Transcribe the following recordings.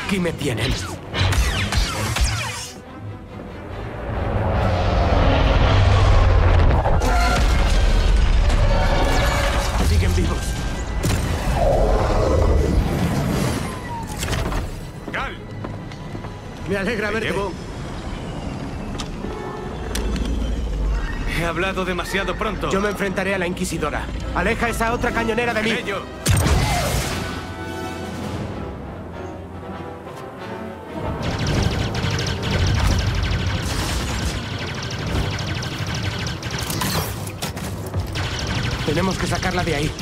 Aquí me tienen. Siguen vivos. ¡Gal! Me alegra verte. He hablado demasiado pronto. Yo me enfrentaré a la Inquisidora. Aleja esa otra cañonera de mí. Ello. Tenemos que sacarla de ahí.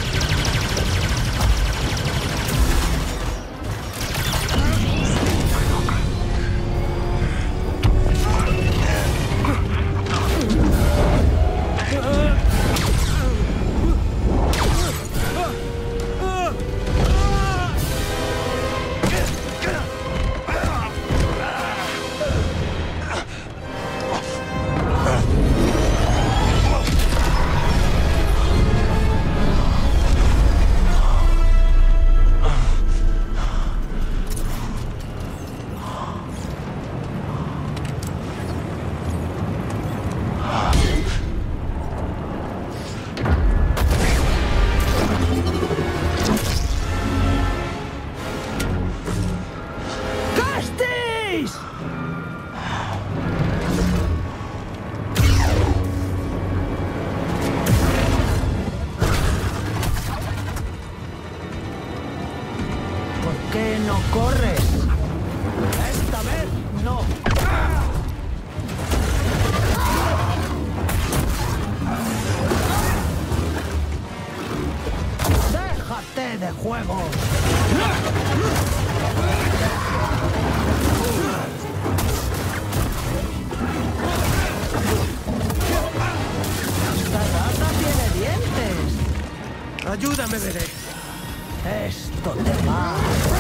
Ayúdame, Derek. Esto te va.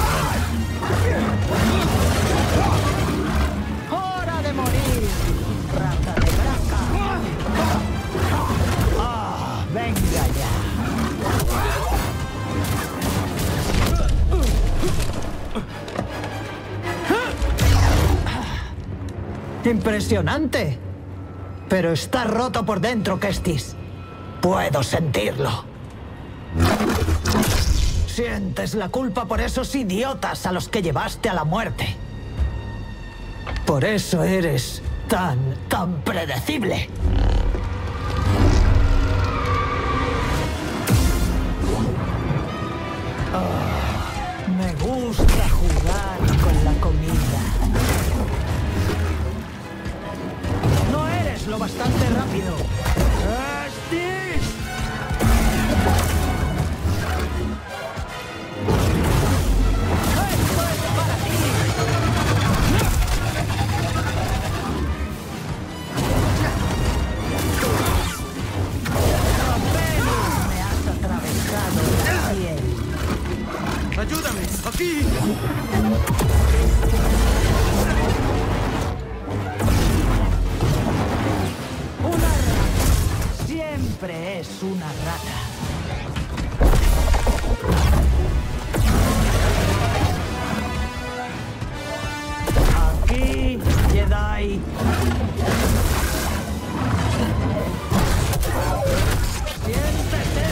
¡Hora de morir! ¡Rata de granja! ¡Ah! ¡Venga ya! ¡Impresionante! Pero está roto por dentro, Kestis. Puedo sentirlo. Sientes la culpa por esos idiotas a los que llevaste a la muerte. Por eso eres tan predecible. Oh, me gusta jugar con la comida. No eres lo bastante rápido. ¡Kestis! ¡Ayúdame! ¡Aquí! Una rata. Siempre es una rata. Aquí, Jedi. Siéntete.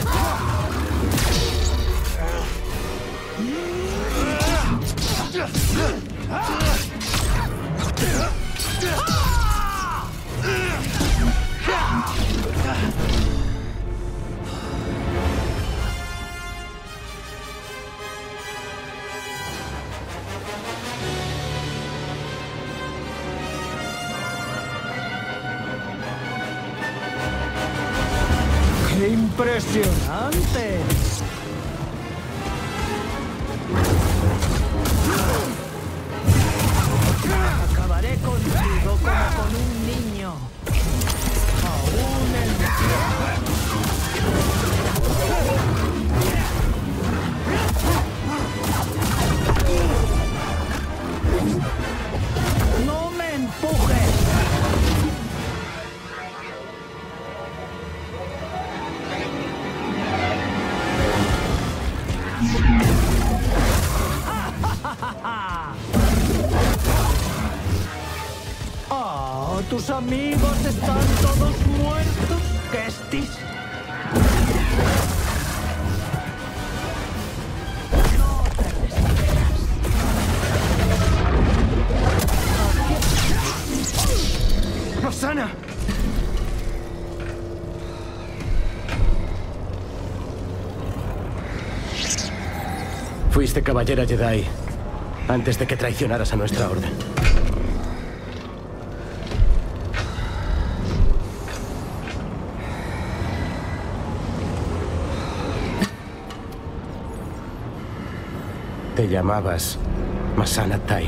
¡Qué impresionante! Acabaré contigo como con un niño. Aún en ¡no me empujes! tus amigos están todos muertos, Kestis. No te desesperas. ¡Roxana! Fuiste caballera Jedi antes de que traicionaras a nuestra orden. Te llamabas Masana Taiy.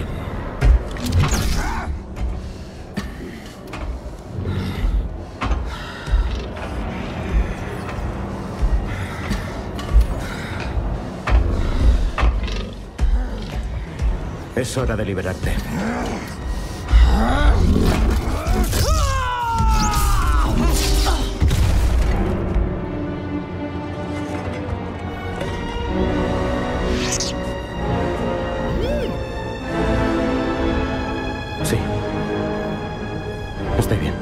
Es hora de liberarte. Sí. Estoy bien.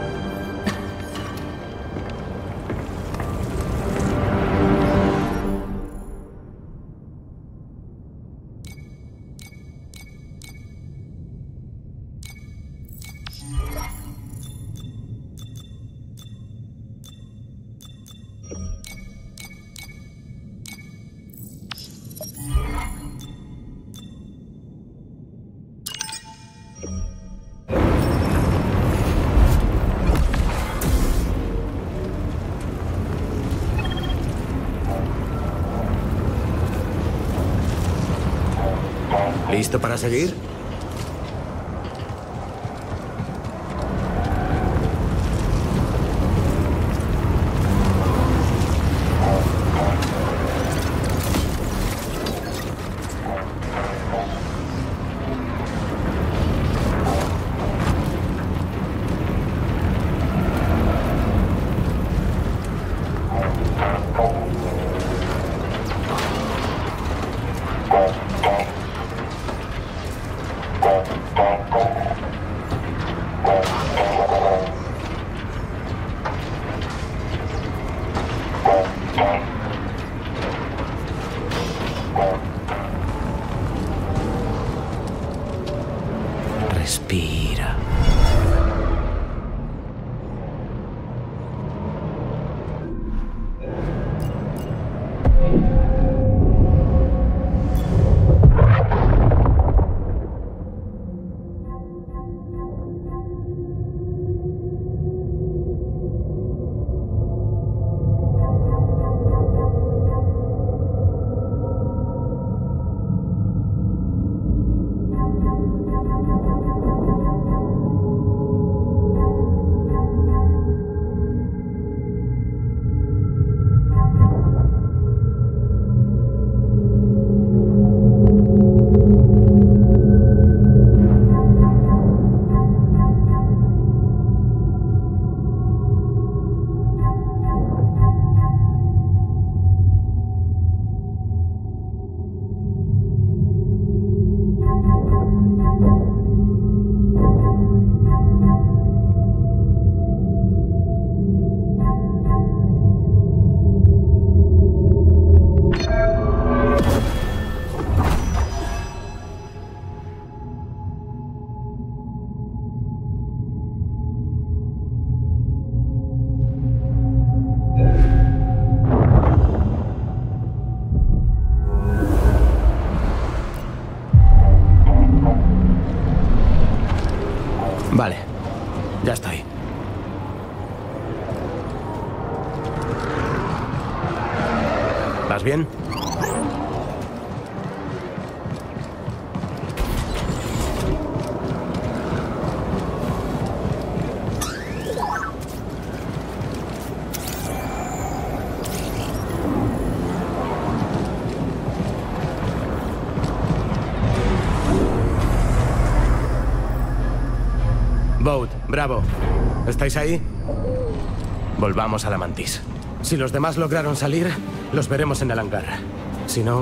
¿Listo para seguir? Respira. Vale, ya estoy. ¿Vas bien? Boat, Bravo. ¿Estáis ahí? Volvamos a la Mantis. Si los demás lograron salir, los veremos en el hangar. Si no...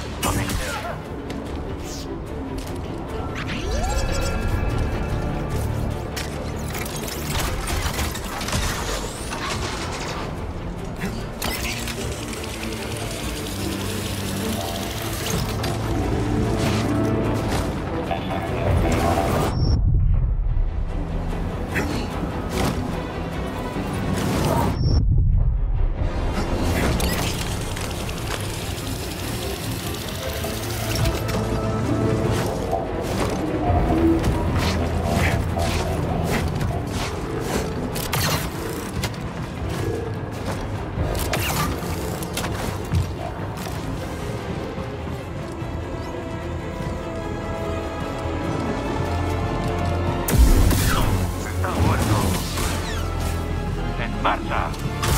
marcha.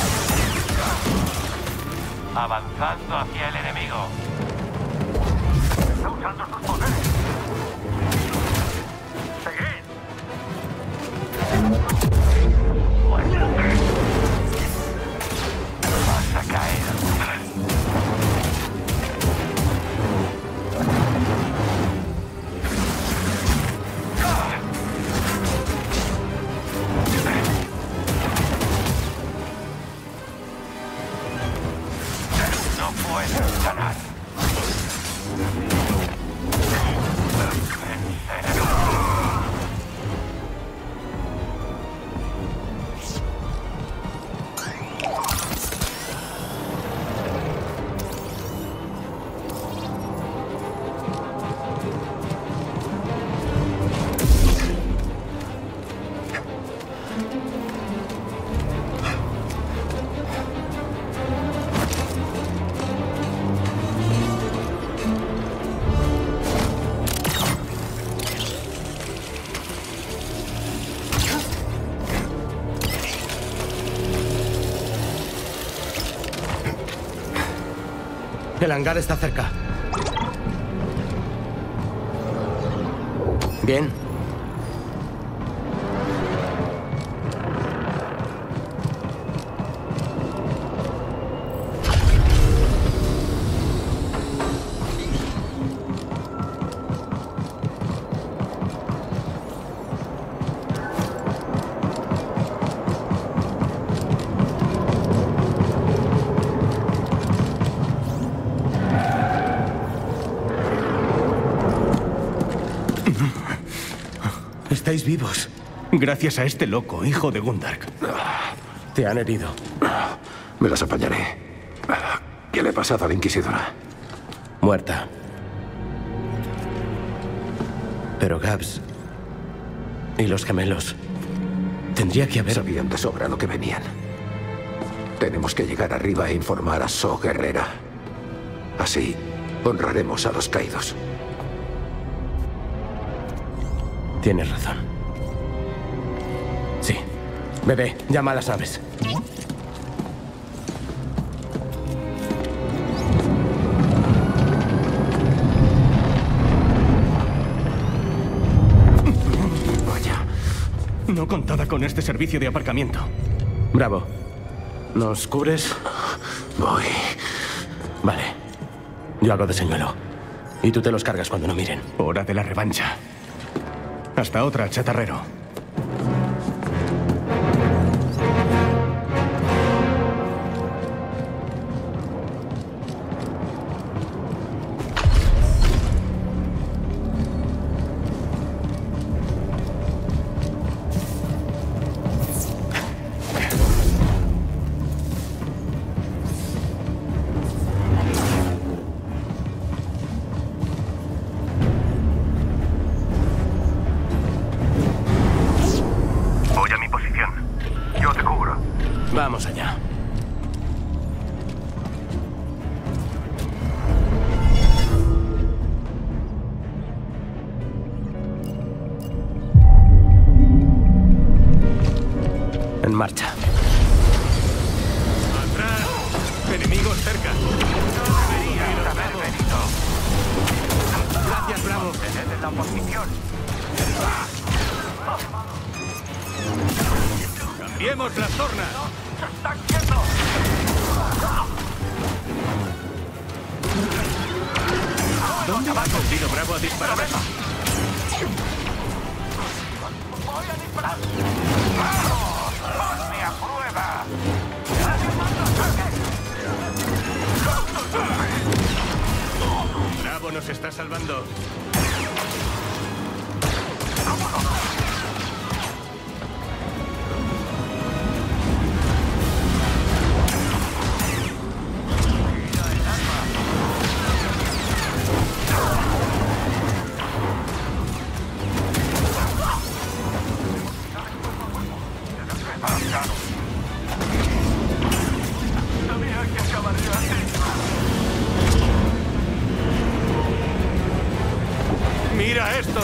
Avanzando hacia el enemigo. Está usando sus poderes. ¡Seguid! Vas a caer. Puedes ganar. El hangar está cerca. Bien. Estáis vivos. Gracias a este loco, hijo de Gundark. Te han herido. Me las apañaré. ¿Qué le ha pasado a la Inquisidora? Muerta. Pero Gabs y los gemelos tendría que haber... Sabían de sobra lo que venían. Tenemos que llegar arriba e informar a So Guerrera. Así honraremos a los caídos. Tienes razón. Sí. Bebé, llama a las naves. Vaya. No contaba con este servicio de aparcamiento. Bravo. ¿Nos cubres? Voy. Vale. Yo hago de señuelo. Y tú te los cargas cuando no miren. Hora de la revancha. Hasta otra, chatarrero. Vamos allá. En marcha. ¡Atrás! ¡Enemigos cerca! No deberíais haber venido. Gracias, Bravo. Tened en la posición. ¡Cambiemos las tornas! ¡Se están yendo! Ha aprendido Bravo a disparar. ¡Voy a disparar! ¡Vamos! ¡Ponme a prueba! Bravo nos está salvando. ¡Mira esto!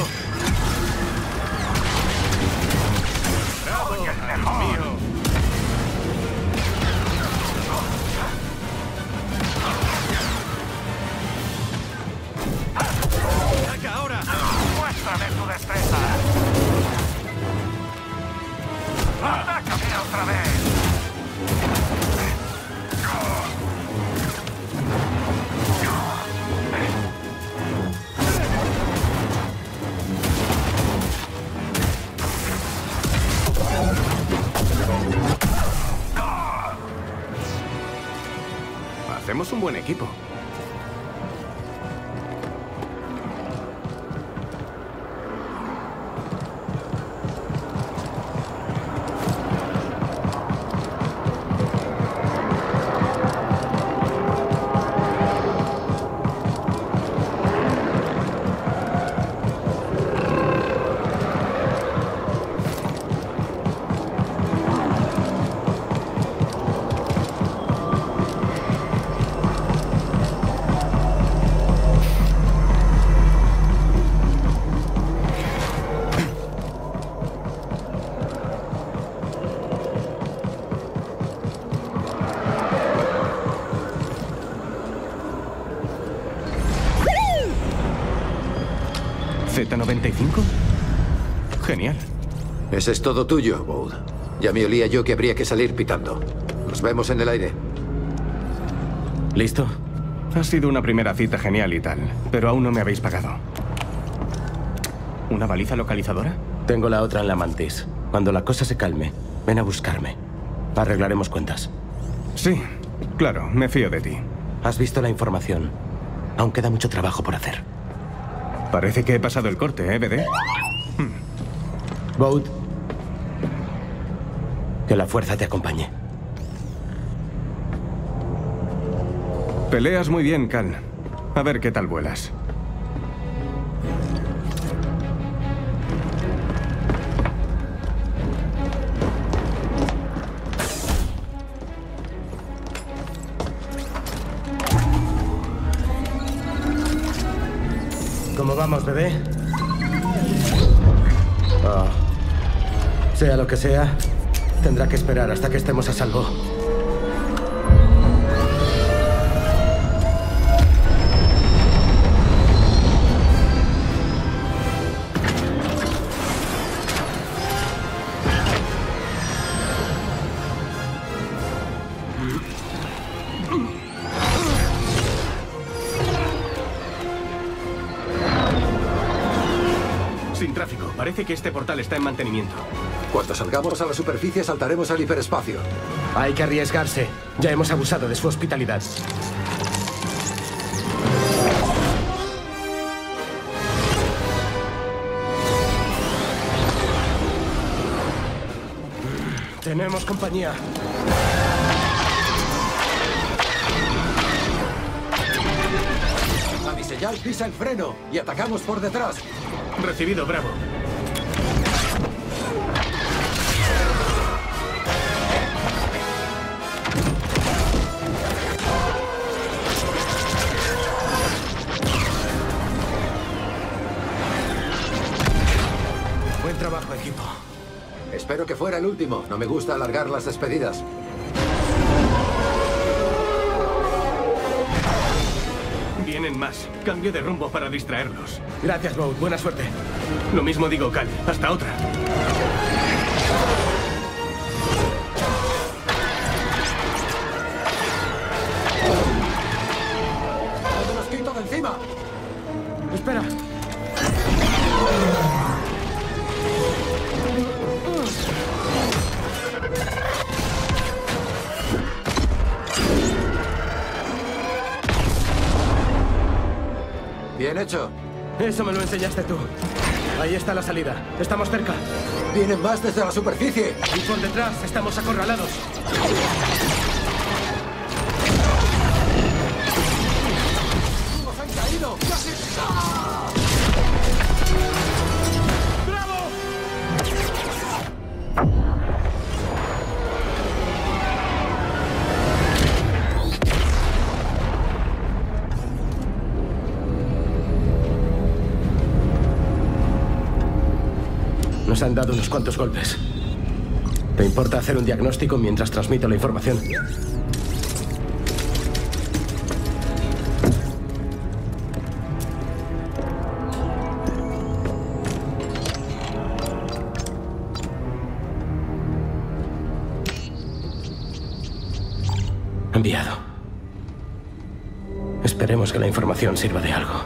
¡Bravo! ¡Amigo mío! ¡Ataca ahora! ¡Muéstrame tu destreza! ¡Atácame otra vez! Hacemos un buen equipo. ¿Z95? Genial. Ese es todo tuyo, Bode. Ya me olía yo que habría que salir pitando. Nos vemos en el aire. ¿Listo? Ha sido una primera cita genial y tal, pero aún no me habéis pagado. ¿Una baliza localizadora? Tengo la otra en la mantis. Cuando la cosa se calme, ven a buscarme. Arreglaremos cuentas. Sí, claro, me fío de ti. Has visto la información. Aún queda mucho trabajo por hacer. Parece que he pasado el corte, ¿eh, BD? Bode. Que la fuerza te acompañe. Peleas muy bien, Cal. A ver qué tal vuelas. ¿Cómo vamos, bebé? Oh. Sea lo que sea, tendrá que esperar hasta que estemos a salvo. Sin tráfico. Parece que este portal está en mantenimiento. Cuando salgamos a la superficie saltaremos al hiperespacio. Hay que arriesgarse. Ya hemos abusado de su hospitalidad. Tenemos compañía. A mi señal pisa el freno y atacamos por detrás. Recibido, Bravo. Buen trabajo, equipo. Espero que fuera el último. No me gusta alargar las despedidas. Vienen más. Cambio de rumbo para distraerlos. Gracias, Bode. Buena suerte. Lo mismo digo, Cal. Hasta otra. ¡Me los quito de encima! Espera. Bien hecho. Eso me lo enseñaste tú. Ahí está la salida. Estamos cerca. Vienen más desde la superficie. Y por detrás estamos acorralados. ¡Nos han caído! ¡Casi! Nos han dado unos cuantos golpes. ¿Te importa hacer un diagnóstico mientras transmito la información? Enviado. Esperemos que la información sirva de algo.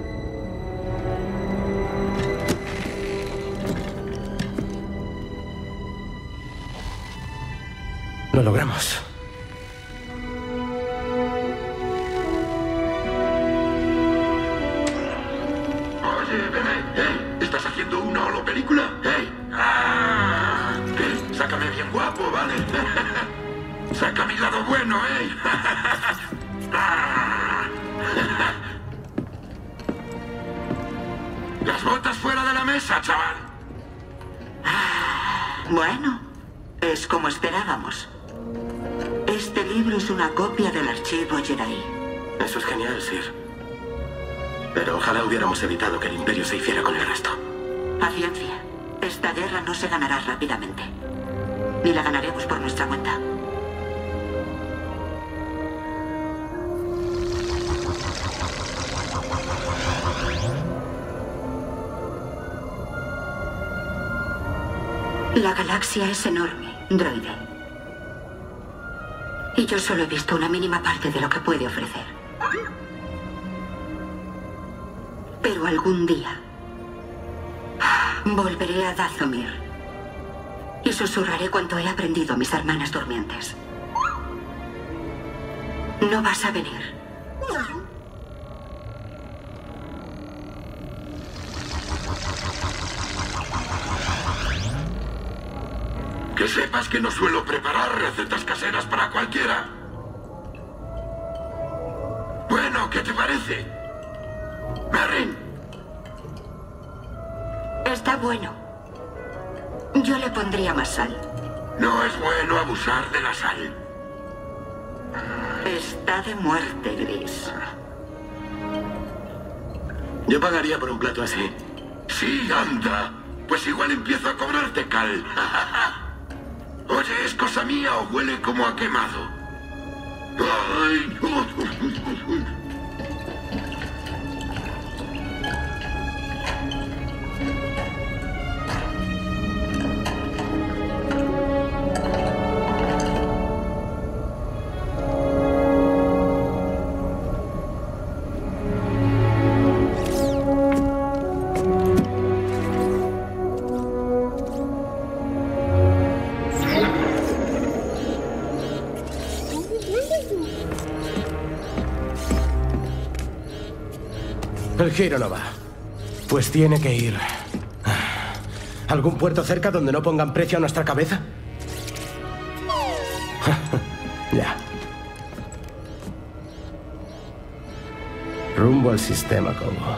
Lo logramos. Oye, bebé, ¿estás haciendo una holopelícula? ¿Qué? Sácame bien guapo, ¿vale? Saca mi lado bueno, Las botas fuera de la mesa, chaval. Bueno, es como esperábamos. Este libro es una copia del archivo Jedi. Eso es genial, Sir. Pero ojalá hubiéramos evitado que el Imperio se hiciera con el resto. Paciencia. Esta guerra no se ganará rápidamente. Ni la ganaremos por nuestra cuenta. La galaxia es enorme, droide. Y yo solo he visto una mínima parte de lo que puede ofrecer. Pero algún día volveré a Dathomir y susurraré cuanto he aprendido a mis hermanas durmientes. No vas a venir. Que sepas que no suelo preparar recetas caseras para cualquiera. Bueno, ¿qué te parece? Merrin. Está bueno. Yo le pondría más sal. No es bueno abusar de la sal. Está de muerte, Gris. Yo pagaría por un plato así. Sí, anda. Pues igual empiezo a cobrarte cal. Oye, ¿es cosa mía o huele como a quemado? Ay. El giro no va. Pues tiene que ir. ¿Algún puerto cerca donde no pongan precio a nuestra cabeza? Ya. Rumbo al sistema, Cobo.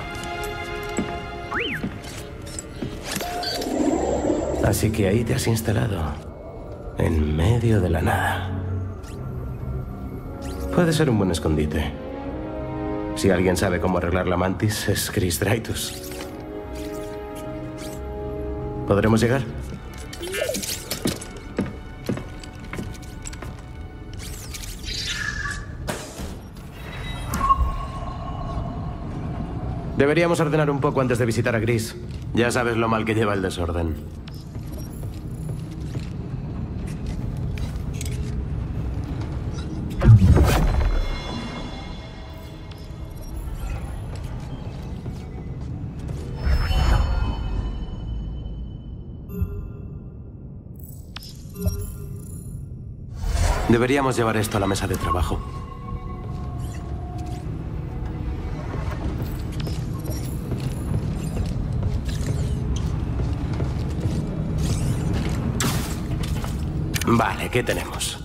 Así que ahí te has instalado. En medio de la nada. Puede ser un buen escondite. Si alguien sabe cómo arreglar la mantis, es Chris Dreytus. ¿Podremos llegar? Deberíamos ordenar un poco antes de visitar a Gris. Ya sabes lo mal que lleva el desorden. Deberíamos llevar esto a la mesa de trabajo. Vale, ¿qué tenemos?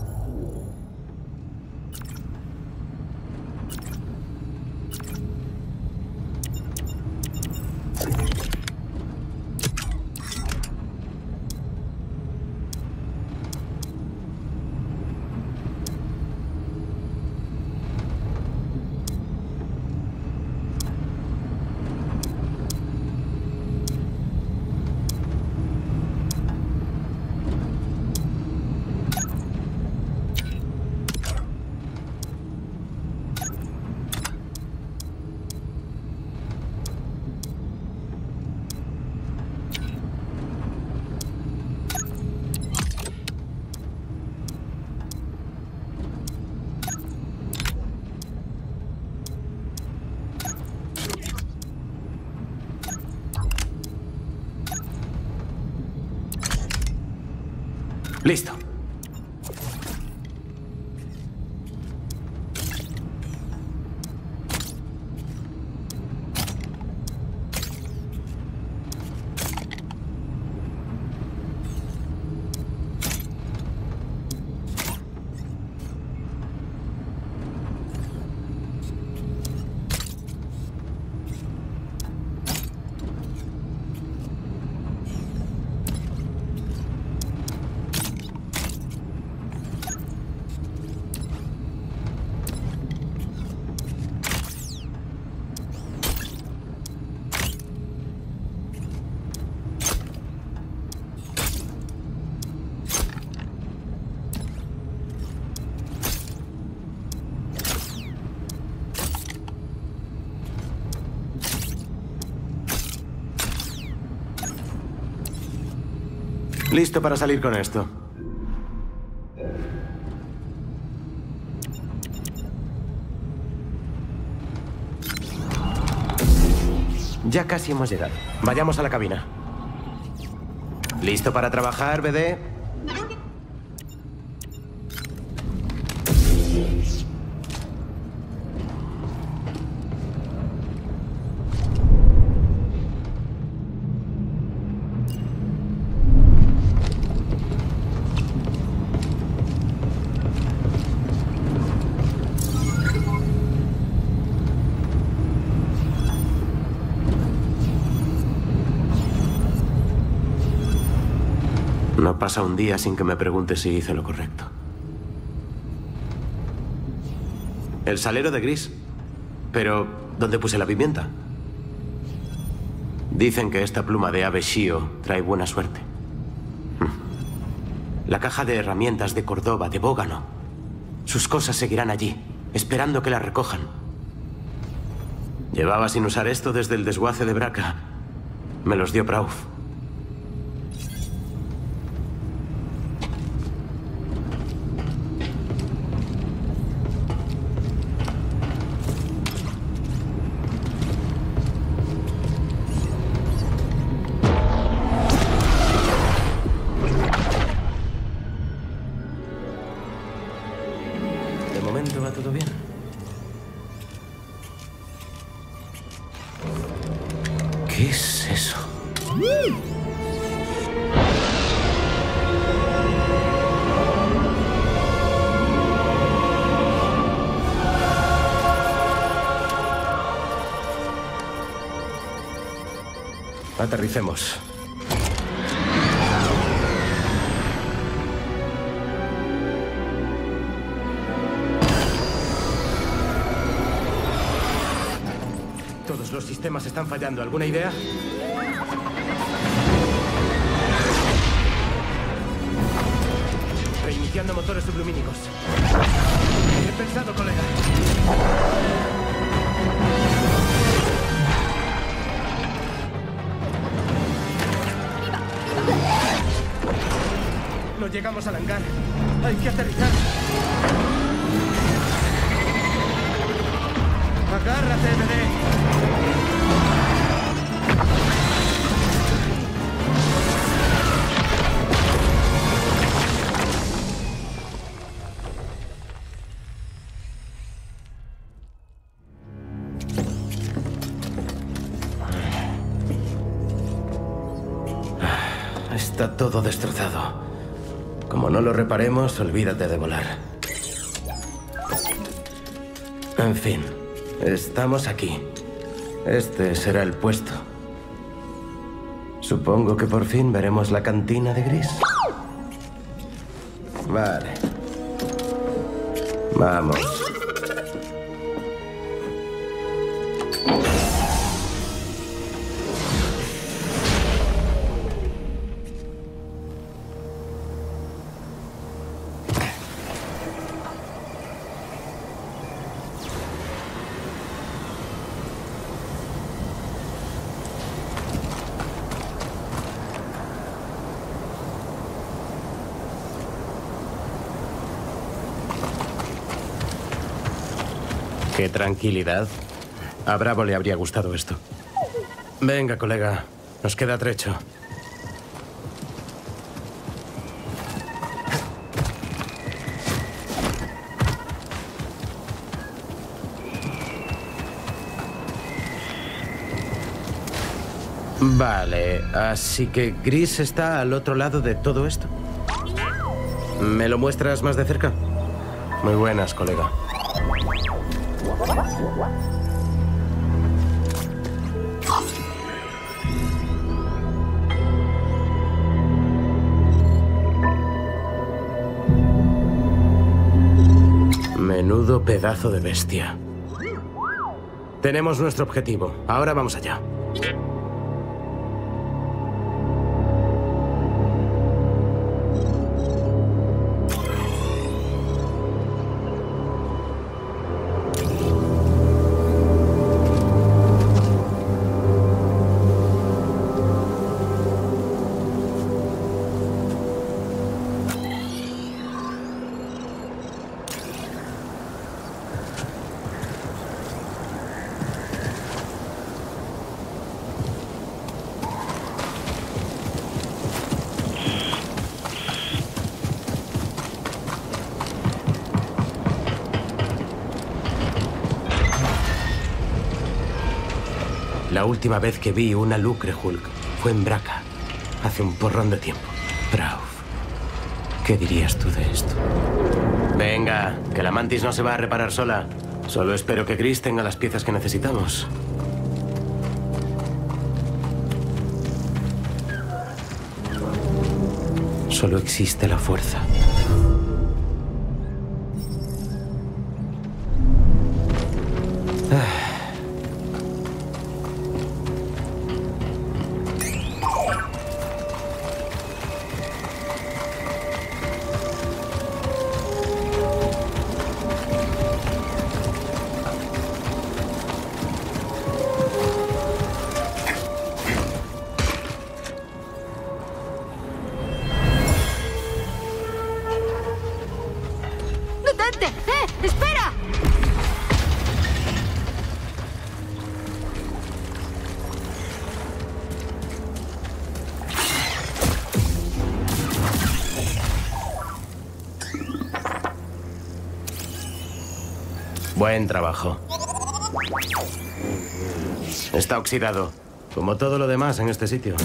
Listo. Listo para salir con esto. Ya casi hemos llegado. Vayamos a la cabina. ¿Listo para trabajar, BD? No pasa un día sin que me pregunte si hice lo correcto. El salero de Gris. Pero, ¿dónde puse la pimienta? Dicen que esta pluma de ave Shio trae buena suerte. La caja de herramientas de Córdoba, de Bógano. Sus cosas seguirán allí, esperando que las recojan. Llevaba sin usar esto desde el desguace de Braca. Me los dio Prauf. ¿Va todo bien? ¿Qué es eso? Aterricemos. Los sistemas están fallando. ¿Alguna idea? Reiniciando motores sublumínicos. Bien pensado, colega. No llegamos al hangar. Hay que aterrizar. Agárrate, BD. Está todo destrozado. Como no lo reparemos, olvídate de volar. En fin, estamos aquí. Este será el puesto. Supongo que por fin veremos la cantina de Gris. Vale. Vamos. ¡Qué tranquilidad! A Bravo le habría gustado esto. Venga, colega. Nos queda trecho. Vale, así que Gris está al otro lado de todo esto. ¿Me lo muestras más de cerca? Muy buenas, colega. Menudo pedazo de bestia. Tenemos nuestro objetivo. Ahora vamos allá. La última vez que vi una Lucre Hulk fue en Braca, hace un porrón de tiempo. Brauf, ¿qué dirías tú de esto? Venga, que la Mantis no se va a reparar sola. Solo espero que Gris tenga las piezas que necesitamos. Solo existe la fuerza. ¡Espera! Buen trabajo. Está oxidado, como todo lo demás en este sitio.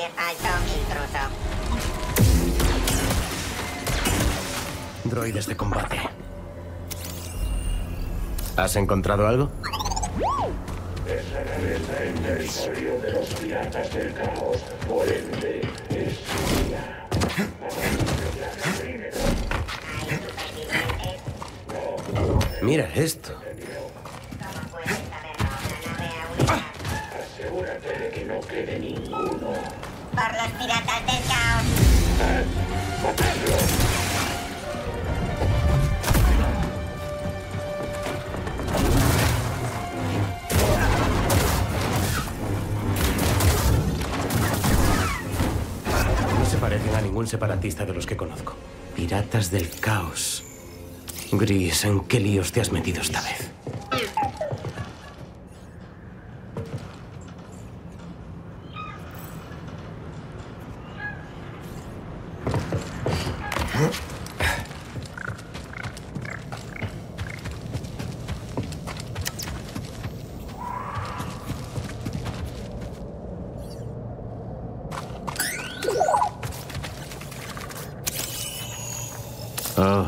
Alto intruso. Droides de combate. ¿Has encontrado algo? Esa nave está en territorio de los piratas del caos. Por ende, es mía. Mira esto. Asegúrate de que no quede ninguno. Por los piratas del caos. ¡Matadlo! No se parecen a ningún separatista de los que conozco. Piratas del caos. Gris, ¿en qué líos te has metido esta vez? Oh.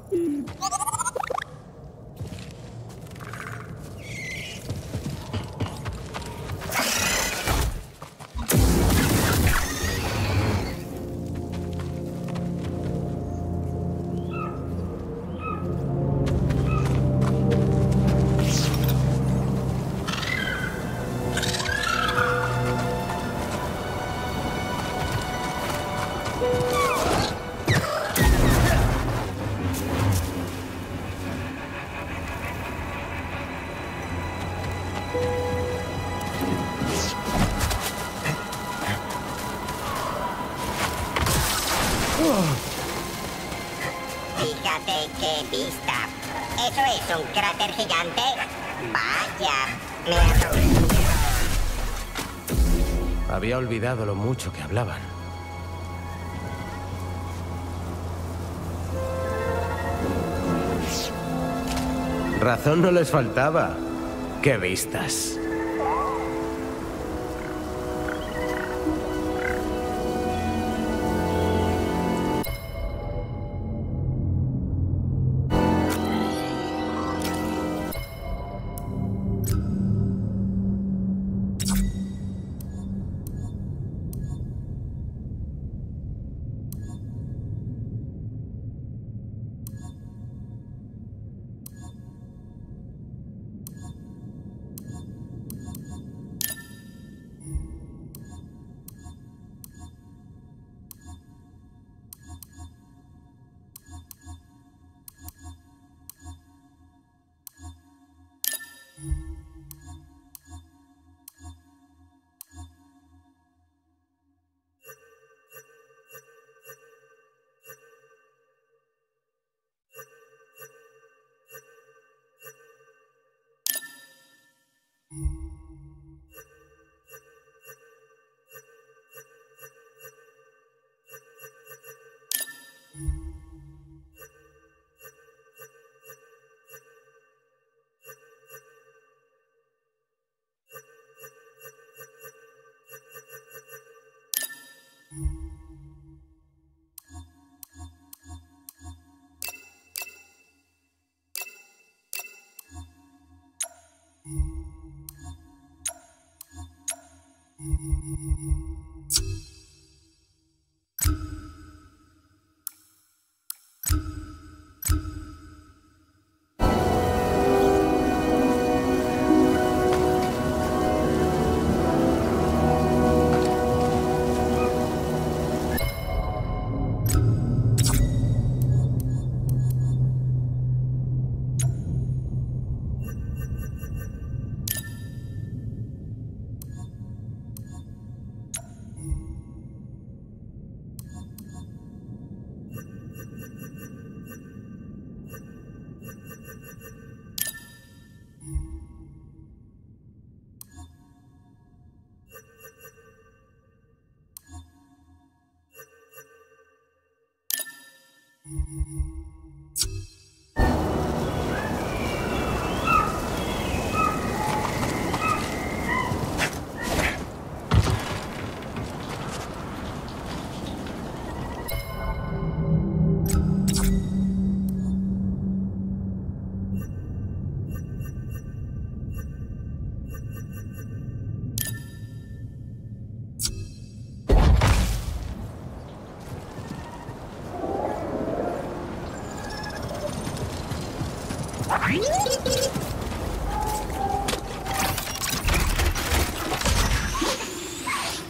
Fíjate qué vista. ¿Eso es un cráter gigante? Vaya, me ha... Había olvidado lo mucho que hablaban. Razón no les faltaba. ¡Qué vistas!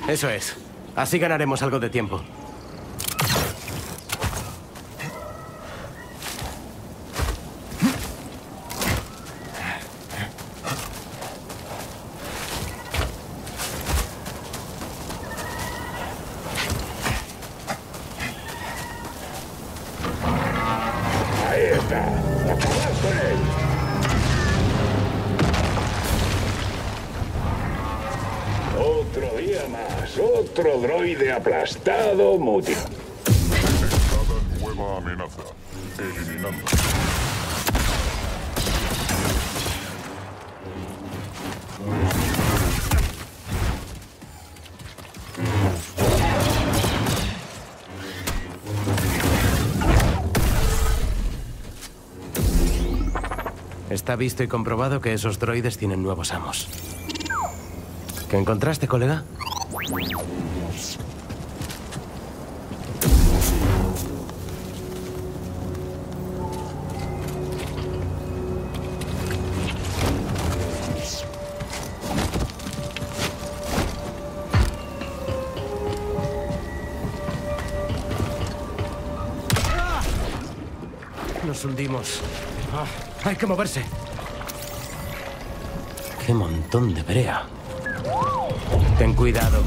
Eso es. Así ganaremos algo de tiempo. Ahí está. Acabad con él. Otro día más. Otro droide aplastado, mutilado. Detectada nueva amenaza. Eliminando. Está visto y comprobado que esos droides tienen nuevos amos. ¿Qué encontraste, colega? Nos hundimos. Hay que moverse. ¡Qué montón de brea! Ten cuidado.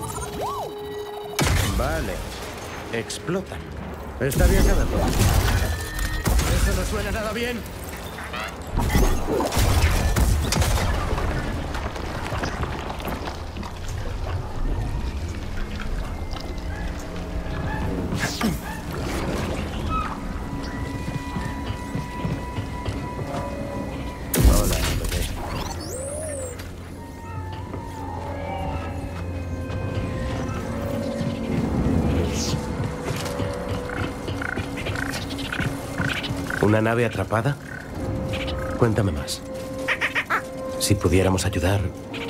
Vale. Explotan. Está bien saberlo. Eso no suena nada bien. ¿Una nave atrapada? Cuéntame más. Si pudiéramos ayudar...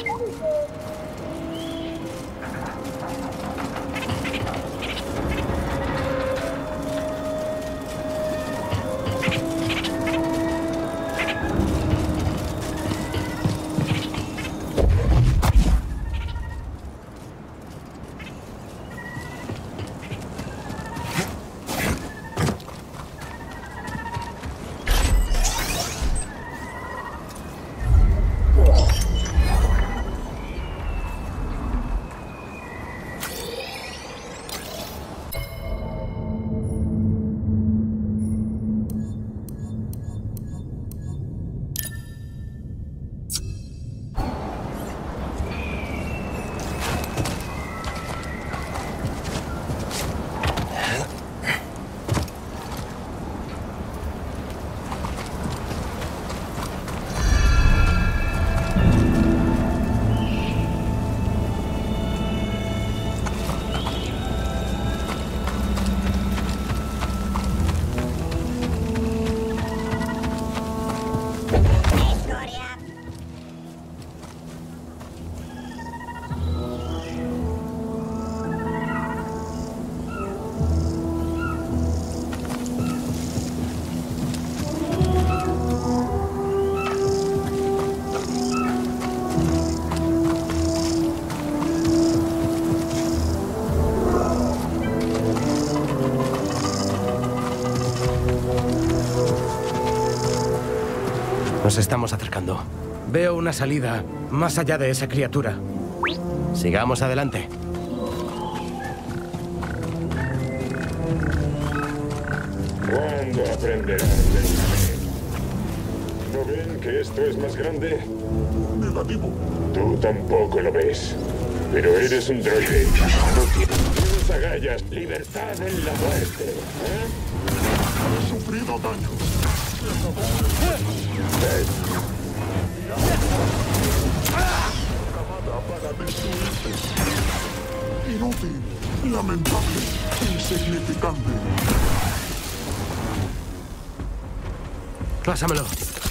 Nos estamos acercando. Veo una salida más allá de esa criatura. Sigamos adelante. ¿Cuándo aprenderán de una vez? ¿No ven que esto es más grande? Negativo. Tú tampoco lo ves. Pero eres un droide. No tienes agallas. Libertad en la muerte. ¿Eh? He sufrido daño. Acabada para destruirte. Inútil, lamentable, insignificante. Pásamelo.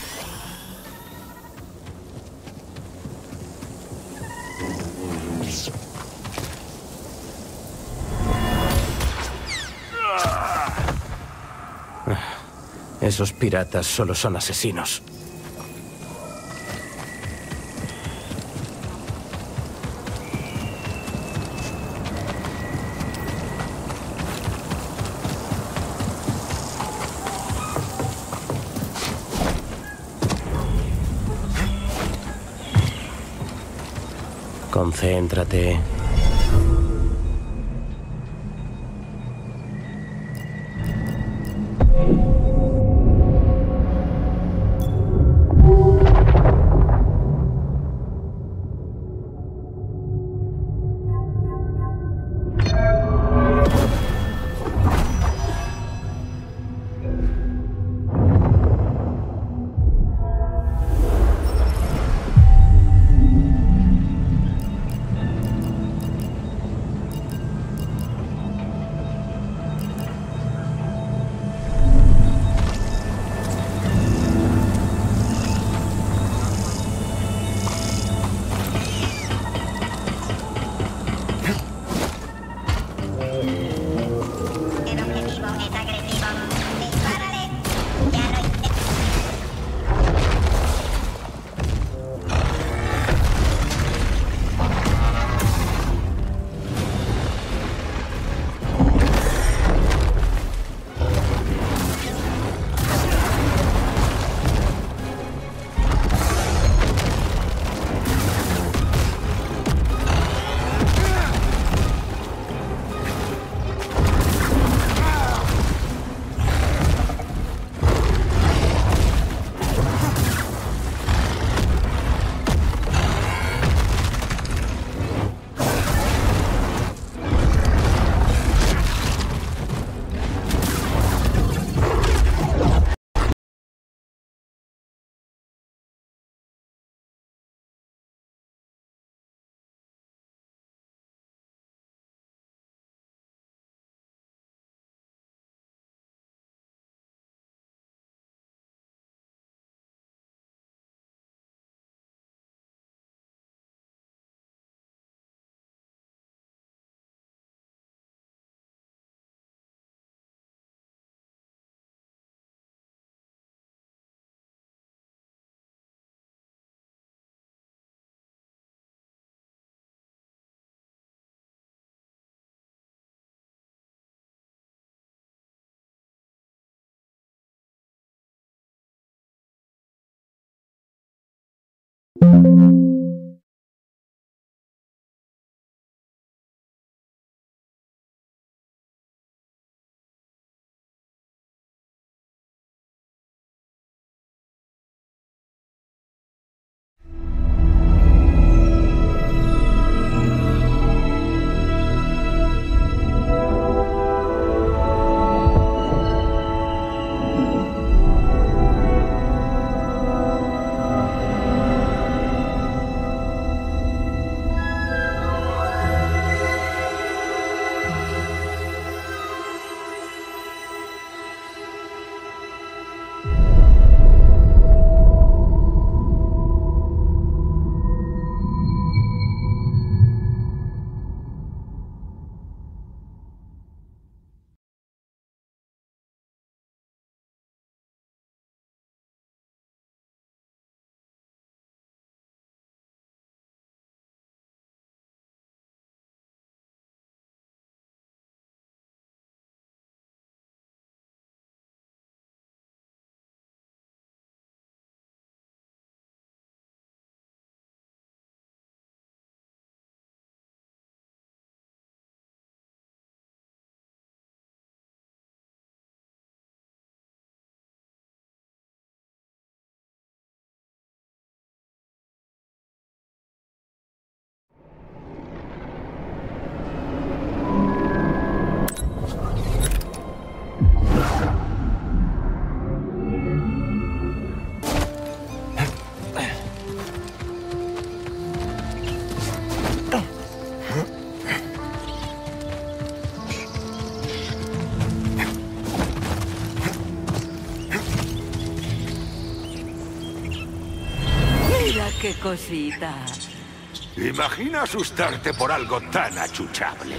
Esos piratas solo son asesinos. Concéntrate. ¡Qué cosita! Imagina asustarte por algo tan achuchable.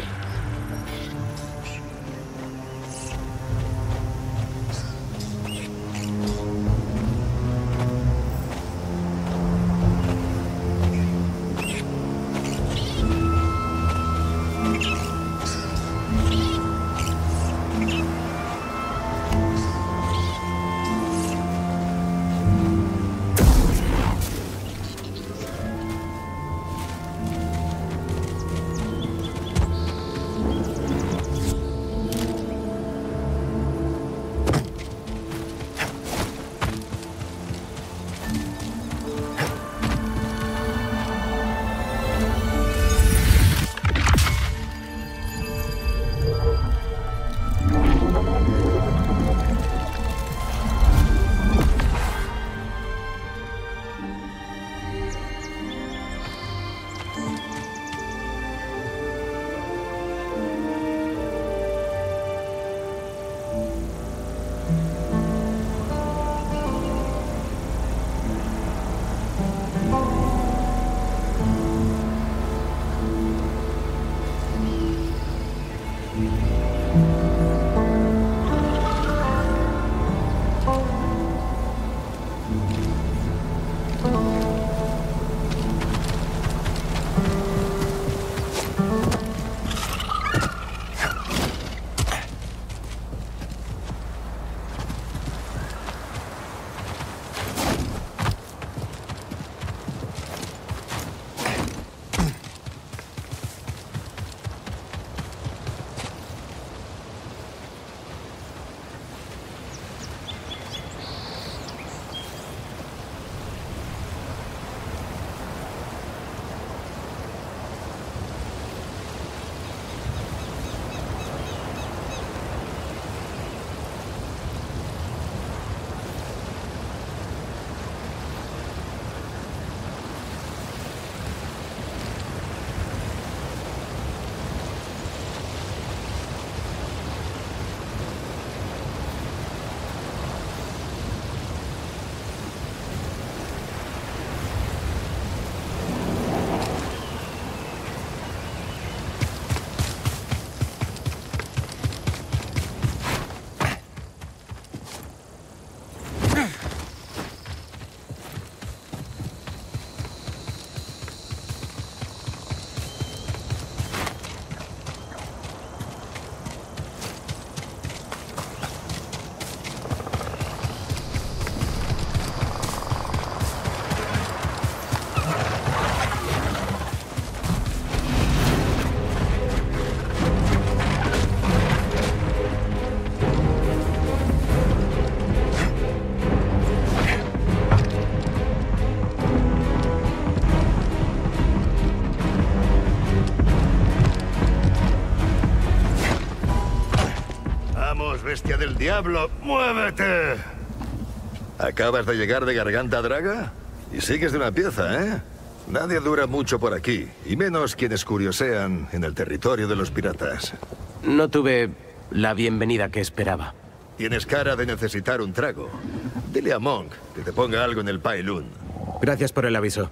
bestia del diablo! ¡Muévete! ¿Acabas de llegar de Garganta Draga? Y sigues de una pieza, ¿eh? Nadie dura mucho por aquí, y menos quienes curiosean en el territorio de los piratas. No tuve la bienvenida que esperaba. Tienes cara de necesitar un trago. Dile a Monk que te ponga algo en el Pailun. Gracias por el aviso.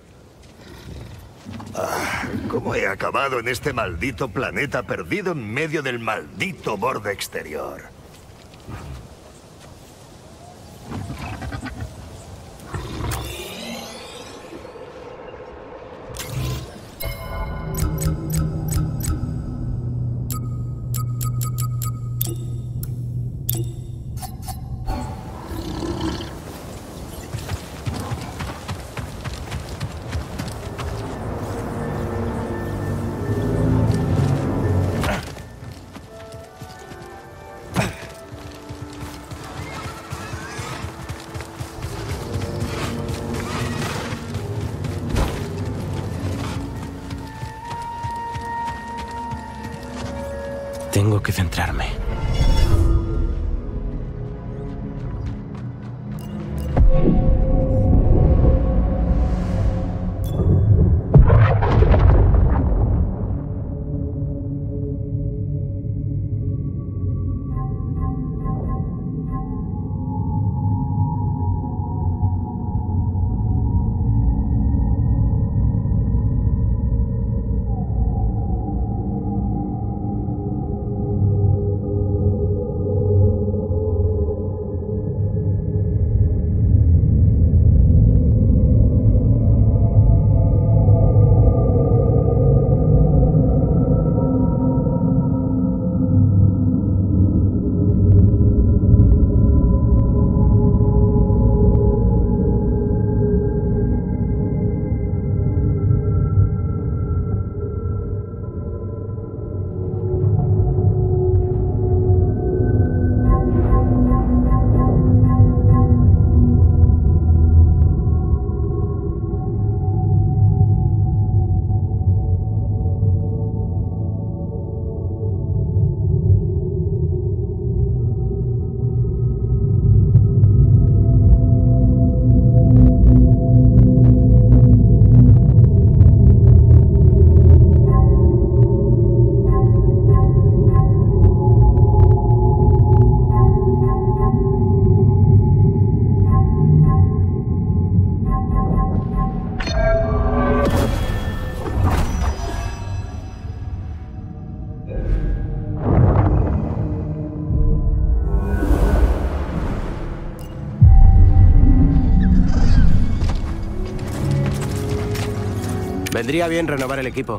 ¿Cómo he acabado en este maldito planeta perdido en medio del maldito borde exterior? Tengo que centrarme. Vendría bien renovar el equipo.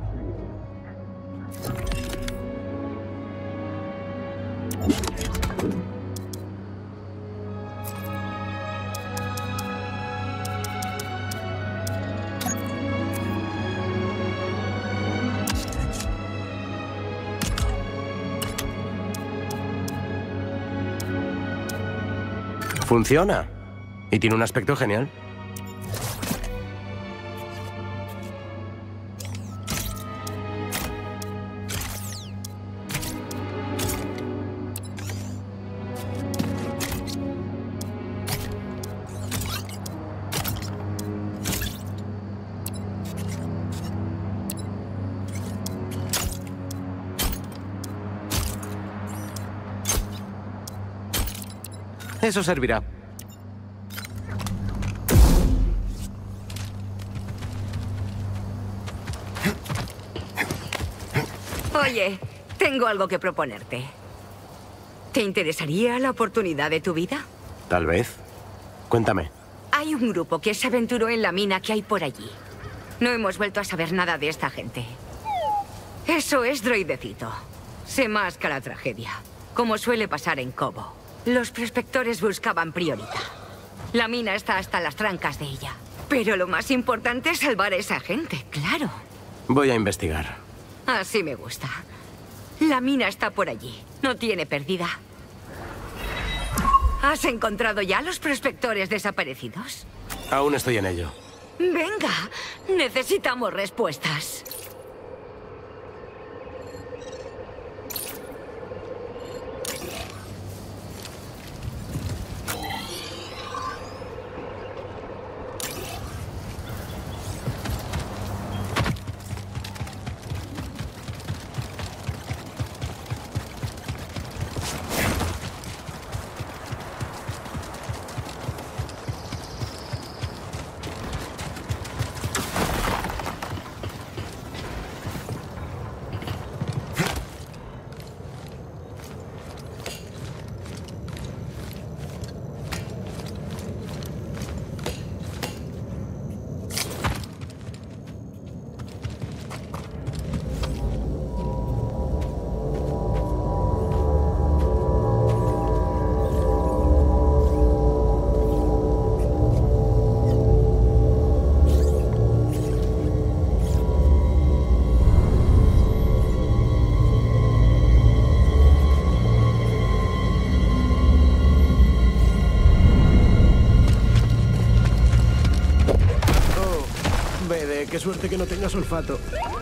Funciona. Y tiene un aspecto genial. Eso servirá. Oye, tengo algo que proponerte. ¿Te interesaría la oportunidad de tu vida? Tal vez. Cuéntame. Hay un grupo que se aventuró en la mina que hay por allí. No hemos vuelto a saber nada de esta gente. Eso es Droidecito. Se masca la tragedia, como suele pasar en Cobo. Los prospectores buscaban Priorita. La mina está hasta las trancas de ella. Pero lo más importante es salvar a esa gente, claro. Voy a investigar. Así me gusta. La mina está por allí. No tiene pérdida. ¿Has encontrado ya a los prospectores desaparecidos? Aún estoy en ello. Venga, necesitamos respuestas. que no tengas olfato.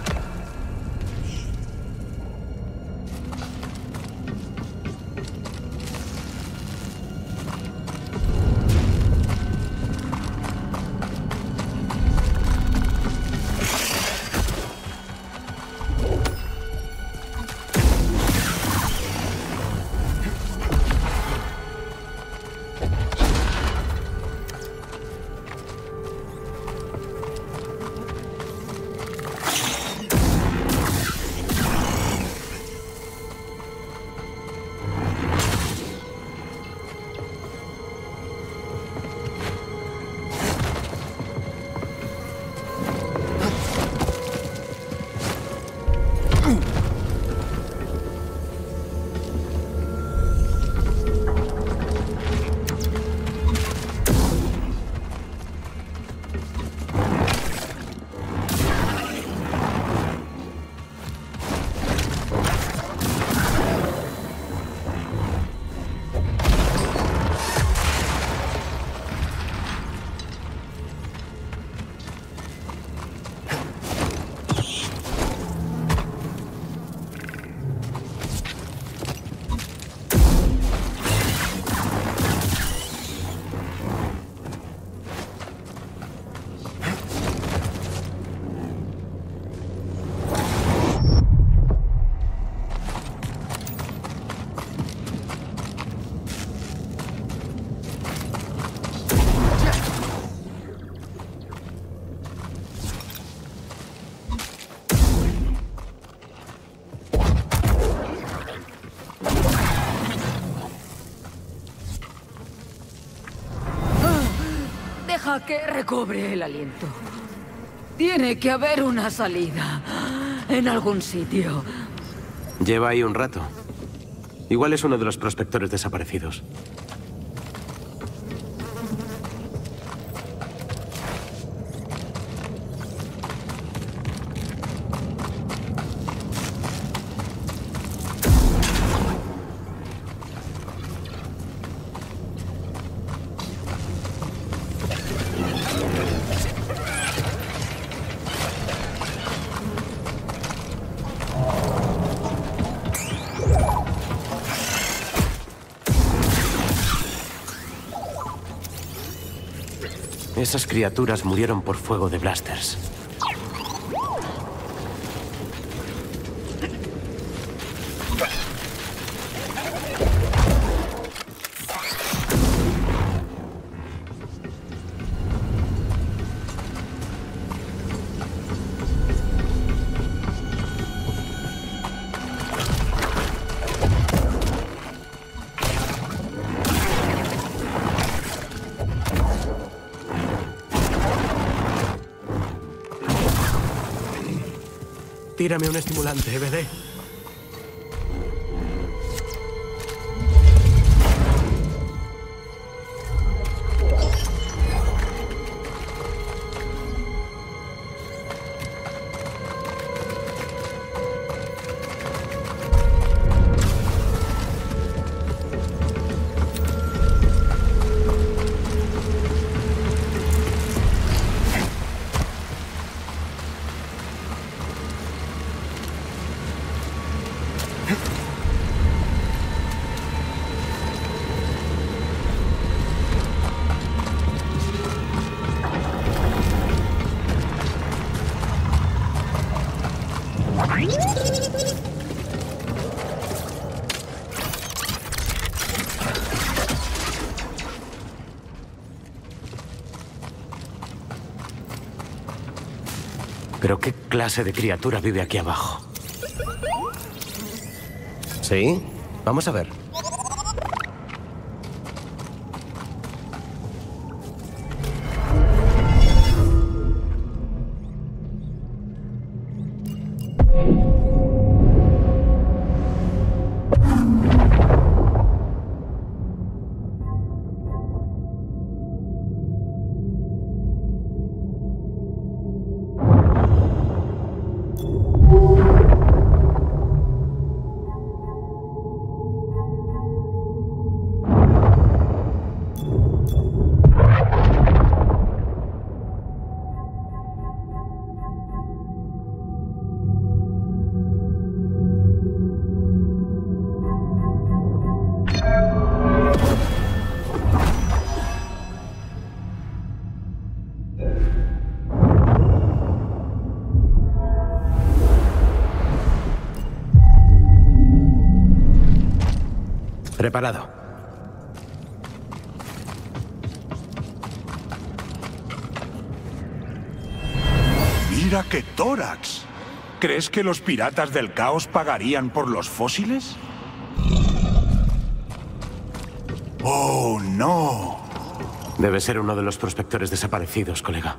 Deja que recobre el aliento. Tiene que haber una salida. En algún sitio. Lleva ahí un rato. Igual es uno de los prospectores desaparecidos. Esas criaturas murieron por fuego de blasters. Tírame un estimulante, BD. ¿Pero qué clase de criatura vive aquí abajo? ¿Sí? Vamos a ver. Preparado. Mira qué tórax. ¿Crees que los piratas del caos pagarían por los fósiles? ¡Oh, no! Debe ser uno de los prospectores desaparecidos, colega.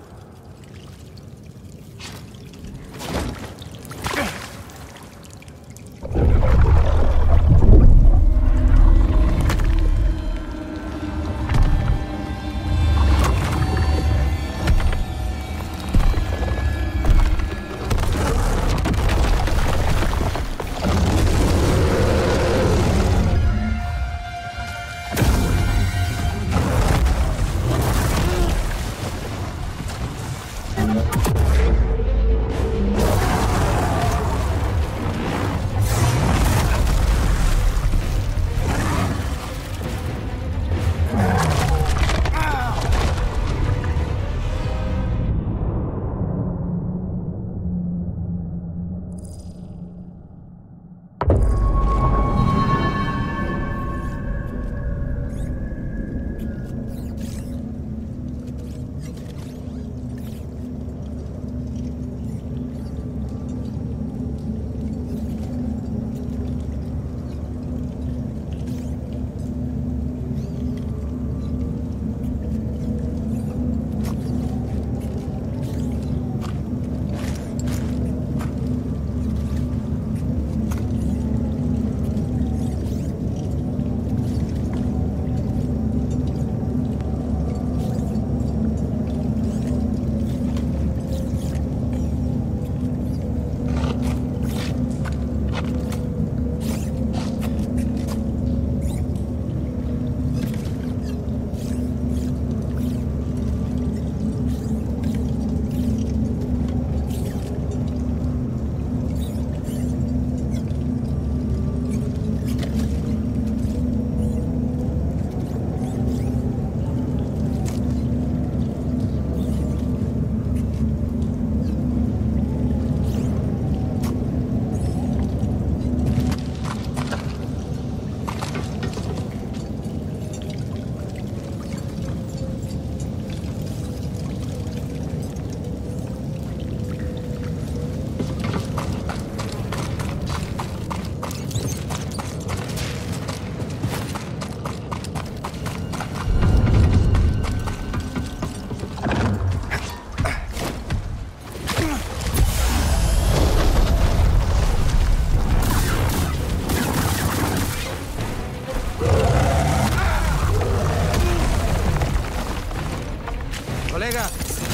¡Colega!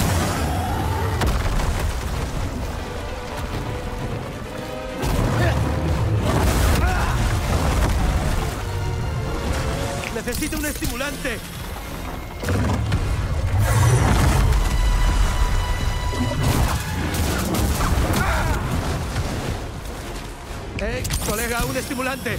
¡Necesito un estimulante! ¡Colega, un estimulante!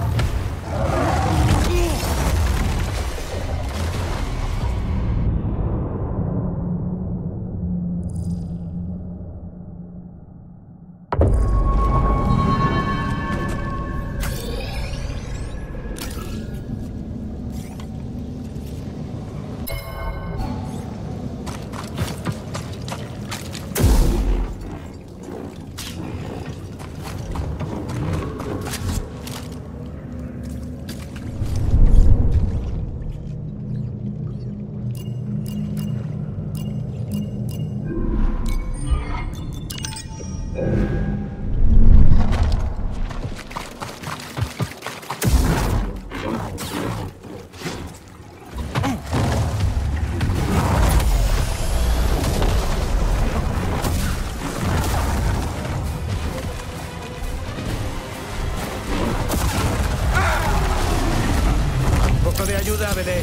De ayuda, BD.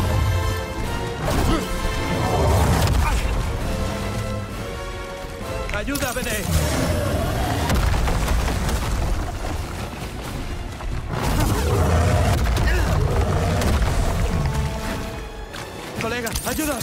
Ayuda, BD. Colega, ayuda.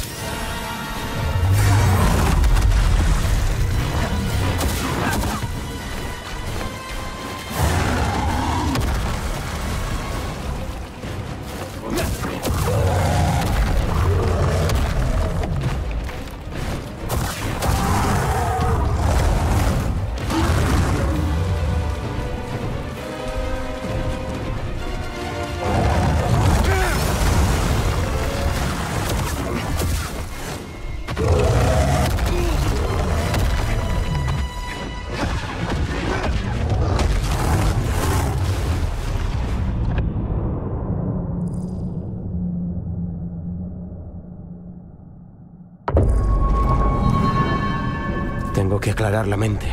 aclarar la mente.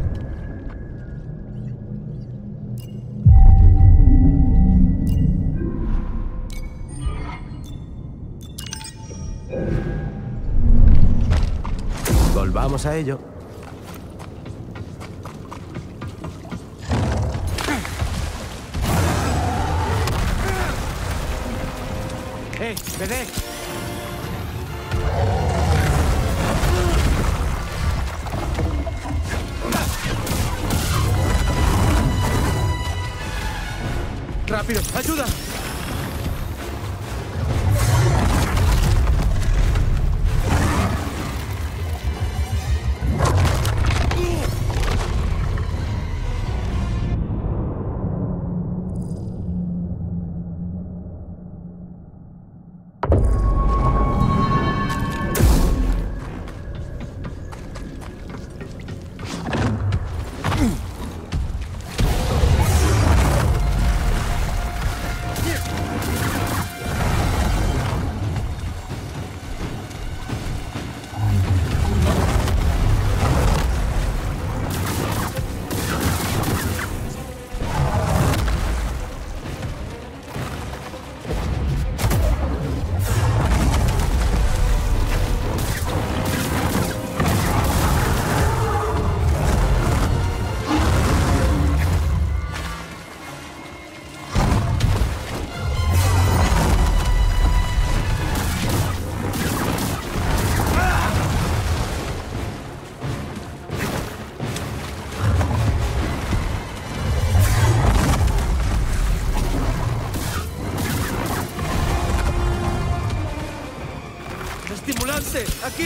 Volvamos a ello. BD. ¡Rápido! ¡Ayuda! ¡Estimulante! ¡Aquí!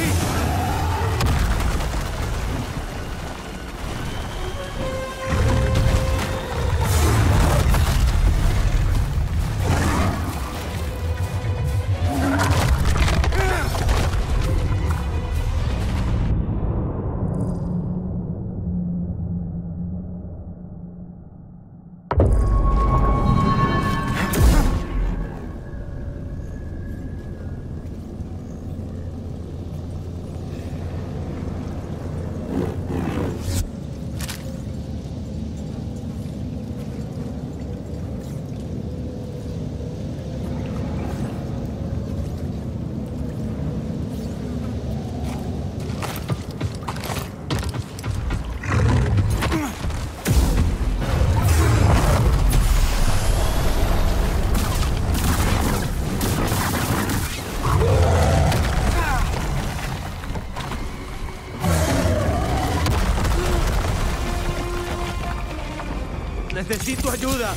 ¡Necesito ayuda!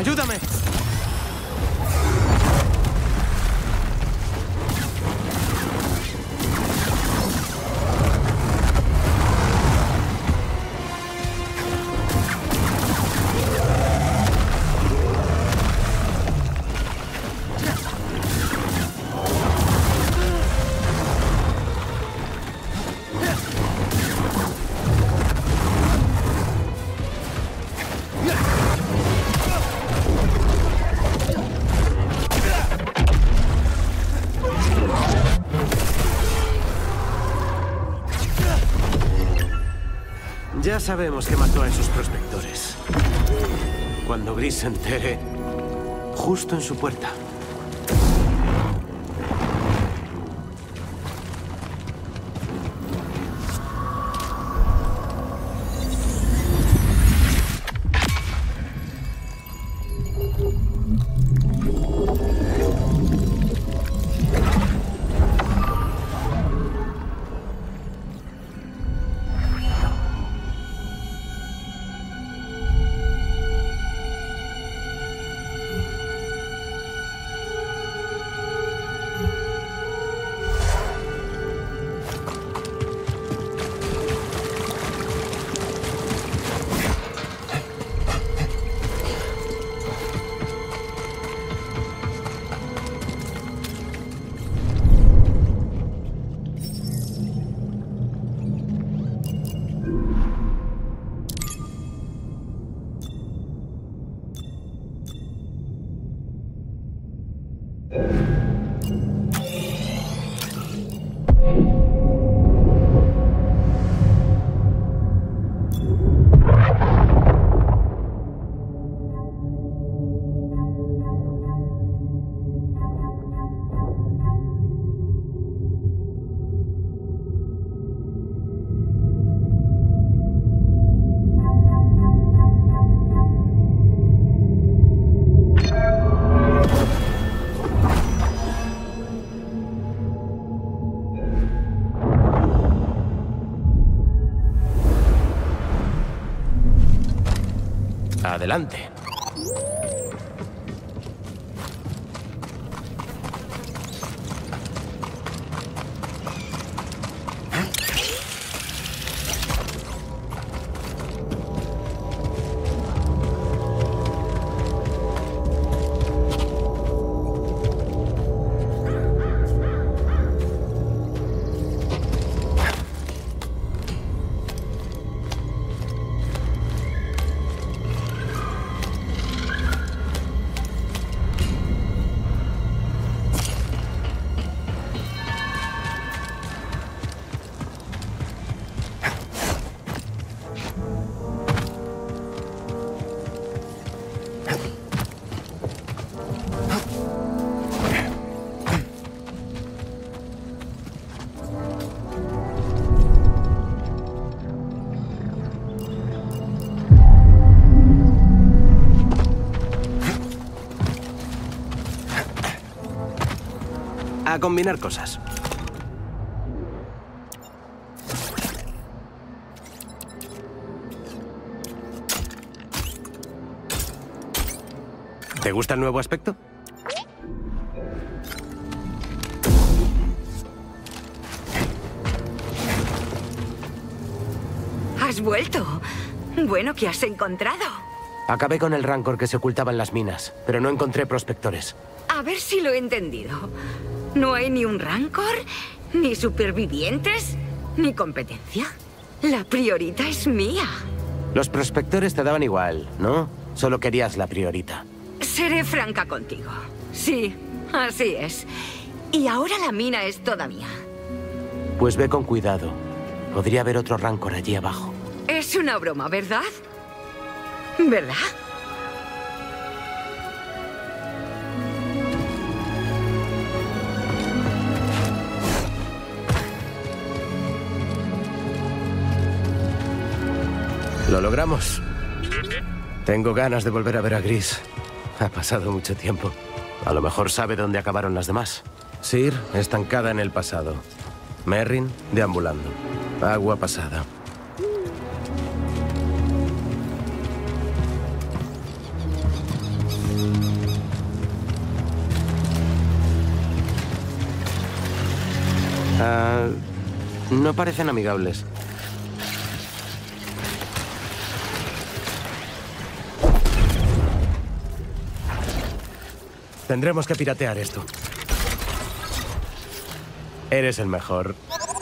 ¡Ayúdame! Ya sabemos que mató a esos prospectores. Cuando Gris se entere, justo en su puerta. Adelante. A combinar cosas. ¿Te gusta el nuevo aspecto? ¿Has vuelto? Bueno, ¿qué has encontrado? Acabé con el rancor que se ocultaba en las minas, pero no encontré prospectores. A ver si lo he entendido. No hay ni un rancor, ni supervivientes, ni competencia. La priorita es mía. Los prospectores te daban igual, ¿no? Solo querías la priorita. Seré franca contigo. Sí, así es. Y ahora la mina es toda mía. Pues ve con cuidado. Podría haber otro rancor allí abajo. Es una broma, ¿verdad? ¿Verdad? Lo logramos. Tengo ganas de volver a ver a Gris. Ha pasado mucho tiempo. A lo mejor sabe dónde acabaron las demás. Cir, estancada en el pasado. Merrin, deambulando. Agua pasada. No parecen amigables. Tendremos que piratear esto. Eres el mejor.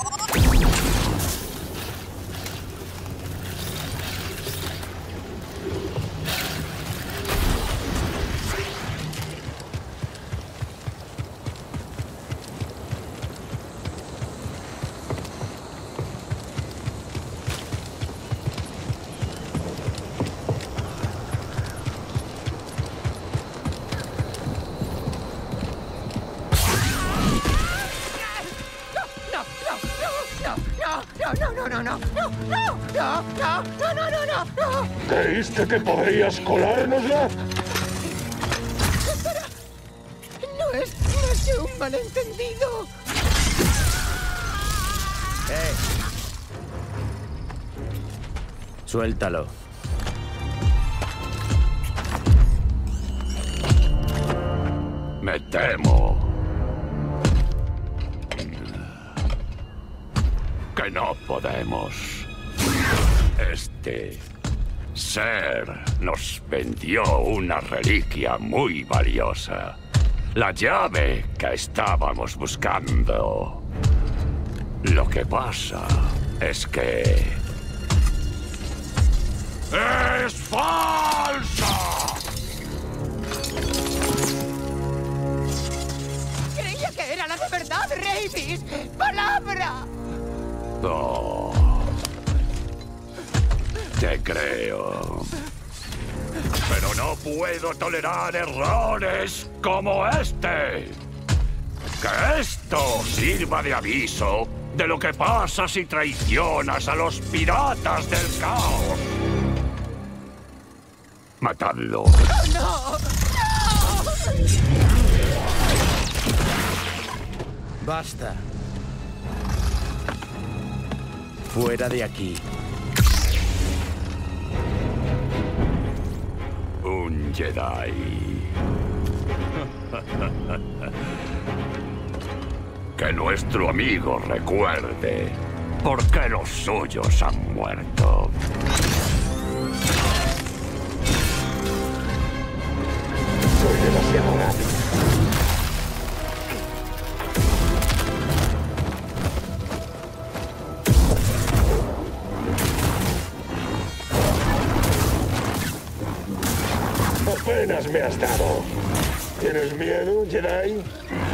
¿Creíste que podrías colárnosla? Espera. No es que un malentendido. Suéltalo. Me temo que no podemos. Este ser nos vendió una reliquia muy valiosa. La llave que estábamos buscando. Lo que pasa es que... ¡es falsa! Creía que era la de verdad, Ravis. ¡Palabra! Oh, te creo. Pero no puedo tolerar errores como este. Que esto sirva de aviso de lo que pasa si traicionas a los piratas del caos. Matadlo. ¡No! Basta. Fuera de aquí. Un Jedi. Que nuestro amigo recuerde por qué los suyos han muerto. Soy demasiado rápido. Apenas me has dado. ¿Tienes miedo, Jedi?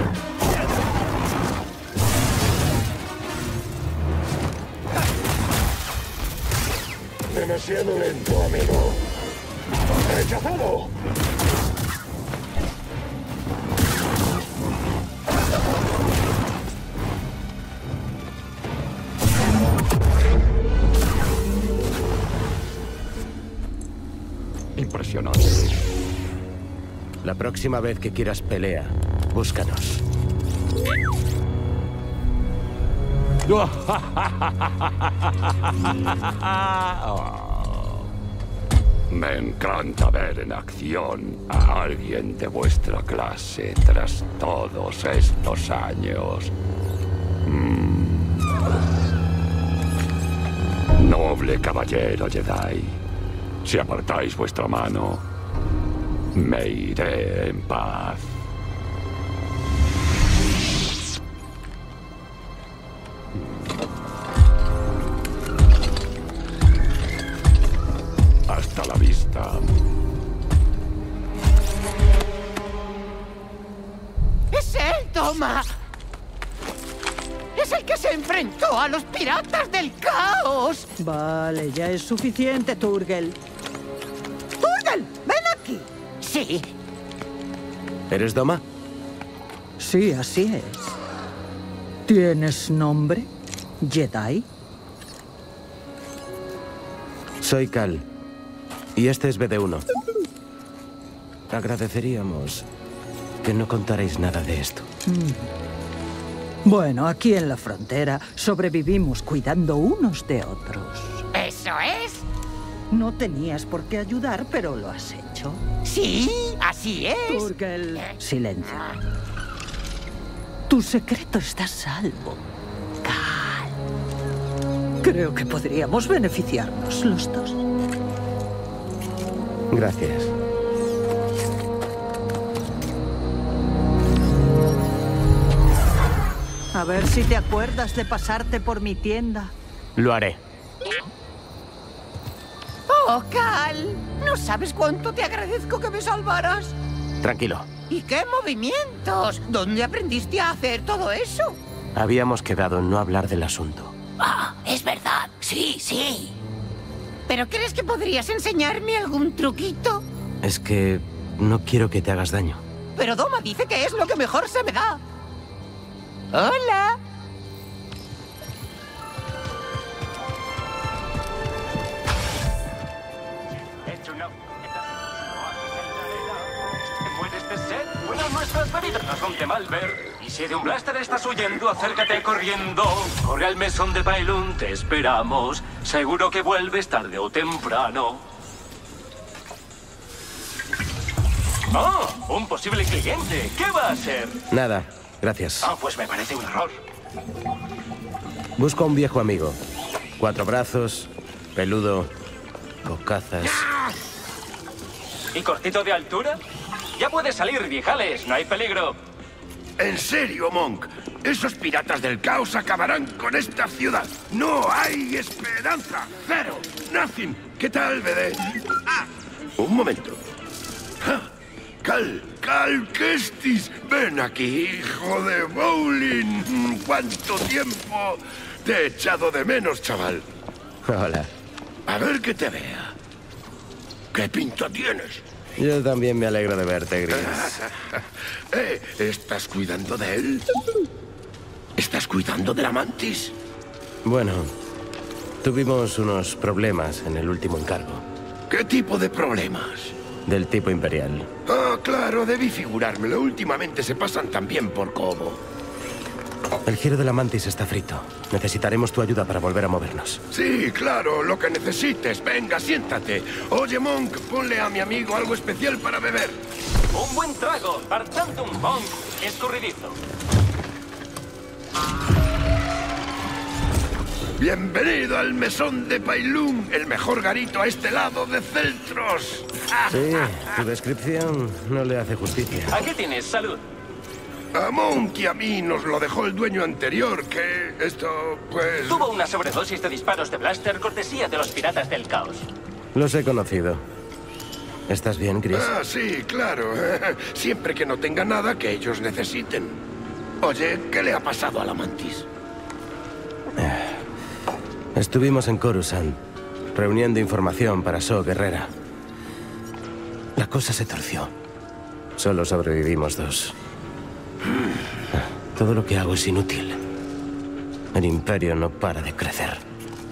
Demasiado lento, amigo. ¡Rechazado! Impresionante. La próxima vez que quieras pelea, búscanos. Me encanta ver en acción a alguien de vuestra clase tras todos estos años. Noble caballero Jedi, si apartáis vuestra mano, me iré en paz. Hasta la vista. ¡Es él, Toma! ¡Es el que se enfrentó a los piratas del caos! Vale, ya es suficiente, Turgel. ¡Turgel! ¡Ven aquí! Sí. ¿Eres Doma? Sí, así es. ¿Tienes nombre? ¿Jedi? Soy Cal. Y este es BD1. Agradeceríamos que no contarais nada de esto. Bueno, aquí en la frontera sobrevivimos cuidando unos de otros. ¿Eso es? No tenías por qué ayudar, pero lo has hecho. Sí, así es. Turgel, silencio. Tu secreto está a salvo, Cal. Creo que podríamos beneficiarnos los dos. Gracias. A ver si te acuerdas de pasarte por mi tienda. Lo haré. Oh, Cal, no sabes cuánto te agradezco que me salvaras. Tranquilo. ¿Y qué movimientos? ¿Dónde aprendiste a hacer todo eso? Habíamos quedado en no hablar del asunto. Ah, es verdad. Sí, sí. ¿Pero crees que podrías enseñarme algún truquito? Es que no quiero que te hagas daño. Pero Doma dice que es lo que mejor se me da. ¡Hola! ¿Mueres de sed? Bueno, nuestras bebidas no son de mal ver. Y si de un blaster estás huyendo, acércate corriendo. Corre al mesón de Pailún, te esperamos. Seguro que vuelves tarde o temprano. ¡Oh! Un posible cliente. ¿Qué va a ser? Nada, gracias. Ah, pues me parece un error. Busco a un viejo amigo. 4 brazos, peludo, bocazas. ¿Y cortito de altura? Ya puedes salir, viejales. No hay peligro. En serio, Monk. Esos piratas del caos acabarán con esta ciudad. No hay esperanza. Cero. Nothing. ¿Qué tal, BD? Ah, un momento. Ah, Cal Kestis. Ven aquí, hijo de Bowling. ¿Cuánto tiempo? Te he echado de menos, chaval. Hola. A ver que te vea. ¿Qué pinta tienes? Yo también me alegro de verte, Gris. ¿Estás cuidando de él? ¿Estás cuidando de la mantis? Bueno, tuvimos unos problemas en el último encargo. ¿Qué tipo de problemas? Del tipo imperial. Ah, claro, debí figurármelo. Últimamente se pasan también por cobo. El giro de la mantis está frito. Necesitaremos tu ayuda para volver a movernos. Sí, claro, lo que necesites. Venga, siéntate. Oye, Monk, ponle a mi amigo algo especial para beber. Un buen trago. Bartantum Monk. Escurridizo. Bienvenido al mesón de Pailún, el mejor garito a este lado de Celtros. Sí, tu descripción no le hace justicia. Aquí tienes, salud. A Monk y a mí nos lo dejó el dueño anterior, que esto, pues... Tuvo una sobredosis de disparos de blaster cortesía de los piratas del caos. Los he conocido. ¿Estás bien, Chris? Ah, sí, claro. Siempre que no tenga nada que ellos necesiten. Oye, ¿qué le ha pasado a la mantis? Estuvimos en Coruscant, reuniendo información para So Guerrera. La cosa se torció. Solo sobrevivimos 2. Todo lo que hago es inútil. El Imperio no para de crecer.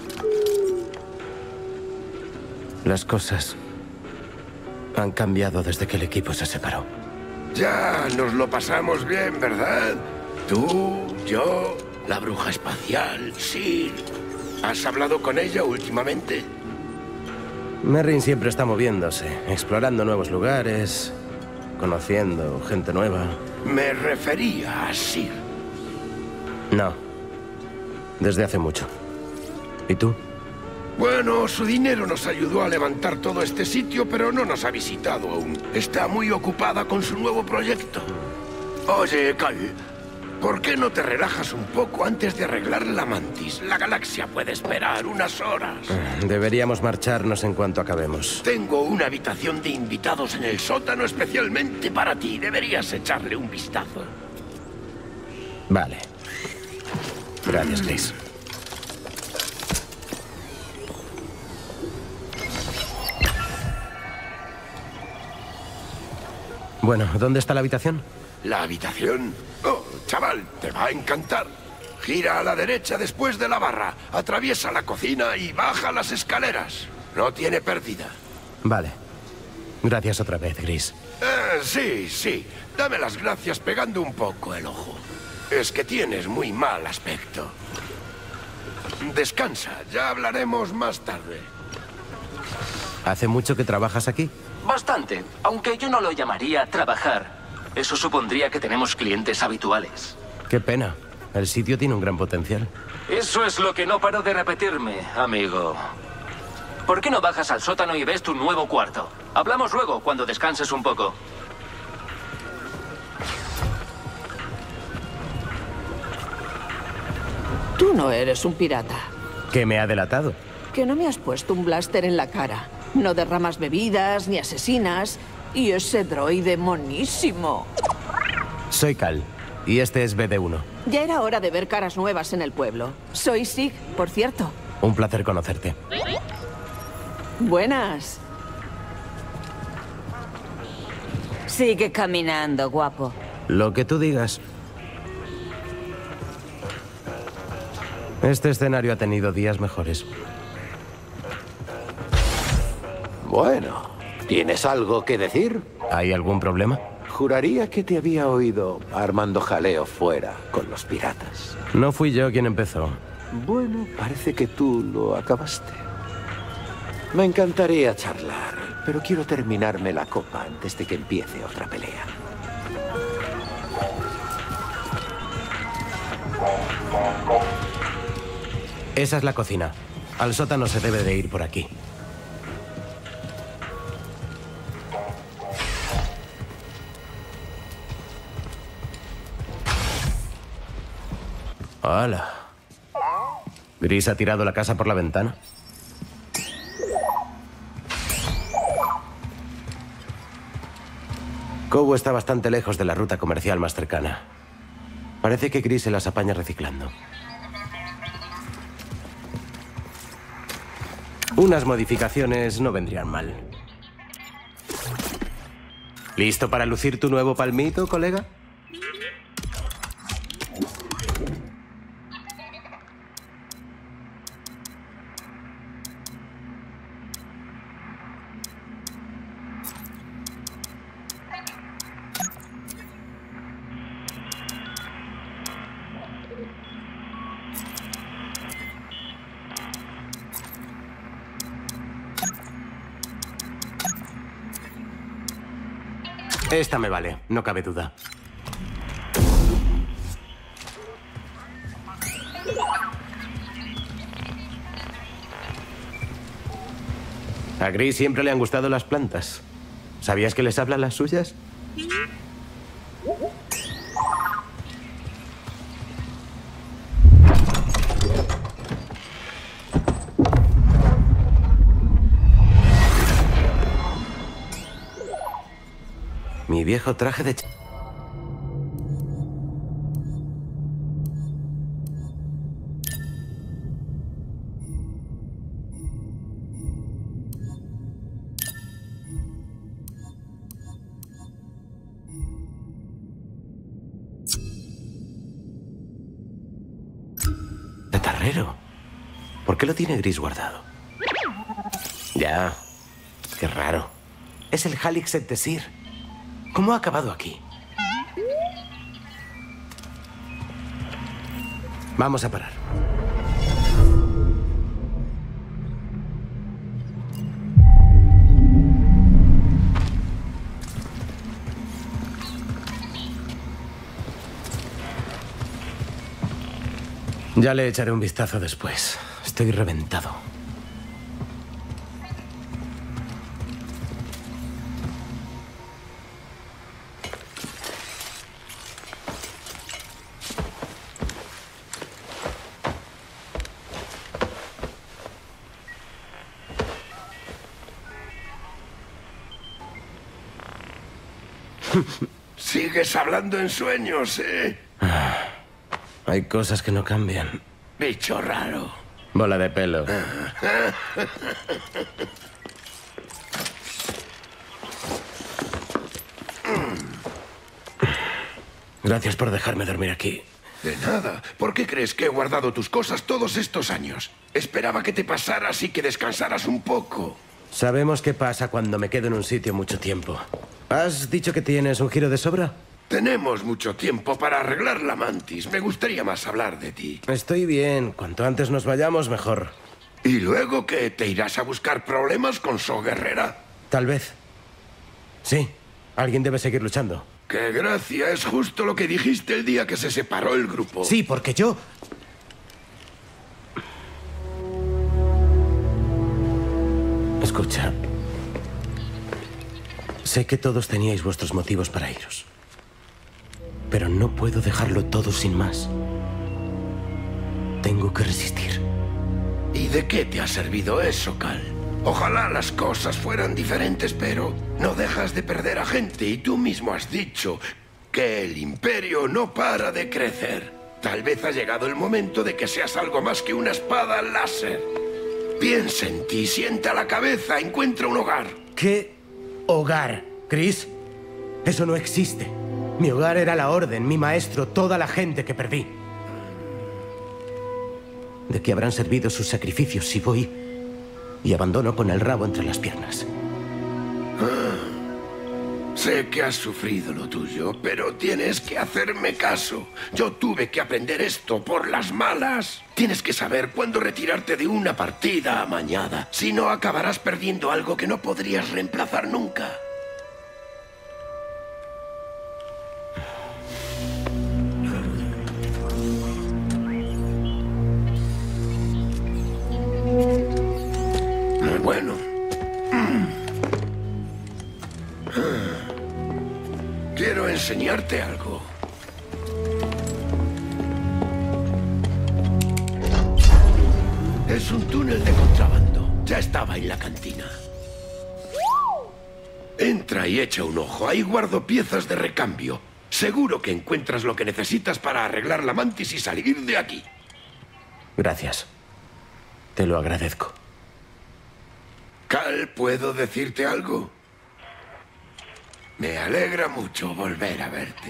Las cosas han cambiado desde que el equipo se separó. Ya nos lo pasamos bien, ¿verdad? Tú, yo, la bruja espacial, sí. ¿Has hablado con ella últimamente? Merrin siempre está moviéndose, explorando nuevos lugares, conociendo gente nueva. Me refería a Sir. No. Desde hace mucho. ¿Y tú? Bueno, su dinero nos ayudó a levantar todo este sitio, pero no nos ha visitado aún. Está muy ocupada con su nuevo proyecto. Oye, Cal, ¿por qué no te relajas un poco antes de arreglar la mantis? La galaxia puede esperar unas horas. Deberíamos marcharnos en cuanto acabemos. Tengo una habitación de invitados en el sótano especialmente para ti. Deberías echarle un vistazo. Vale. Gracias, Chris. Bueno, ¿dónde está la habitación? ¿La habitación? Oh, chaval, te va a encantar. Gira a la derecha después de la barra, atraviesa la cocina y baja las escaleras. No tiene pérdida. Vale. Gracias otra vez, Gris. Sí, sí. Dame las gracias pegando un poco el ojo. Es que tienes muy mal aspecto. Descansa, ya hablaremos más tarde. ¿Hace mucho que trabajas aquí? Bastante, aunque yo no lo llamaría trabajar. Eso supondría que tenemos clientes habituales. Qué pena. El sitio tiene un gran potencial. Eso es lo que no paro de repetirme, amigo. ¿Por qué no bajas al sótano y ves tu nuevo cuarto? Hablamos luego, cuando descanses un poco. Tú no eres un pirata. ¿Qué me ha delatado? Que no me has puesto un blaster en la cara. No derramas bebidas ni asesinas. Y ese droide monísimo. Soy Cal, y este es BD1. Ya era hora de ver caras nuevas en el pueblo. Soy Sig, por cierto. Un placer conocerte. Buenas. Sigue caminando, guapo. Lo que tú digas. Este escenario ha tenido días mejores. Bueno, ¿tienes algo que decir? ¿Hay algún problema? Juraría que te había oído armando jaleo fuera con los piratas. No fui yo quien empezó. Bueno, parece que tú lo acabaste. Me encantaría charlar, pero quiero terminarme la copa antes de que empiece otra pelea. Esa es la cocina. Al sótano se debe de ir por aquí. ¡Hala! ¿Gris ha tirado la casa por la ventana? Cobo está bastante lejos de la ruta comercial más cercana. Parece que Gris se las apaña reciclando. Unas modificaciones no vendrían mal. ¿Listo para lucir tu nuevo palmito, colega? Esta me vale, no cabe duda. A Gris siempre le han gustado las plantas. ¿Sabías que les hablan las suyas? Mi viejo traje de... Chatarrero. ¿Por qué lo tiene Gris guardado? Ya. Qué raro. Es el Halix et Desir. ¿Cómo ha acabado aquí? Vamos a parar. Ya le echaré un vistazo después. Estoy reventado. Sigues hablando en sueños, ¿eh? Hay cosas que no cambian. Bicho raro. Bola de pelo. Gracias por dejarme dormir aquí. De nada. ¿Por qué crees que he guardado tus cosas todos estos años? Esperaba que te pasaras y que descansaras un poco. Sabemos qué pasa cuando me quedo en un sitio mucho tiempo. ¿Has dicho que tienes un giro de sobra? Tenemos mucho tiempo para arreglar la mantis. Me gustaría más hablar de ti. Estoy bien. Cuanto antes nos vayamos, mejor. ¿Y luego qué? ¿Te irás a buscar problemas con So Guerrera? Tal vez. Sí. Alguien debe seguir luchando. ¡Qué gracia! Es justo lo que dijiste el día que se separó el grupo. Sí, porque yo... Escucha. Sé que todos teníais vuestros motivos para iros. Pero no puedo dejarlo todo sin más. Tengo que resistir. ¿Y de qué te ha servido eso, Cal? Ojalá las cosas fueran diferentes, pero no dejas de perder a gente y tú mismo has dicho que el imperio no para de crecer. Tal vez ha llegado el momento de que seas algo más que una espada láser. Piensa en ti, sienta la cabeza, encuentra un hogar. ¿Qué hogar, Chris? Eso no existe. Mi hogar era la Orden, mi maestro, toda la gente que perdí. ¿De qué habrán servido sus sacrificios si voy y abandono con el rabo entre las piernas? Sé que has sufrido lo tuyo, pero tienes que hacerme caso. Yo tuve que aprender esto por las malas. Tienes que saber cuándo retirarte de una partida amañada. Si no, acabarás perdiendo algo que no podrías reemplazar nunca. Bueno. Quiero enseñarte algo. Es un túnel de contrabando. Ya estaba en la cantina. Entra y echa un ojo. Ahí guardo piezas de recambio. Seguro que encuentras lo que necesitas para arreglar la mantis y salir de aquí. Gracias. Te lo agradezco. Cal, ¿puedo decirte algo? Me alegra mucho volver a verte.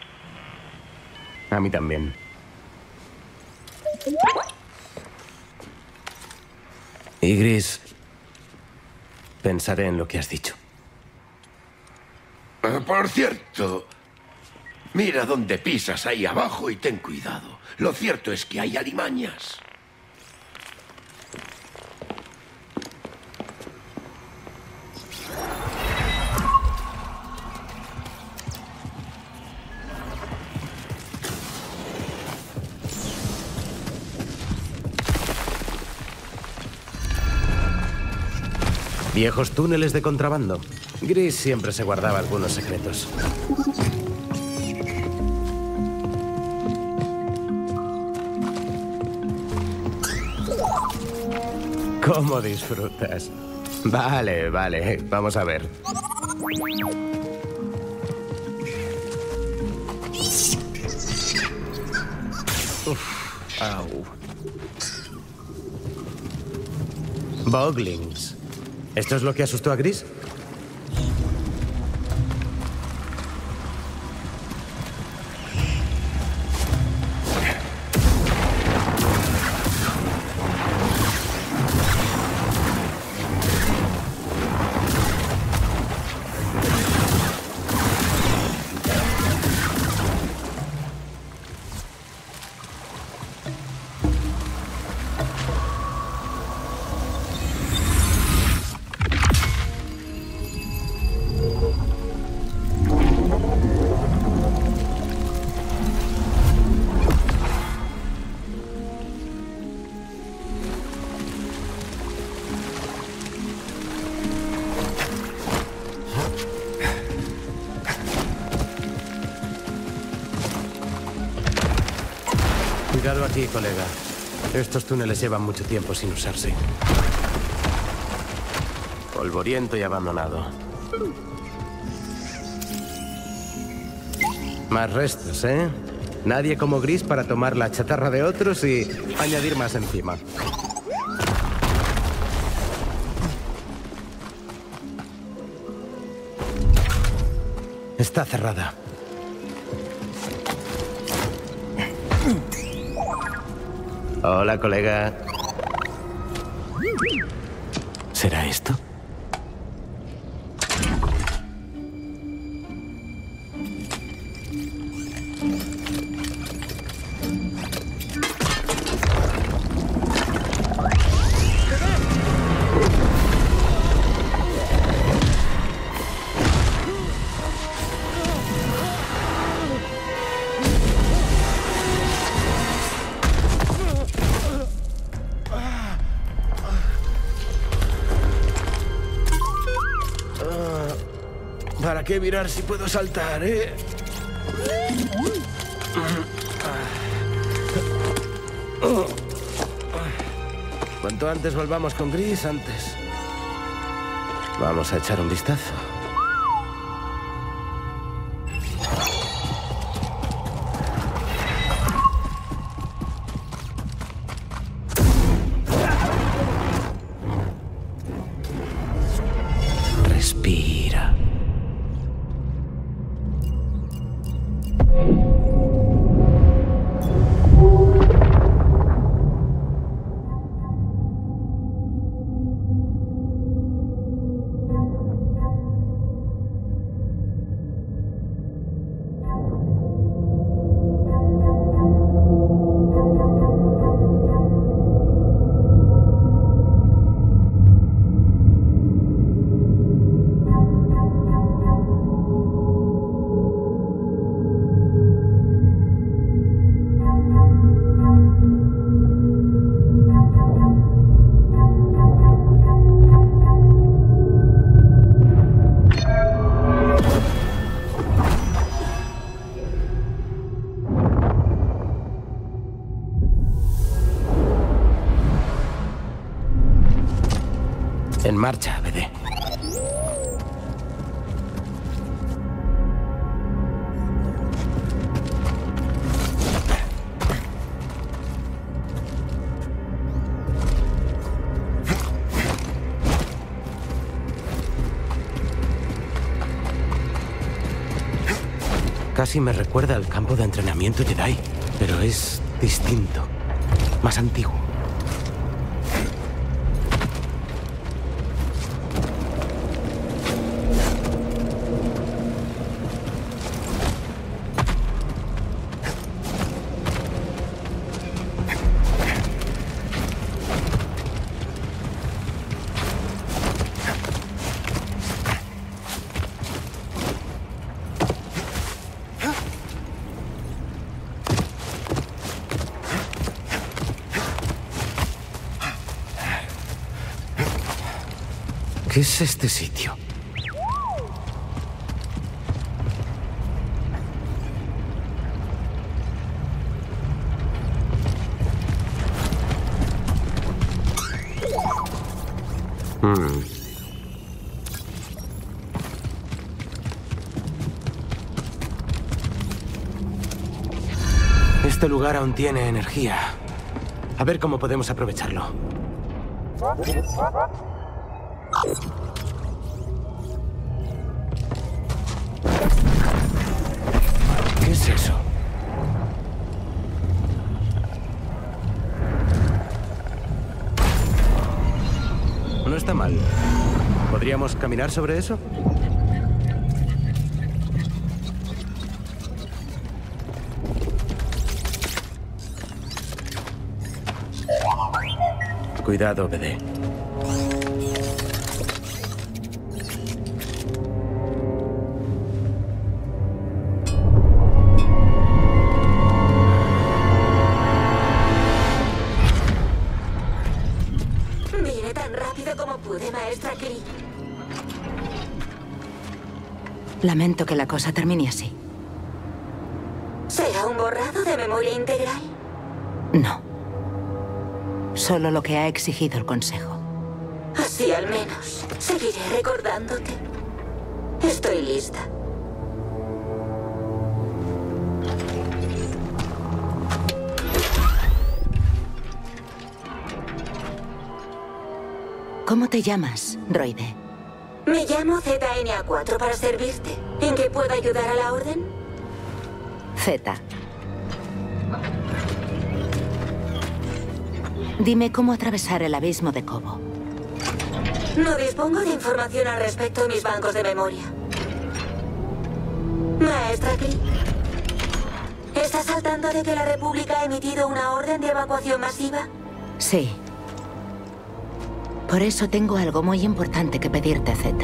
A mí también. Y Gris, pensaré en lo que has dicho. Por cierto, mira dónde pisas ahí abajo y ten cuidado. Lo cierto es que hay alimañas. Viejos túneles de contrabando. Gris siempre se guardaba algunos secretos. ¿Cómo disfrutas? Vale, vale. Vamos a ver. Uf, au. Boglings. ¿Esto es lo que asustó a Gris? Cuidado aquí, colega. Estos túneles llevan mucho tiempo sin usarse. Polvoriento y abandonado. Más restos, ¿eh? Nadie como Gris para tomar la chatarra de otros y añadir más encima. Está cerrada. Hola, colega. ¿Será esto? qué mirar si puedo saltar, eh? Cuanto antes volvamos con Gris, antes. Vamos a echar un vistazo. Respira. En marcha, BD. Casi me recuerda al campo de entrenamiento Jedi, pero es distinto, más antiguo. ¿Qué es este sitio? Este lugar aún tiene energía. A ver cómo podemos aprovecharlo. ¿Qué es eso? No está mal. ¿Podríamos caminar sobre eso? Cuidado, BD. Vine tan rápido como pude, maestra Kri. Lamento que la cosa termine así. ¿Será un borrado de memoria integral? No. Solo lo que ha exigido el Consejo. Así al menos seguiré recordándote. Estoy lista. ¿Cómo te llamas, droide? Me llamo ZNA4 para servirte. ¿En qué puedo ayudar a la Orden? Z. Dime cómo atravesar el abismo de Cobo. No dispongo de información al respecto en mis bancos de memoria. Maestra Kri, ¿estás al tanto de que la República ha emitido una orden de evacuación masiva? Sí. Por eso tengo algo muy importante que pedirte, Z.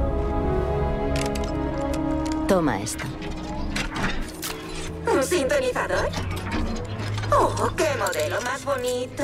Toma esto. ¿Un sintonizador? ¡Oh, qué modelo más bonito!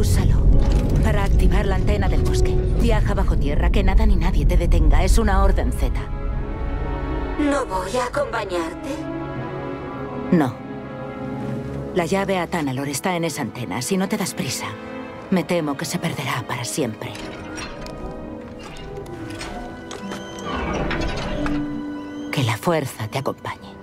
Úsalo para activar la antena del bosque. Viaja bajo tierra, que nada ni nadie te detenga. Es una orden Z. ¿No voy a acompañarte? No. La llave a Tanalor está en esa antena. Si no te das prisa, me temo que se perderá para siempre. Que la fuerza te acompañe.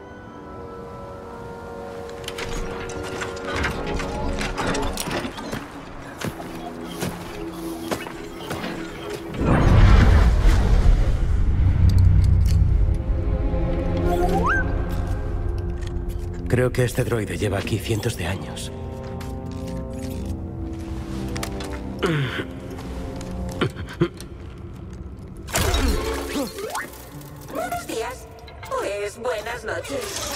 Creo que este droide lleva aquí cientos de años. Buenos días. Pues buenas noches.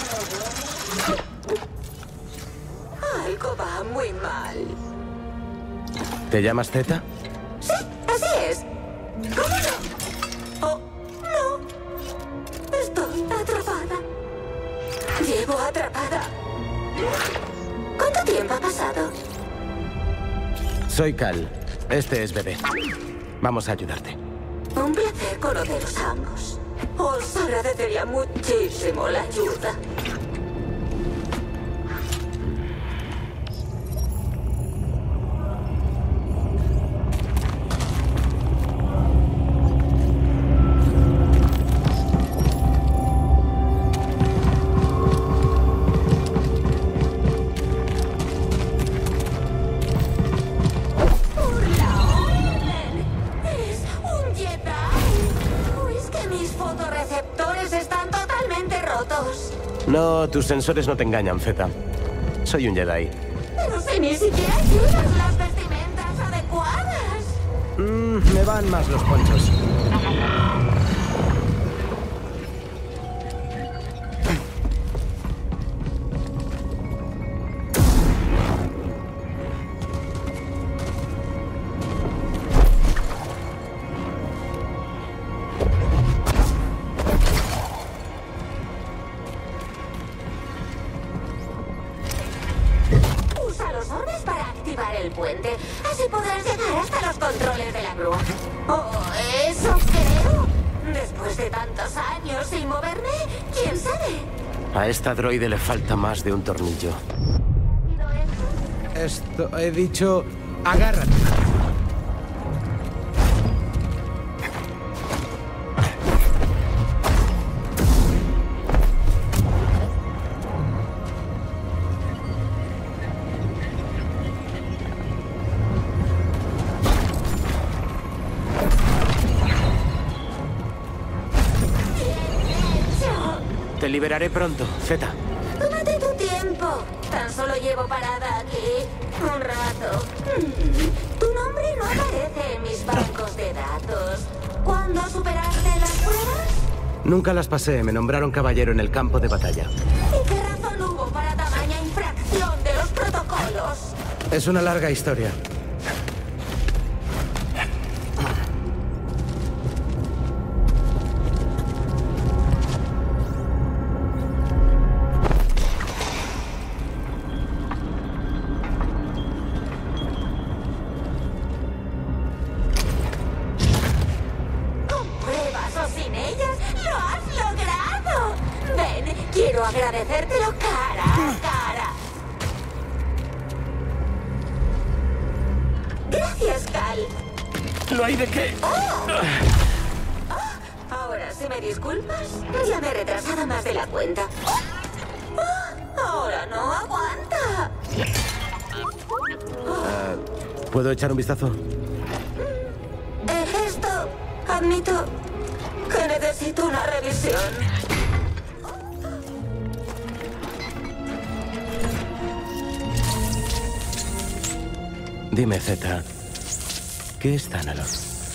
Algo va muy mal. ¿Te llamas Zeta? Sí, así es. ¿Cómo no? Oh, no. Estoy atrapada. Llevo atrapada. ¿Cuánto tiempo ha pasado? Soy Cal. Este es Bebé. Vamos a ayudarte. Un placer conoceros a ambos. Os agradecería muchísimo la ayuda. No, tus sensores no te engañan, Zeta. Soy un Jedi. Pero si ni siquiera llevas las vestimentas adecuadas. Me van más los ponchos. A esta droide le falta más de un tornillo. Esto he dicho... agárrate. Te liberaré pronto, Zeta. Tómate tu tiempo. Tan solo llevo parada aquí un rato. Tu nombre no aparece en mis bancos de datos. ¿Cuándo superaste las pruebas? Nunca las pasé. Me nombraron caballero en el campo de batalla. ¿Y qué razón hubo para tamaña infracción de los protocolos? Es una larga historia. Agradecértelo cara a cara. Gracias, Cal. No hay de qué. Ahora, si me disculpas, ya me he retrasado más de la cuenta. Ahora no aguanta. ¿Puedo echar un vistazo? Esto, admito que necesito una revisión. Dime, Zeta, ¿qué es Tanalor?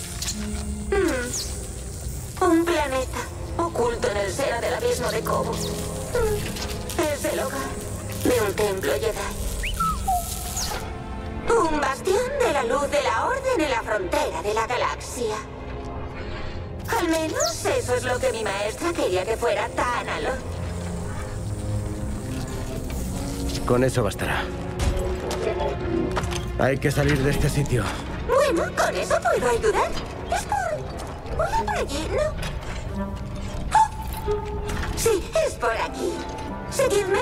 Un planeta oculto en el seno del abismo de Kobu. Es el hogar de un templo Jedi. Un bastión de la luz de la Orden en la frontera de la galaxia. Al menos eso es lo que mi maestra quería que fuera Tanalor. Con eso bastará. Hay que salir de este sitio. Bueno, con eso puedo ayudar. Es por... Voy por allí, ¿no? ¡Oh! Sí, es por aquí. Seguidme.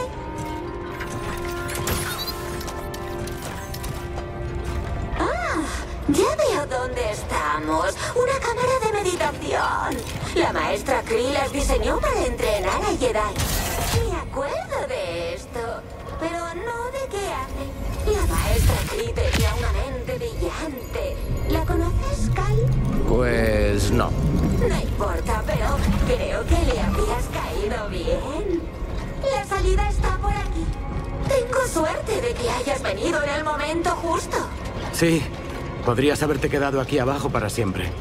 Ah, ya veo dónde estamos. Una cámara de meditación. La maestra Kree las diseñó para entrenar a Jedi. Me acuerdo de esto, pero no de qué hace. La maestra Kree tenía una mente brillante. ¿La conoces, Cal? Pues no. No importa, pero creo que le habrías caído bien. La salida está por aquí. Tengo suerte de que hayas venido en el momento justo. Sí, podrías haberte quedado aquí abajo para siempre.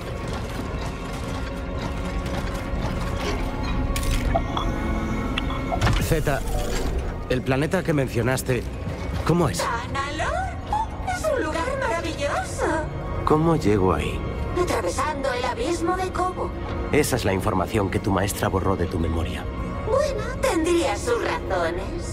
Zeta, el planeta que mencionaste, ¿cómo es? ¡Tanalor! Es un lugar maravilloso. ¿Cómo llego ahí? Atravesando el abismo de Cobo. Esa es la información que tu maestra borró de tu memoria. Bueno, tendría sus razones.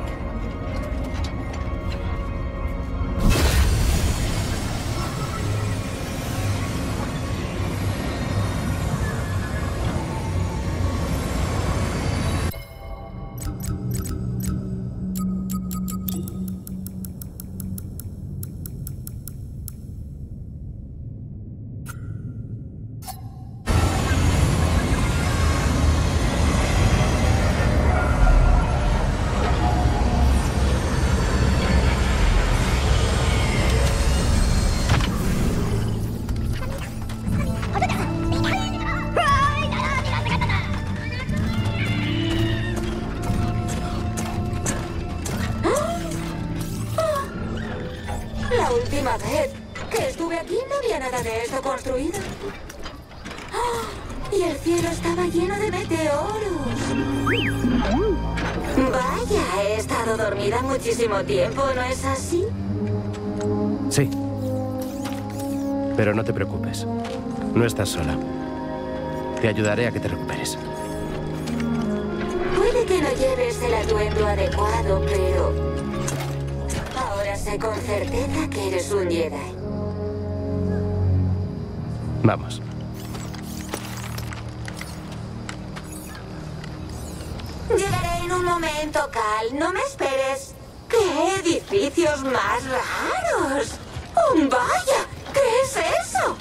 La última vez que estuve aquí no había nada de esto construido. ¡Oh! Y el cielo estaba lleno de meteoros. Vaya, he estado dormida muchísimo tiempo, ¿no es así? Sí. Pero no te preocupes. No estás sola. Te ayudaré a que te recuperes. Puede que no lleves el atuendo adecuado, pero... ahora sé con certeza que eres un Jedi. Vamos. Llegaré en un momento, Cal. No me esperes. ¡Qué edificios más raros! ¡Vaya! ¿Qué es eso?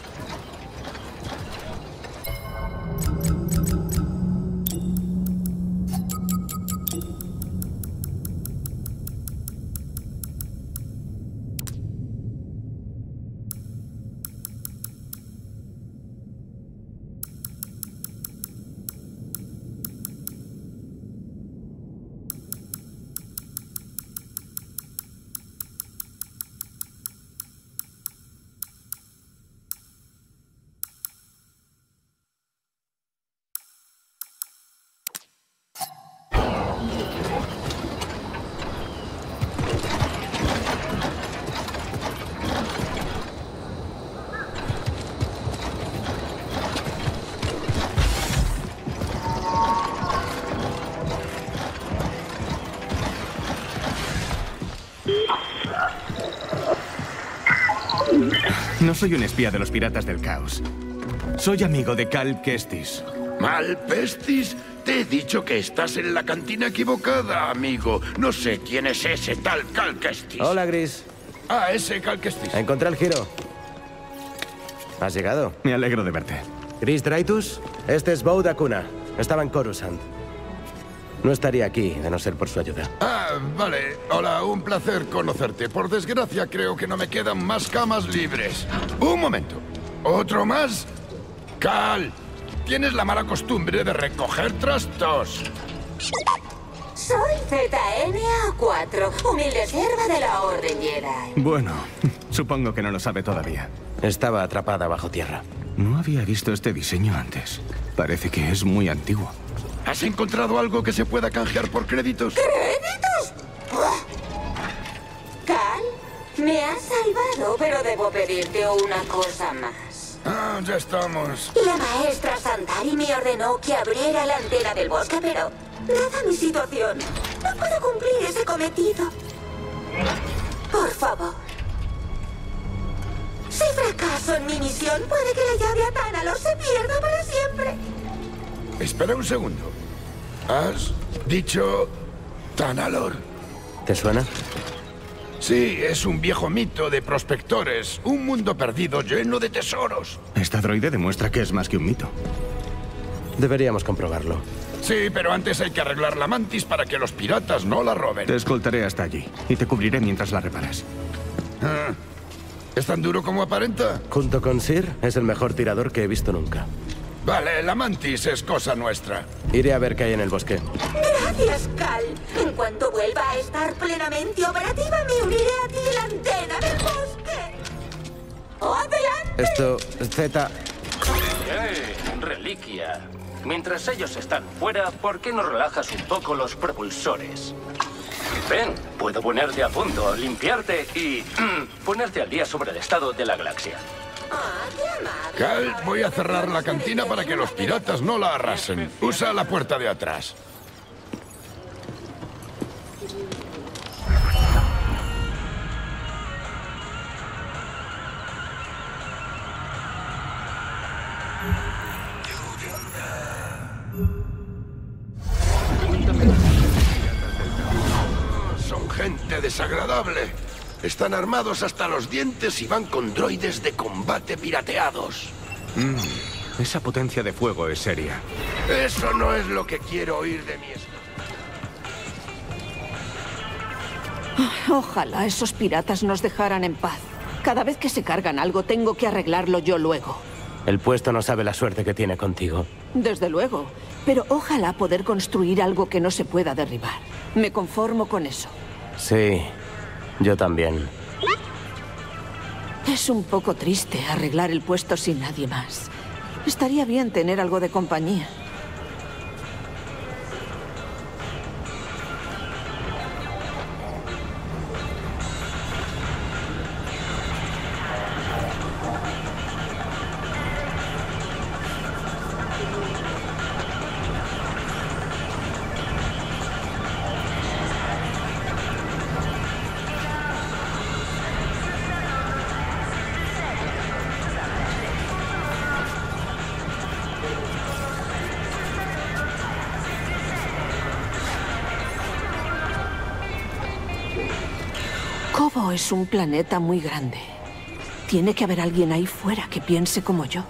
No soy un espía de los piratas del caos. Soy amigo de Cal Kestis. ¿Mal Pestis? Te he dicho que estás en la cantina equivocada, amigo. No sé quién es ese tal Cal Kestis. Hola, Gris. Ah, ese Cal Kestis. Encontré el giro. ¿Has llegado? Me alegro de verte. Gris Draitus, este es Bo Dakuna. Estaba en Coruscant. No estaría aquí, de no ser por su ayuda. Ah, vale. Hola, un placer conocerte. Por desgracia, creo que no me quedan más camas libres. Un momento. ¿Otro más? Cal, tienes la mala costumbre de recoger trastos. Soy ZNA4, humilde sierva de la Orden Jedi. Bueno, supongo que no lo sabe todavía. Estaba atrapada bajo tierra. No había visto este diseño antes. Parece que es muy antiguo. ¿Has encontrado algo que se pueda canjear por créditos? ¿Créditos? Cal, me has salvado, pero debo pedirte una cosa más. Ah, ya estamos. La maestra Santari me ordenó que abriera la antena del bosque, pero dada mi situación, no puedo cumplir ese cometido. Por favor, fracaso en mi misión, puede que la llave a Tanalor se pierda para siempre. Espera un segundo. ¿Has dicho Tanalor? ¿Te suena? Sí, es un viejo mito de prospectores. Un mundo perdido lleno de tesoros. Esta droide demuestra que es más que un mito. Deberíamos comprobarlo. Sí, pero antes hay que arreglar la mantis para que los piratas no la roben. Te escoltaré hasta allí y te cubriré mientras la reparas. ¿Es tan duro como aparenta? Junto con Sir, es el mejor tirador que he visto nunca. Vale, la mantis es cosa nuestra. Iré a ver qué hay en el bosque. Gracias, Cal. En cuanto vuelva a estar plenamente operativa, me uniré a ti en la antena del bosque. ¡Adelante! Esto, Z... Reliquia. Mientras ellos están fuera, ¿por qué no relajas un poco los propulsores? Ven, puedo ponerte a punto, limpiarte y ponerte al día sobre el estado de la galaxia. Cal, voy a cerrar la cantina para que los piratas no la arrasen. Usa la puerta de atrás. Son gente desagradable. Están armados hasta los dientes y van con droides de combate pirateados. Esa potencia de fuego es seria. Eso no es lo que quiero oír de mi Ojalá esos piratas nos dejaran en paz. Cada vez que se cargan algo, tengo que arreglarlo yo luego. El puesto no sabe la suerte que tiene contigo. Desde luego. Pero ojalá poder construir algo que no se pueda derribar. Me conformo con eso. Sí, yo también. Es un poco triste arreglar el puesto sin nadie más. Estaría bien tener algo de compañía. Kobo es un planeta muy grande. Tiene que haber alguien ahí fuera que piense como yo.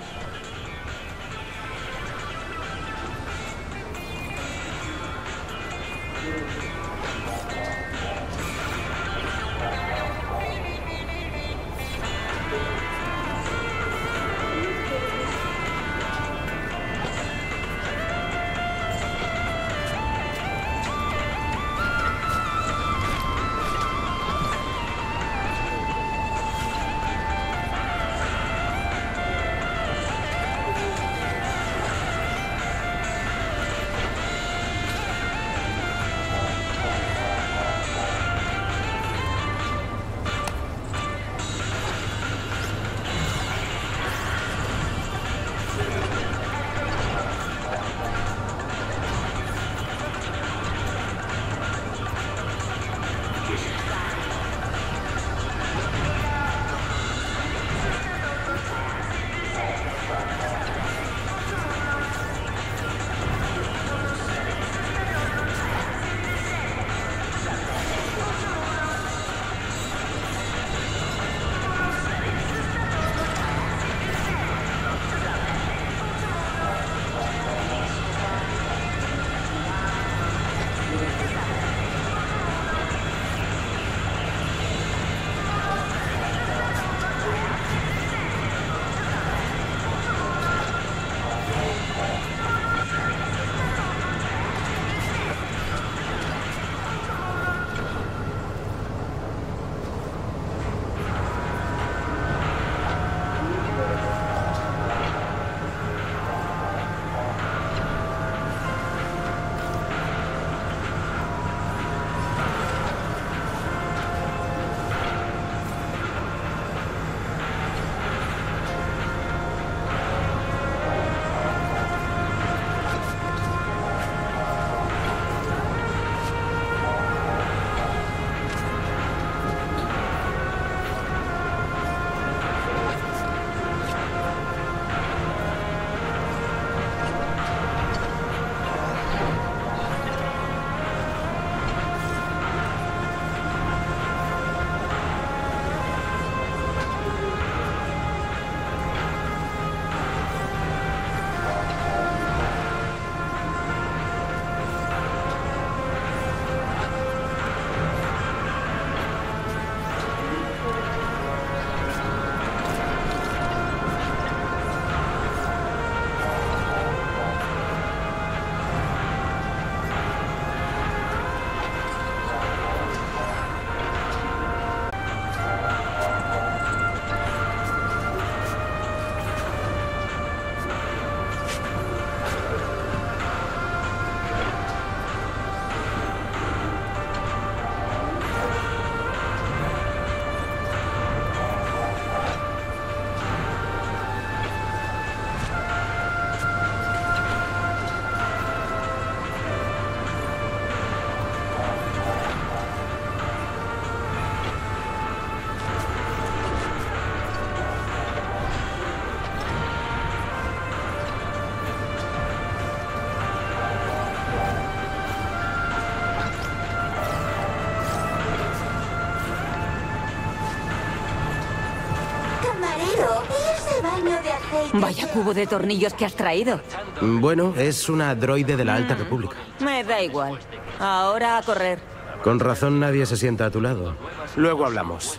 lleno de aceite. Vaya cubo de tornillos que has traído. Bueno, es una droide de la Alta República. Me da igual. Ahora a correr. Con razón nadie se sienta a tu lado. Luego hablamos.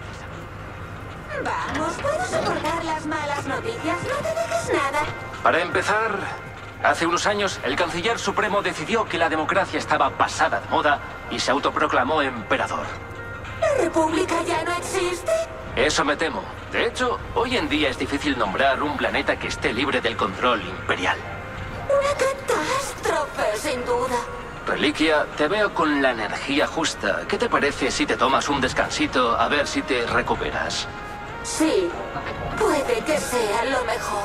Vamos, puedo soportar las malas noticias. No te dejes nada. Para empezar, hace unos años el canciller supremo decidió que la democracia estaba pasada de moda y se autoproclamó emperador. ¿La República ya no existe? Eso me temo. De hecho, hoy en día es difícil nombrar un planeta que esté libre del control imperial. Una catástrofe, sin duda. Reliquia, te veo con la energía justa. ¿Qué te parece si te tomas un descansito a ver si te recuperas? Sí, puede que sea lo mejor.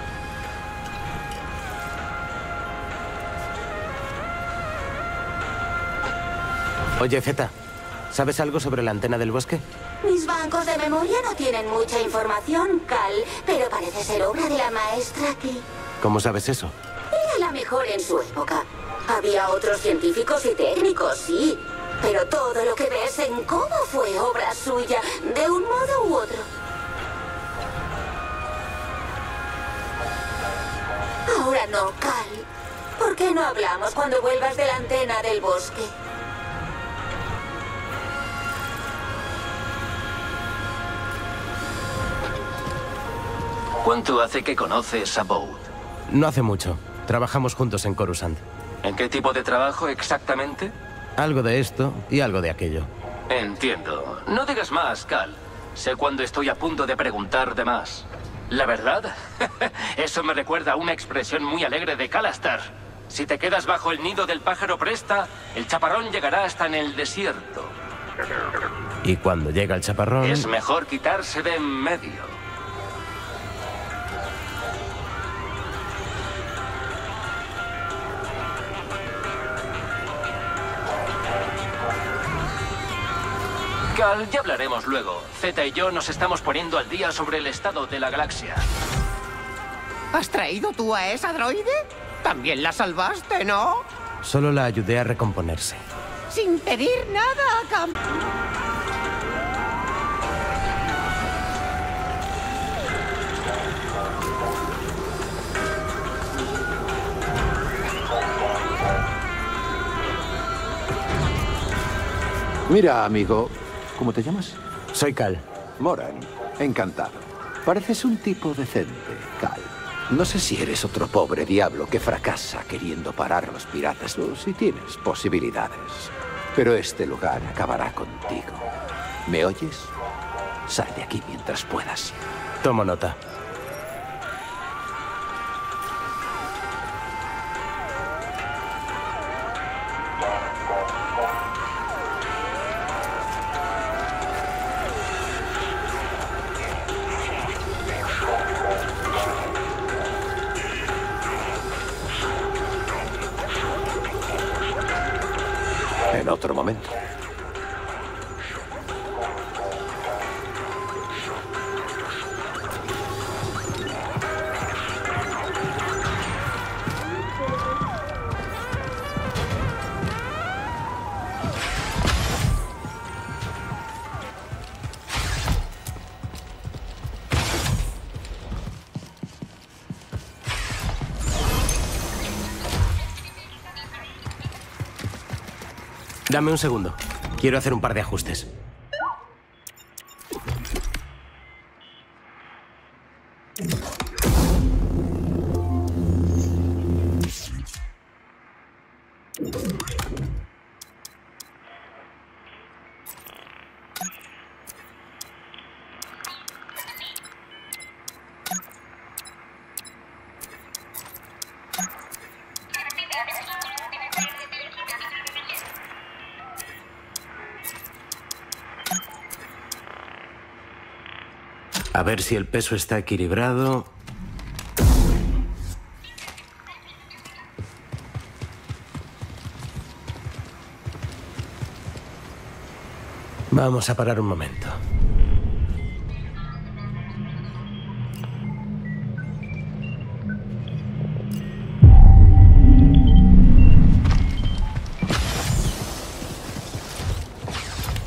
Oye, Zeta, ¿sabes algo sobre la antena del bosque? Mis bancos de memoria no tienen mucha información, Cal, pero parece ser obra de la maestra aquí. ¿Cómo sabes eso? Era la mejor en su época. Había otros científicos y técnicos, sí, pero todo lo que ves en cómo fue obra suya, de un modo u otro. Ahora no, Cal. ¿Por qué no hablamos cuando vuelvas de la antena del bosque? ¿Cuánto hace que conoces a Boud? No hace mucho. Trabajamos juntos en Coruscant. ¿En qué tipo de trabajo exactamente? Algo de esto y algo de aquello. Entiendo. No digas más, Cal. Sé cuando estoy a punto de preguntar de más. ¿La verdad? Eso me recuerda a una expresión muy alegre de Kalastar. Si te quedas bajo el nido del pájaro presta, el chaparrón llegará hasta en el desierto. Y cuando llega el chaparrón... Es mejor quitarse de en medio. Cal, ya hablaremos luego. Zeta y yo nos estamos poniendo al día sobre el estado de la galaxia. ¿Has traído tú a esa droide? También la salvaste, ¿no? Solo la ayudé a recomponerse. Sin pedir nada a cambio. Mira, amigo, ¿cómo te llamas? Soy Cal. Moran, encantado. Pareces un tipo decente, Cal. No sé si eres otro pobre diablo que fracasa queriendo parar a los piratas. Tú sí tienes posibilidades. Pero este lugar acabará contigo. ¿Me oyes? Sal de aquí mientras puedas. Tomo nota. En otro momento. Dame un segundo. Quiero hacer un par de ajustes. A ver si el peso está equilibrado. Vamos a parar un momento.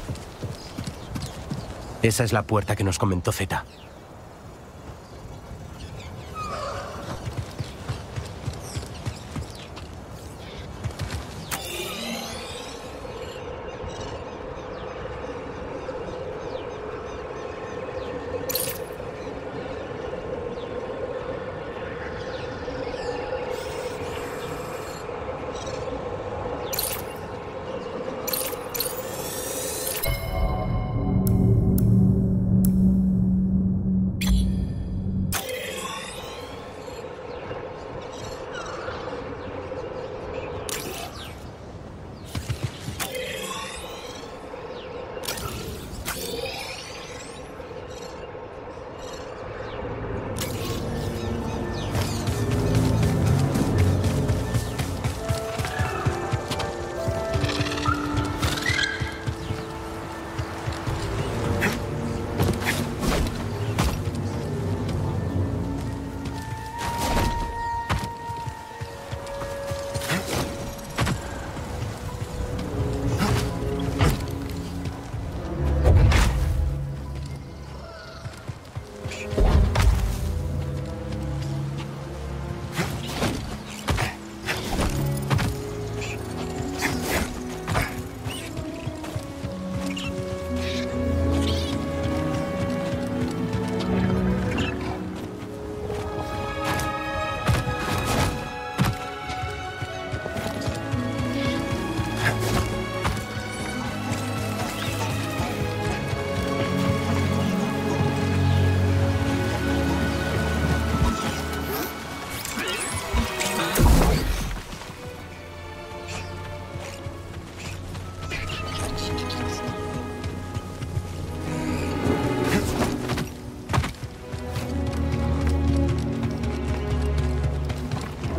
Esa es la puerta que nos comentó Zeta.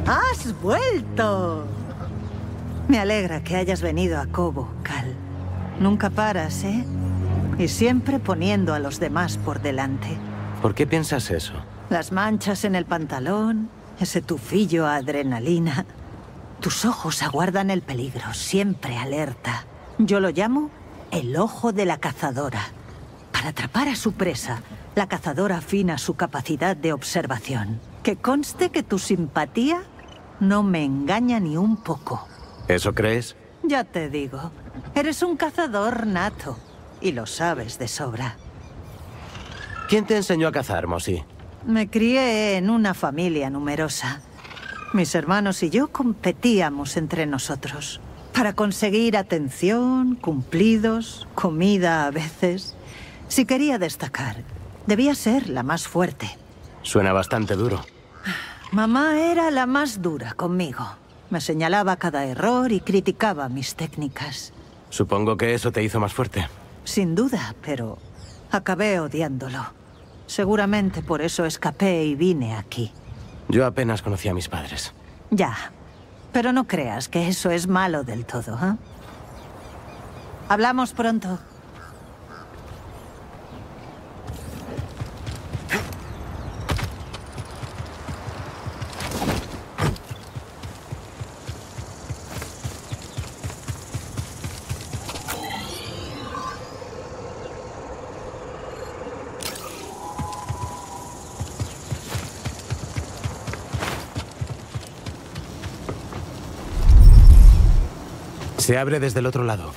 ¡Has vuelto! Me alegra que hayas venido a Cobo, Cal. Nunca paras, ¿eh? Y siempre poniendo a los demás por delante. ¿Por qué piensas eso? Las manchas en el pantalón, ese tufillo a adrenalina. Tus ojos aguardan el peligro, siempre alerta. Yo lo llamo el ojo de la cazadora. Para atrapar a su presa, la cazadora afina su capacidad de observación. Que conste que tu simpatía no me engaña ni un poco. ¿Eso crees? Ya te digo, eres un cazador nato. Y lo sabes de sobra. ¿Quién te enseñó a cazar, Mossy? Me crié en una familia numerosa. Mis hermanos y yo competíamos entre nosotros. Para conseguir atención, cumplidos, comida a veces. Si quería destacar, debía ser la más fuerte. Suena bastante duro. Mamá era la más dura conmigo. Me señalaba cada error y criticaba mis técnicas. Supongo que eso te hizo más fuerte. Sin duda, pero acabé odiándolo. Seguramente por eso escapé y vine aquí. Yo apenas conocí a mis padres. Ya, pero no creas que eso es malo del todo, ¿eh? Hablamos pronto. Se abre desde el otro lado.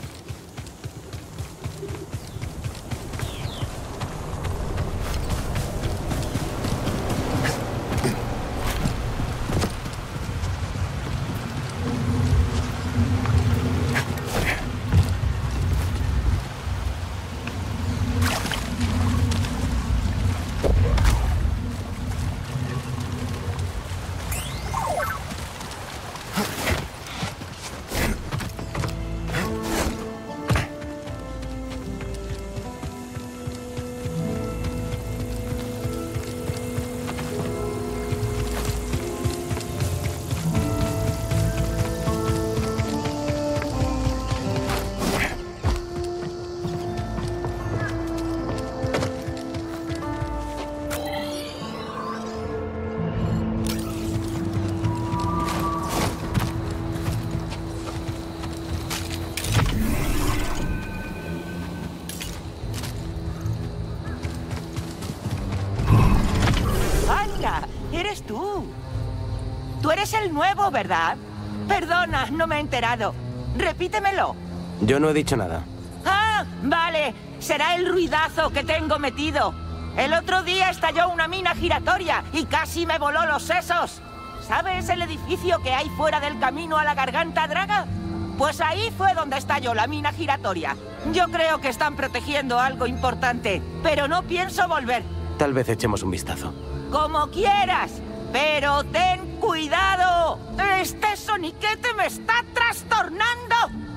Eres tú. Tú eres el nuevo, ¿verdad? Perdona, no me he enterado. Repítemelo. Yo no he dicho nada. Ah, vale. Será el ruidazo que tengo metido. El otro día estalló una mina giratoria y casi me voló los sesos. ¿Sabes el edificio que hay fuera del camino a la Garganta Draga? Pues ahí fue donde estalló la mina giratoria. Yo creo que están protegiendo algo importante, pero no pienso volver. Tal vez echemos un vistazo. Como quieras, pero ten cuidado. Este soniquete me está trastornando.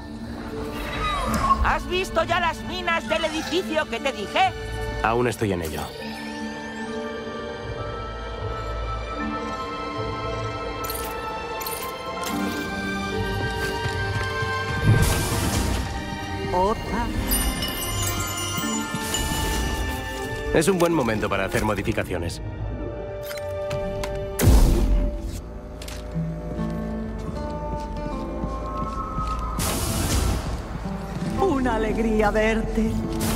¿Has visto ya las minas del edificio que te dije? Aún estoy en ello. Otra. Es un buen momento para hacer modificaciones. Una alegría verte.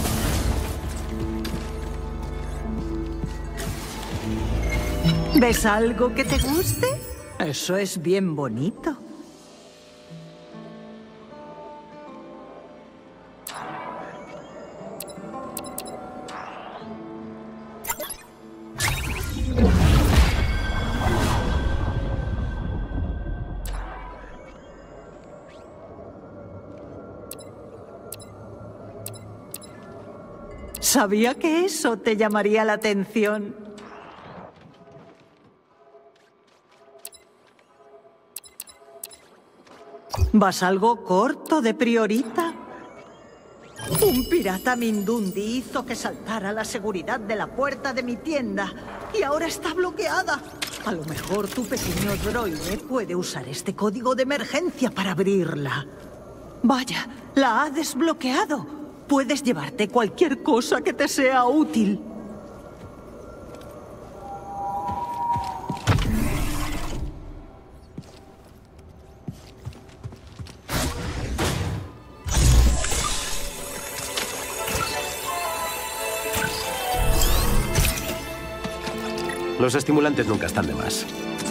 ¿Ves algo que te guste? Eso es bien bonito. Sabía que eso te llamaría la atención. ¿Vas algo corto de priorita? Un pirata Mindundi hizo que saltara la seguridad de la puerta de mi tienda y ahora está bloqueada. A lo mejor tu pequeño droide puede usar este código de emergencia para abrirla. Vaya, la ha desbloqueado. Puedes llevarte cualquier cosa que te sea útil. Los estimulantes nunca están de más.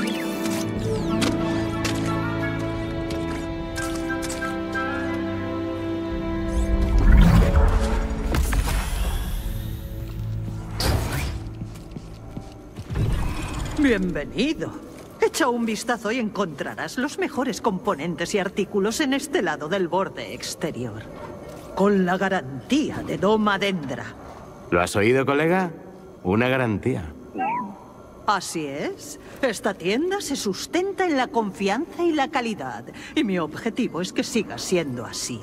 Bienvenido. Echa un vistazo y encontrarás los mejores componentes y artículos en este lado del borde exterior. Con la garantía de Doma Dendra. ¿Lo has oído, colega? Una garantía. Así es. Esta tienda se sustenta en la confianza y la calidad. Y mi objetivo es que siga siendo así.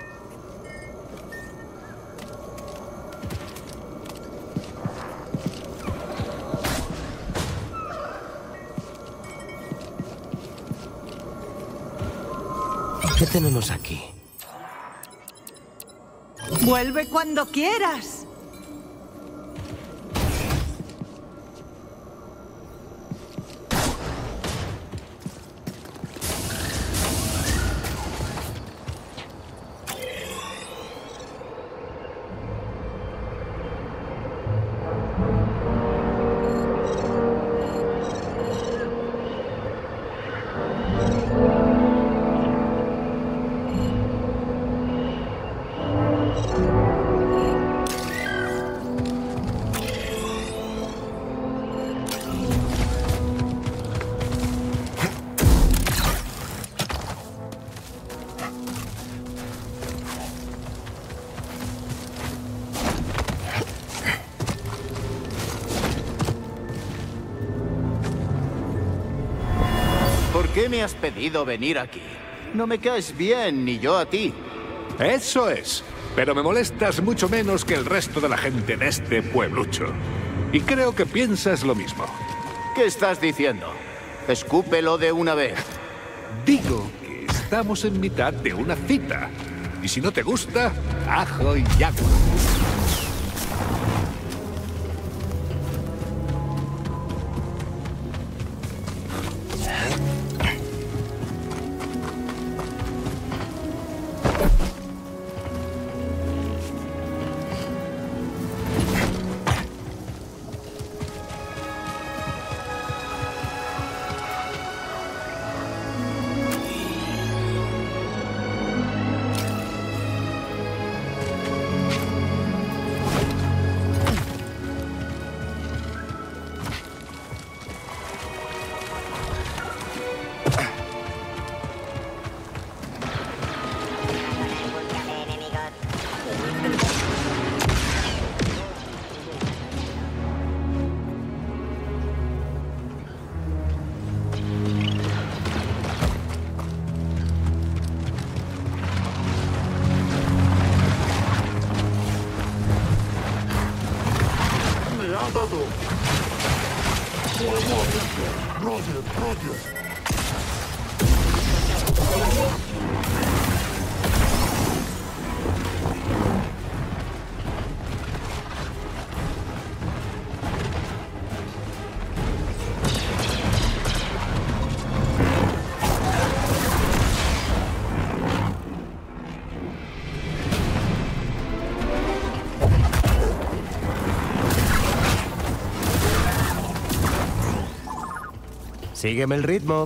¿Qué tenemos aquí? Vuelve cuando quieras. ¿Por qué me has pedido venir aquí? No me caes bien, ni yo a ti. Eso es. Pero me molestas mucho menos que el resto de la gente de este pueblucho. Y creo que piensas lo mismo. ¿Qué estás diciendo? Escúpelo de una vez. Digo que estamos en mitad de una cita. Y si no te gusta, ajo y agua. Sígueme el ritmo.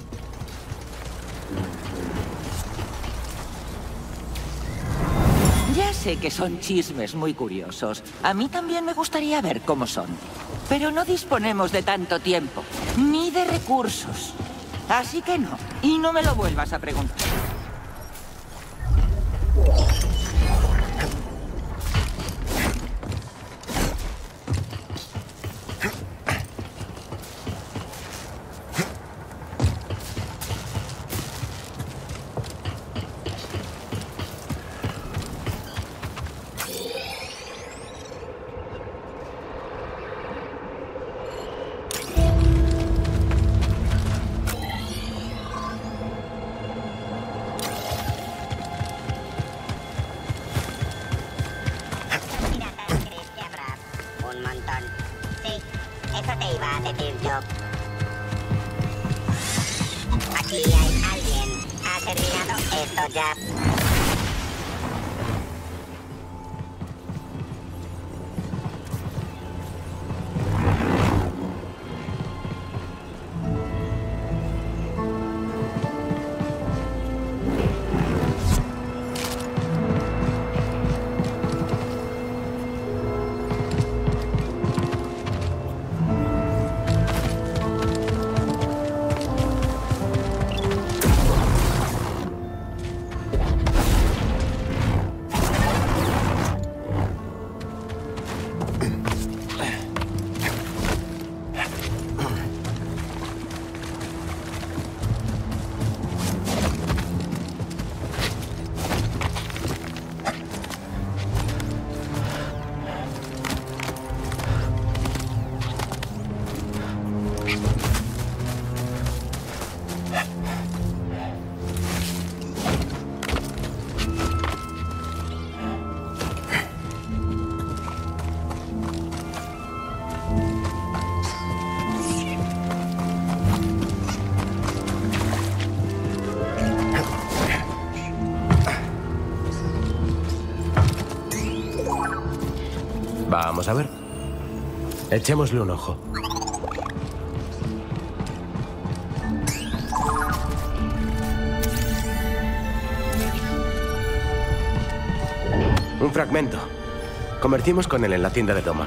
Ya sé que son chismes muy curiosos. A mí también me gustaría ver cómo son. Pero no disponemos de tanto tiempo, ni de recursos. Así que no. Y no me lo vuelvas a preguntar. Aquí hay alguien. ¿Ha terminado esto ya? Vamos a ver. Echémosle un ojo. Un fragmento. Comerciemos con él en la tienda de Doma.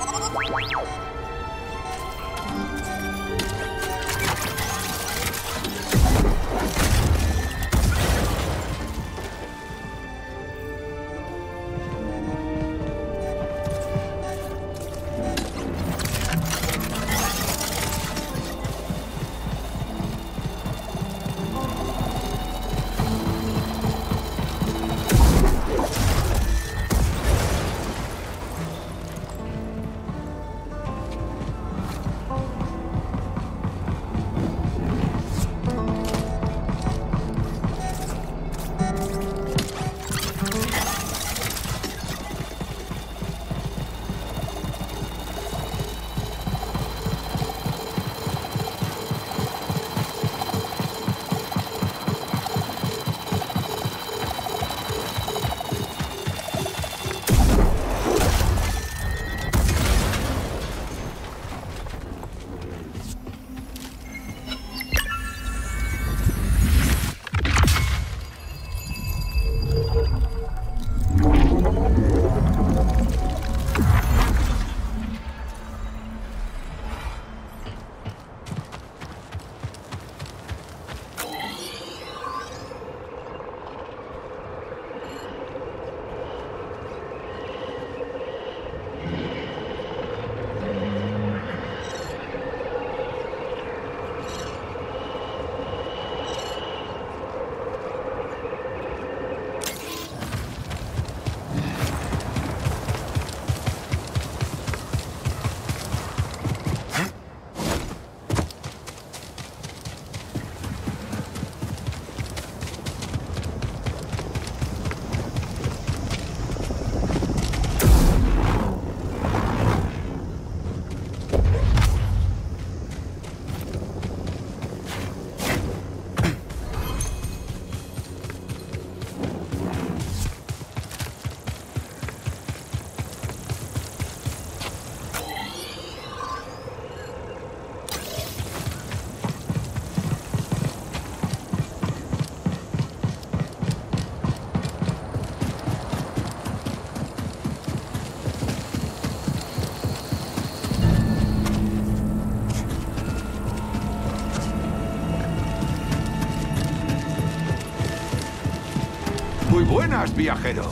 Muy buenas, viajero.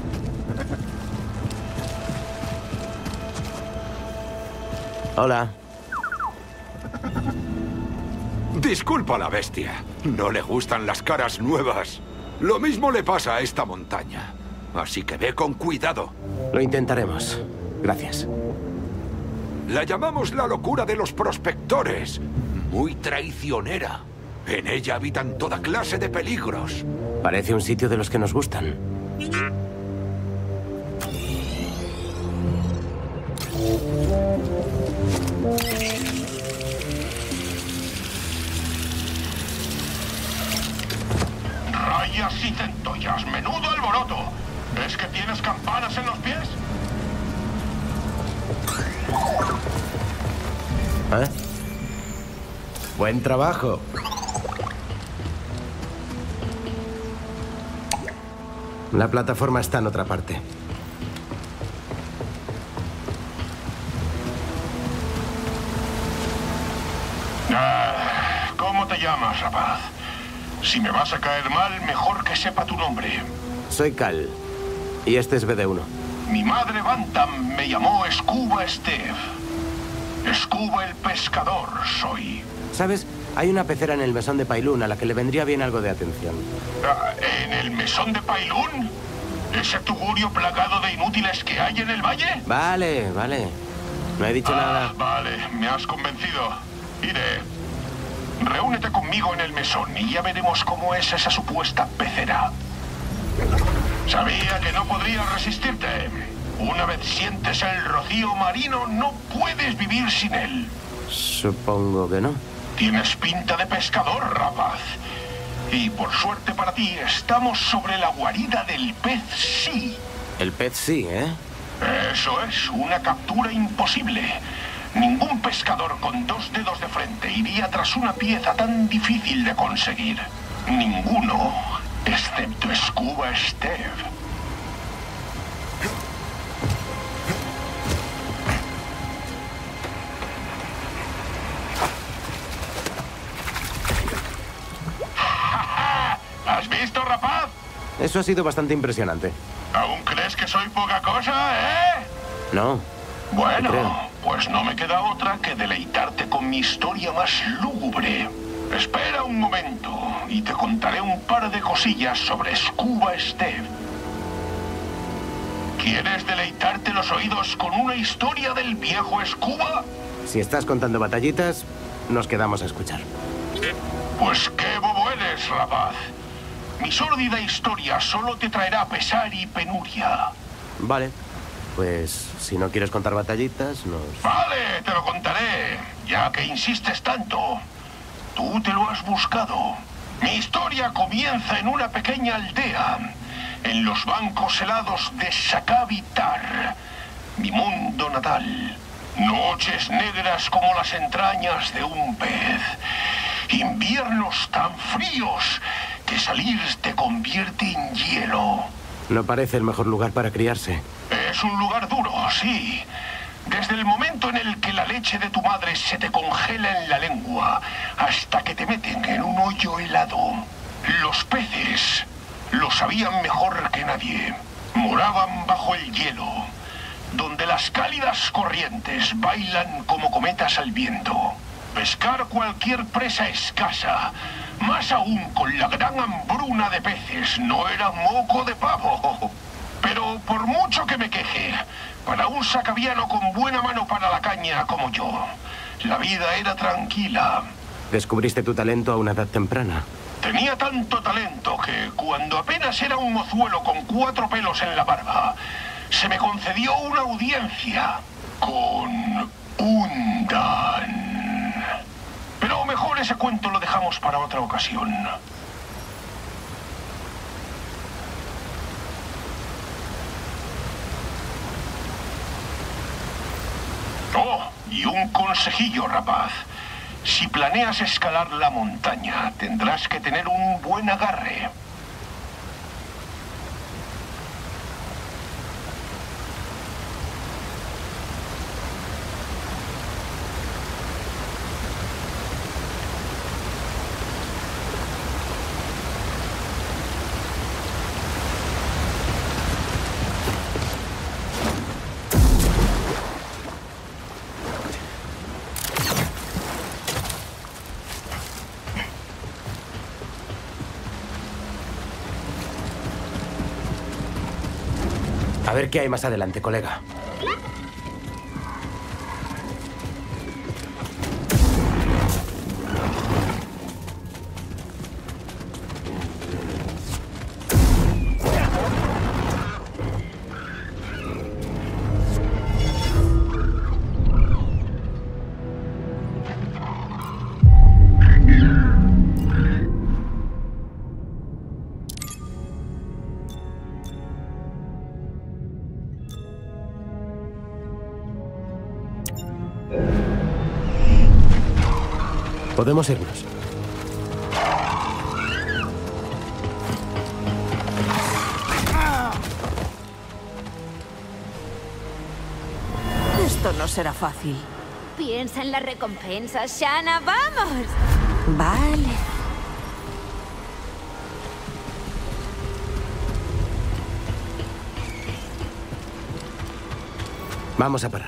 Hola. Disculpa a la bestia. No le gustan las caras nuevas. Lo mismo le pasa a esta montaña. Así que ve con cuidado. Lo intentaremos. Gracias. La llamamos la locura de los prospectores. Muy traicionera. En ella habitan toda clase de peligros. Parece un sitio de los que nos gustan. centollas y centollas. ¡Menudo alboroto! ¿Es que tienes campanas en los pies? ¿Eh? Buen trabajo. La plataforma está en otra parte. ¿Cómo te llamas, rapaz? Si me vas a caer mal, mejor que sepa tu nombre. Soy Cal. Y este es BD1. Mi madre Bantam me llamó Scuba Steve. Scuba el pescador soy. ¿Sabes? Hay una pecera en el mesón de Pailún a la que le vendría bien algo de atención. ¿En el mesón de Pailún? ¿Ese tugurio plagado de inútiles que hay en el valle? Vale, vale. No he dicho nada. Vale, me has convencido. Iré. Reúnete conmigo en el mesón y ya veremos cómo es esa supuesta pecera. Sabía que no podrías resistirte. Una vez sientes el rocío marino, no puedes vivir sin él. Supongo que no. Tienes pinta de pescador, rapaz. Y por suerte para ti, estamos sobre la guarida del pez sí. El pez sí, ¿eh? Eso es, una captura imposible. Ningún pescador con 2 dedos de frente iría tras una pieza tan difícil de conseguir. Ninguno, excepto Scuba Steve. ¿Has visto, rapaz? Eso ha sido bastante impresionante. ¿Aún crees que soy poca cosa, eh? No. Bueno, pues no me queda otra que deleitarte con mi historia más lúgubre. Espera un momento y te contaré un par de cosillas sobre Scuba Steve. ¿Quieres deleitarte los oídos con una historia del viejo Scuba? Si estás contando batallitas, nos quedamos a escuchar. Pues qué bobo eres, rapaz. Mi sórdida historia solo te traerá pesar y penuria. Vale. Pues, si no quieres contar batallitas, nos... Vale, te lo contaré, ya que insistes tanto. Tú te lo has buscado. Mi historia comienza en una pequeña aldea, en los bancos helados de Sakavitar, mi mundo natal. Noches negras como las entrañas de un pez. Inviernos tan fríos que salir te convierte en hielo. No parece el mejor lugar para criarse. Es un lugar duro, sí. Desde el momento en el que la leche de tu madre se te congela en la lengua hasta que te meten en un hoyo helado. Los peces lo sabían mejor que nadie. Moraban bajo el hielo, donde las cálidas corrientes bailan como cometas al viento. Pescar cualquier presa escasa, más aún con la gran hambruna de peces, no era moco de pavo. Pero por mucho que me queje, para un sacaviano con buena mano para la caña como yo, la vida era tranquila. Descubriste tu talento a una edad temprana. Tenía tanto talento que cuando apenas era un mozuelo con 4 pelos en la barba, se me concedió una audiencia con Undan. Pero mejor ese cuento lo dejamos para otra ocasión. Oh, y un consejillo, rapaz. Si planeas escalar la montaña, tendrás que tener un buen agarre. A ver qué hay más adelante, colega. Podemos irnos. Esto no será fácil. Piensa en las recompensas, Shanna. ¡Vamos! Vale. Vamos a parar.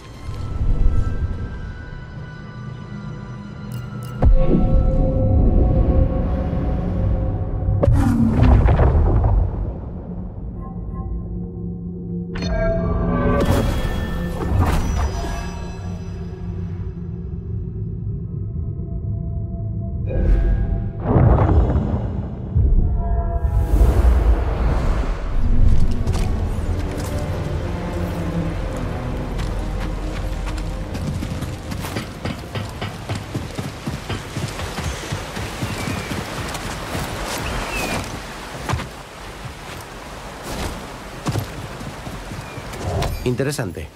Interesante.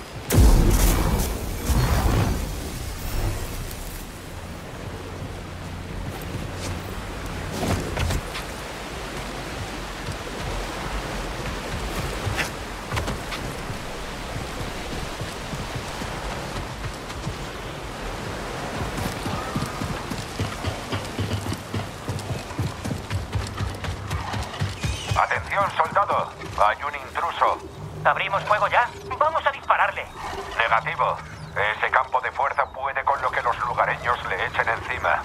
Atención, soldado. Hay un intruso. ¿Abrimos fuego ya? Vamos a dispararle. Negativo. Ese campo de fuerza puede con lo que los lugareños le echen encima.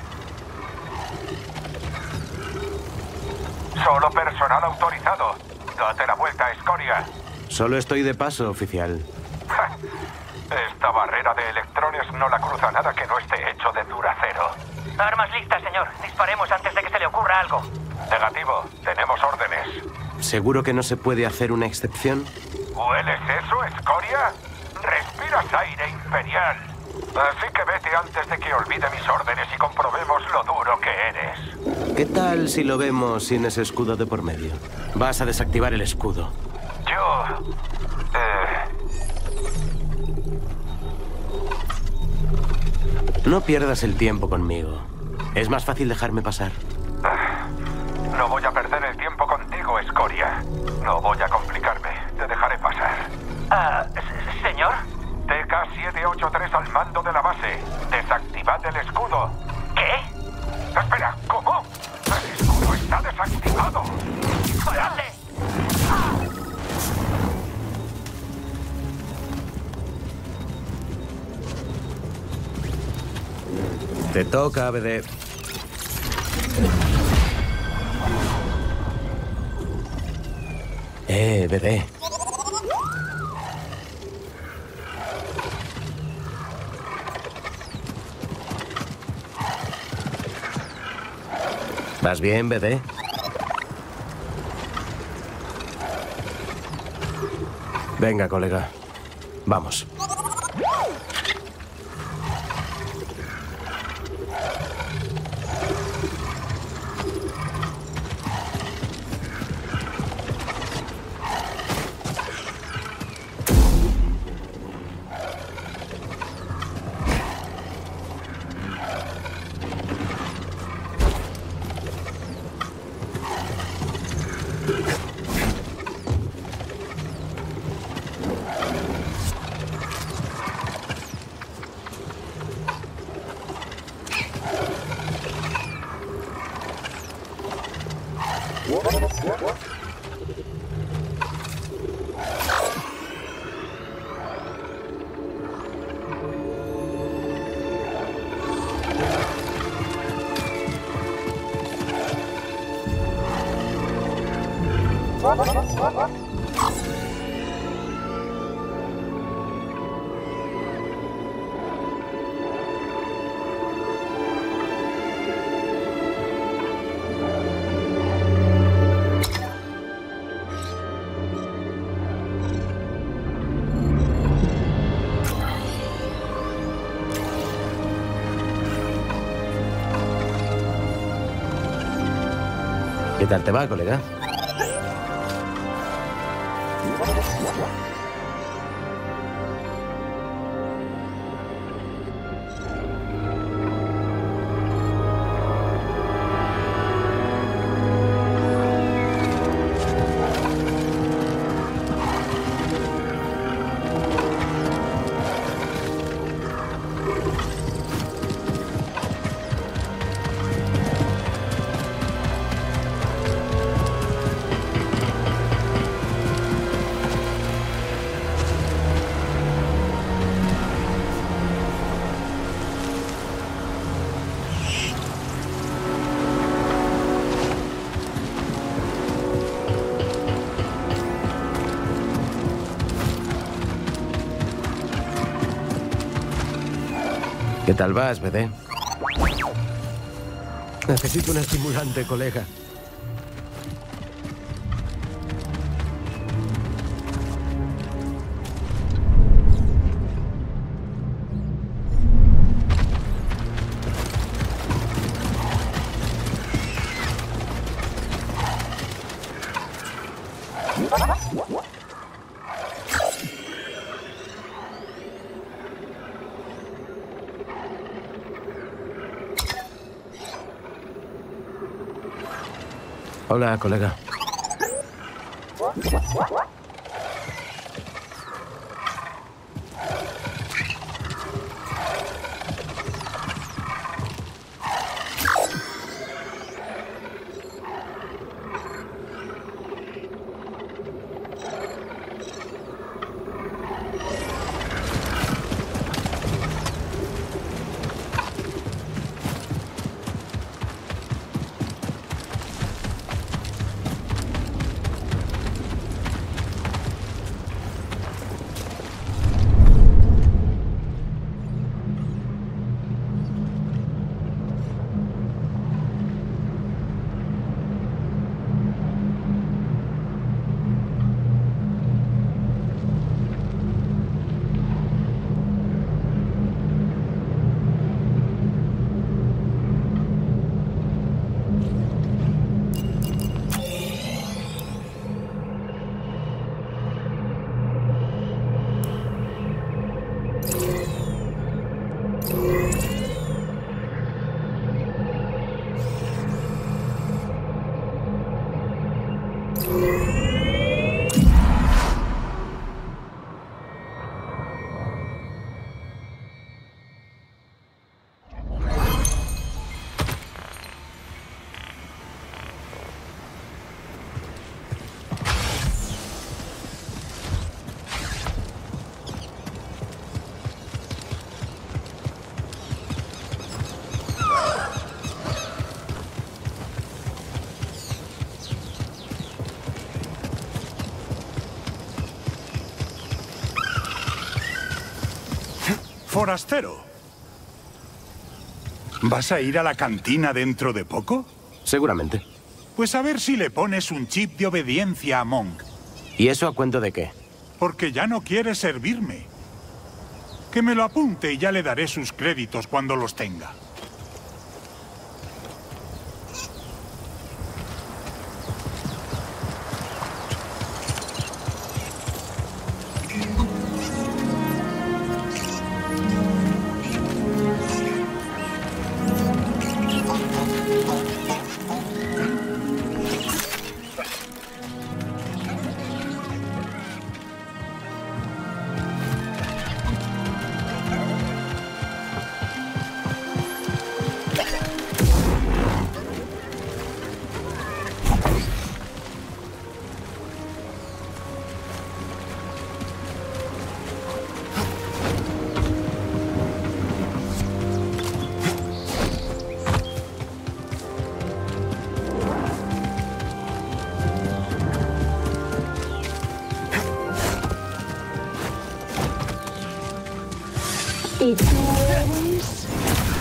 Solo personal autorizado. Date la vuelta, escoria. Solo estoy de paso, oficial. Esta barrera de electrones no la cruza nada que no esté hecho de duracero. Armas listas, señor. Disparemos antes de que se le ocurra algo. Negativo. Tenemos órdenes. ¿Seguro que no se puede hacer una excepción? ¿Hueles eso, escoria? Respiras aire imperial. Así que vete antes de que olvide mis órdenes y comprobemos lo duro que eres. ¿Qué tal si lo vemos sin ese escudo de por medio? Vas a desactivar el escudo. Yo... No pierdas el tiempo conmigo. Es más fácil dejarme pasar. No voy a perder el tiempo contigo, escoria. No voy a complicarme. Te dejaré pasar. ¿Señor? TK-783 al mando de la base. Desactivad el escudo. ¿Qué? Espera, ¿cómo? El escudo está desactivado. ¡Disparadle! Te toca, BD. BD. ¿Vas bien, BD? Venga, colega. Vamos. ¿Qué tal te va, colega? ¿Qué tal vas, BD? Necesito un estimulante, colega. Hola, colega. Forastero, ¿vas a ir a la cantina dentro de poco? Seguramente. Pues a ver si le pones un chip de obediencia a Monk. ¿Y eso a cuento de qué? Porque ya no quiere servirme. Que me lo apunte y ya le daré sus créditos cuando los tenga. ¿Y tú eres?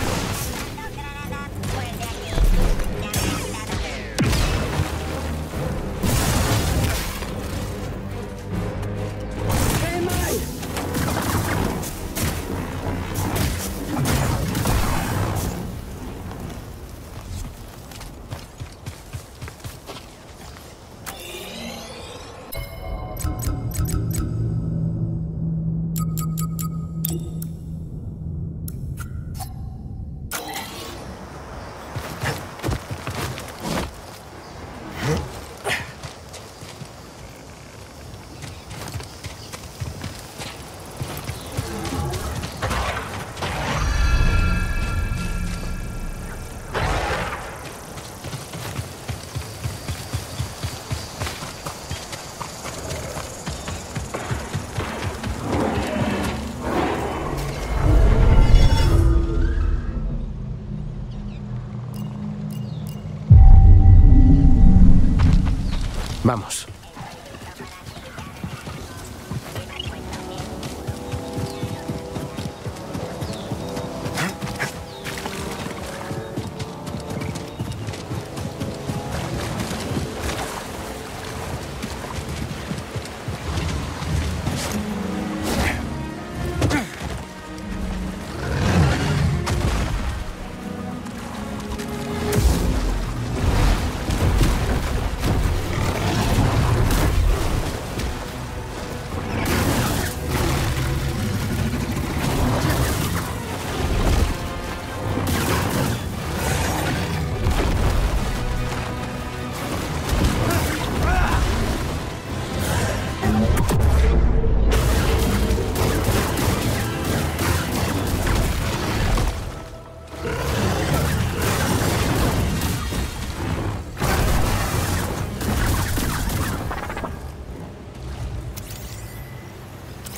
Vamos.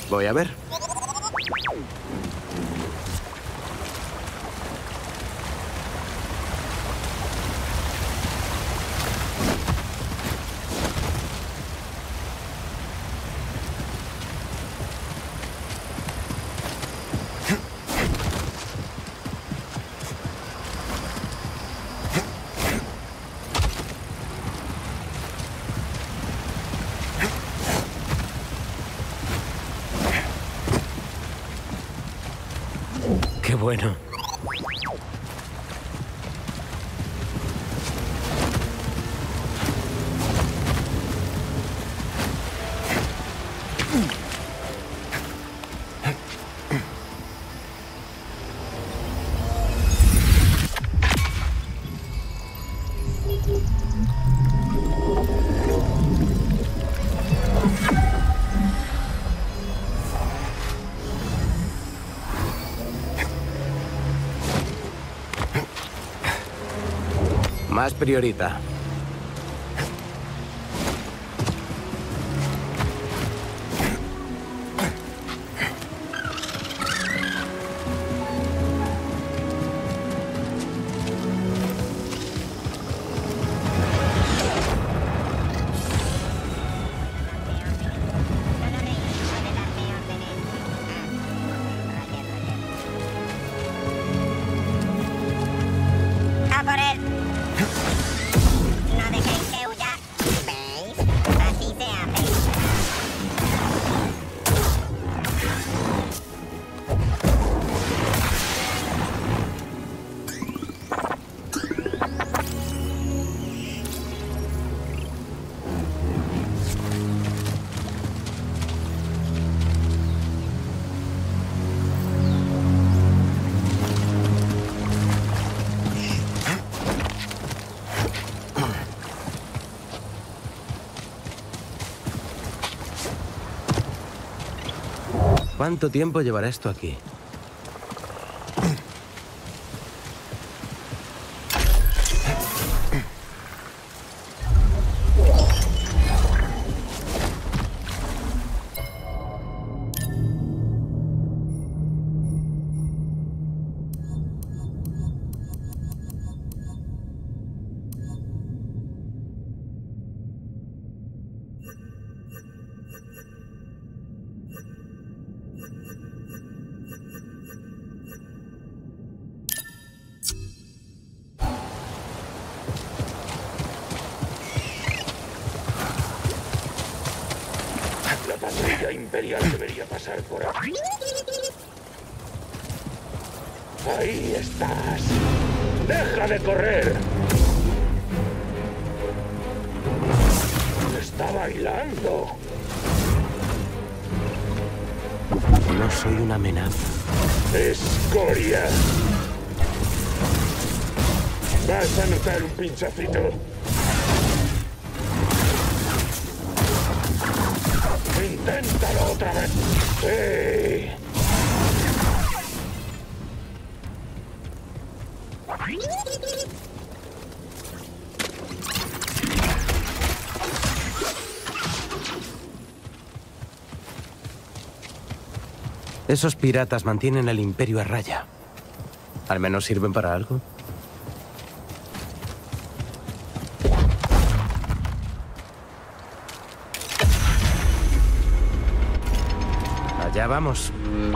Voy a ver. Qué bueno. Más priorita. ¡A por él! No dejéis que huya. ¿Veis? Así se hace. ¿Cuánto tiempo llevará esto aquí? La patrulla imperial debería pasar por aquí. Ahí estás. ¡Deja de correr! Está bailando. No soy una amenaza. ¡Escoria! Vas a notar un pinchacito. ¡Inténtalo otra vez! ¡Sí! Esos piratas mantienen al Imperio a raya. ¿Al menos sirven para algo? Allá vamos.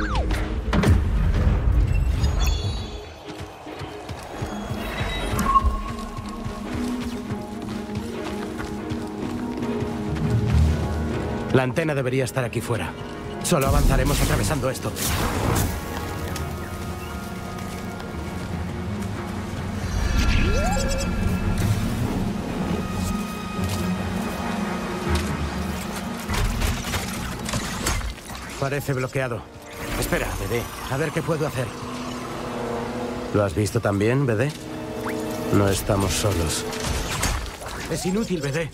La antena debería estar aquí fuera. Solo avanzaremos atravesando esto. Parece bloqueado. Espera, BD. A ver qué puedo hacer. ¿Lo has visto también, BD? No estamos solos. Es inútil, BD.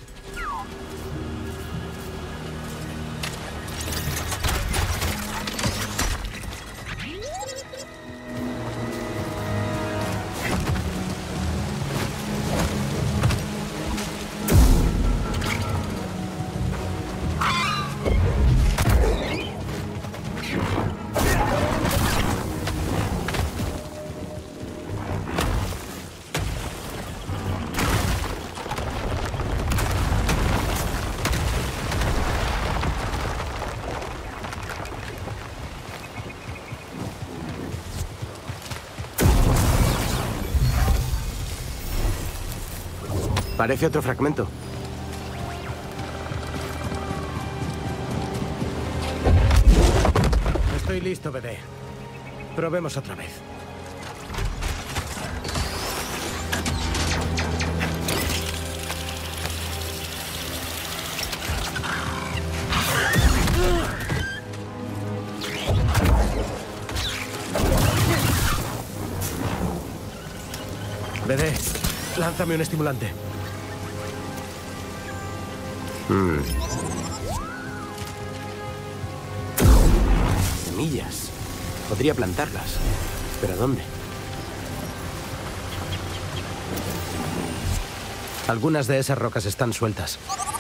Parece otro fragmento. Estoy listo, bebé. Probemos otra vez. Bebé, lánzame un estimulante. Semillas. Podría plantarlas. ¿Pero dónde? Algunas de esas rocas están sueltas.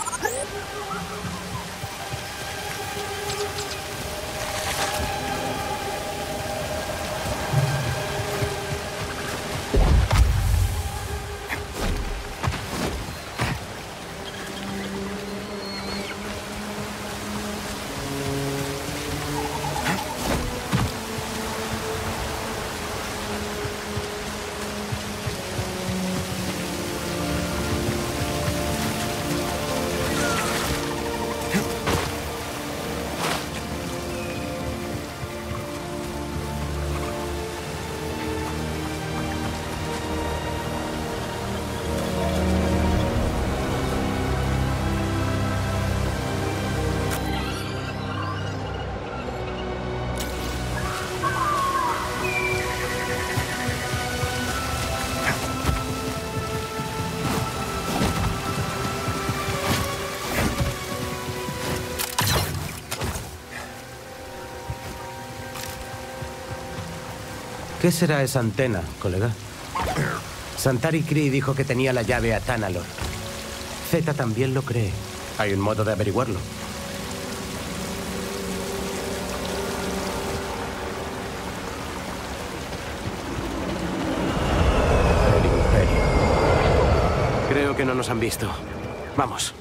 ¿Qué será esa antena, colega? Santari Khri dijo que tenía la llave a Tanalorr. Zeta también lo cree. Hay un modo de averiguarlo. El Imperio. Creo que no nos han visto. Vamos.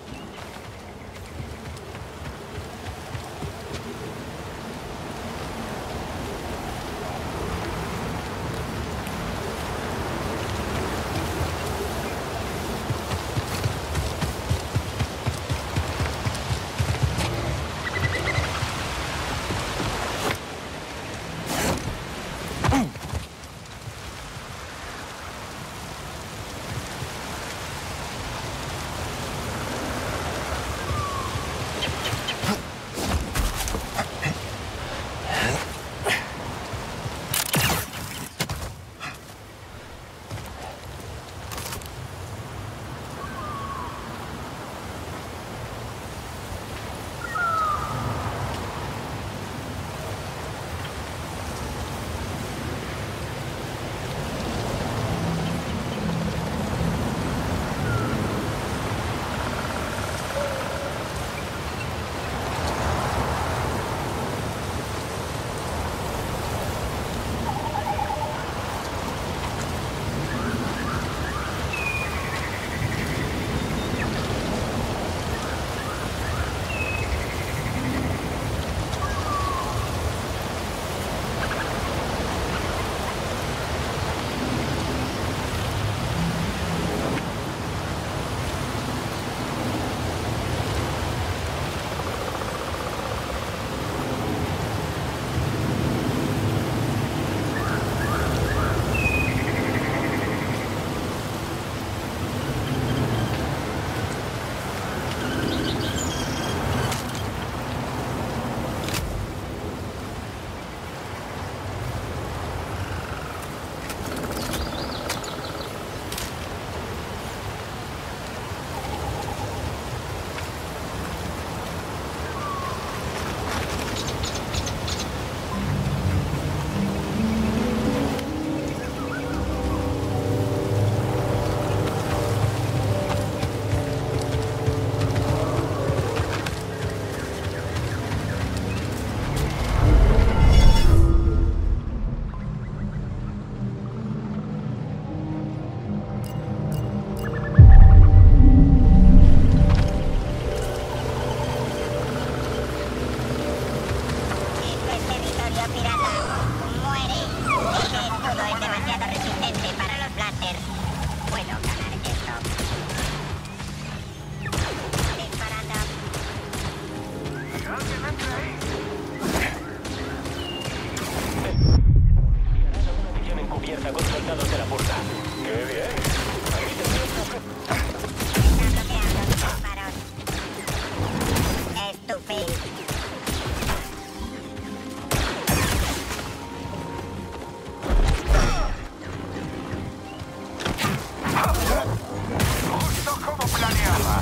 planeaba.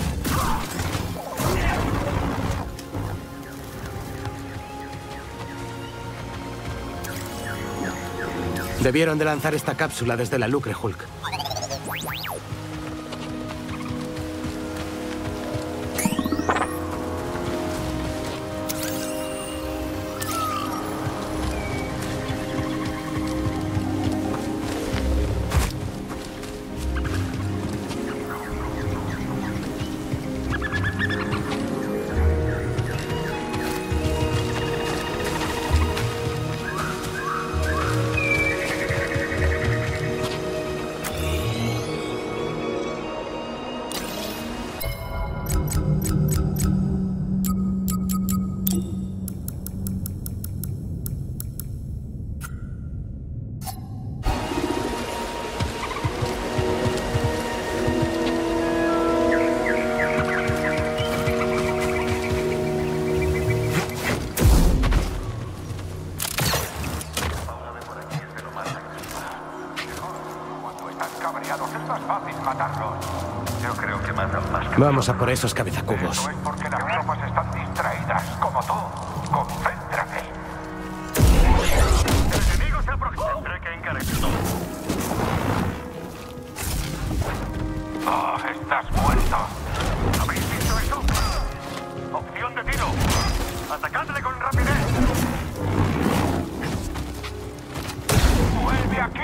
Debieron de lanzar esta cápsula desde la Lucre Hulk. Vamos a por esos cabezacubos. Eso es porque las tropas están distraídas, como tú. Concéntrate. El enemigo se aproxima. Tendré que encarecerlo. ¡Ah, estás muerto! ¿Habéis visto eso? Opción de tiro. Atacadle con rapidez. ¡Vuelve aquí!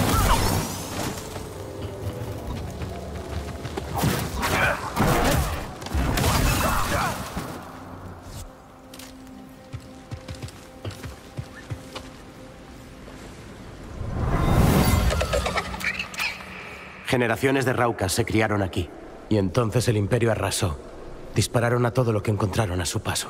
Generaciones de Raucas se criaron aquí. Y entonces el Imperio arrasó. Dispararon a todo lo que encontraron a su paso.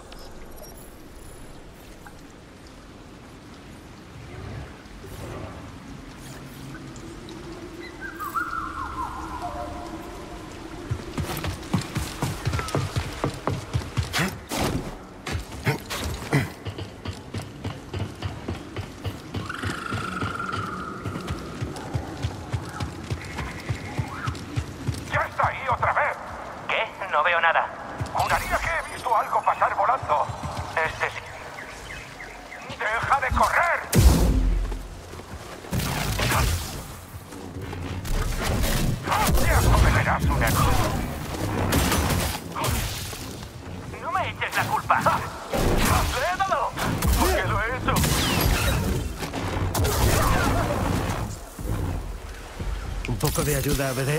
No me eches la culpa. ¡Le he dado! ¿Por qué lo he hecho? ¿Un poco de ayuda, BD?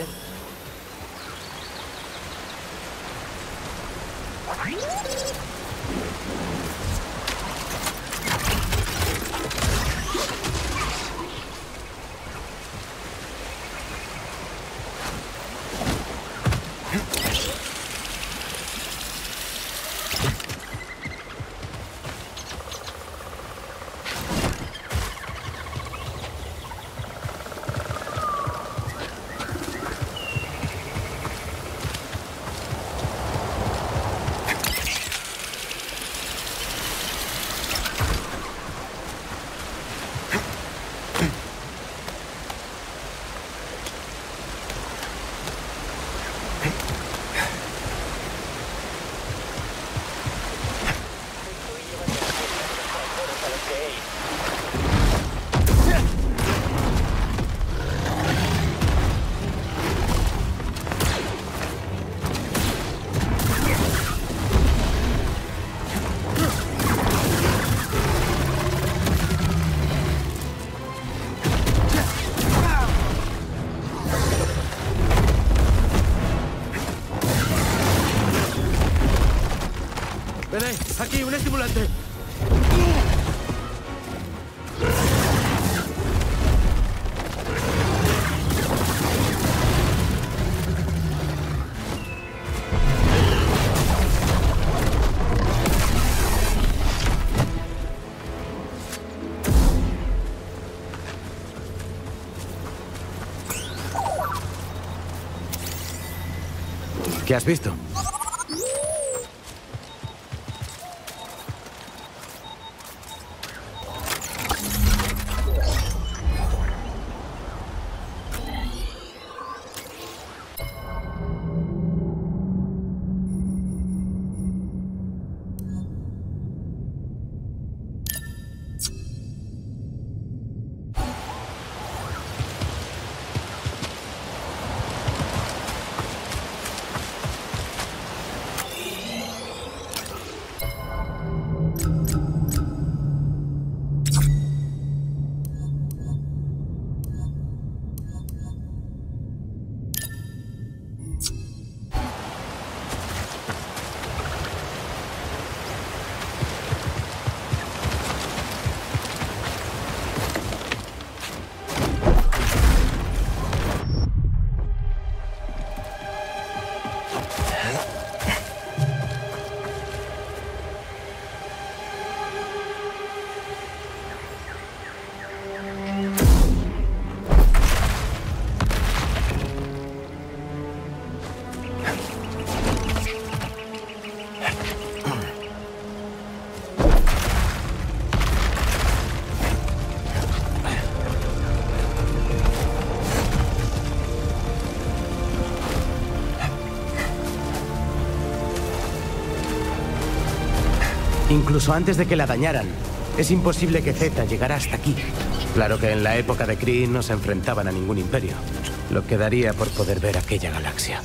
Aquí, un estimulante. ¿Qué has visto? Incluso antes de que la dañaran, es imposible que Zeta llegara hasta aquí. Claro que en la época de Kree no se enfrentaban a ningún imperio. Lo que daría por poder ver aquella galaxia.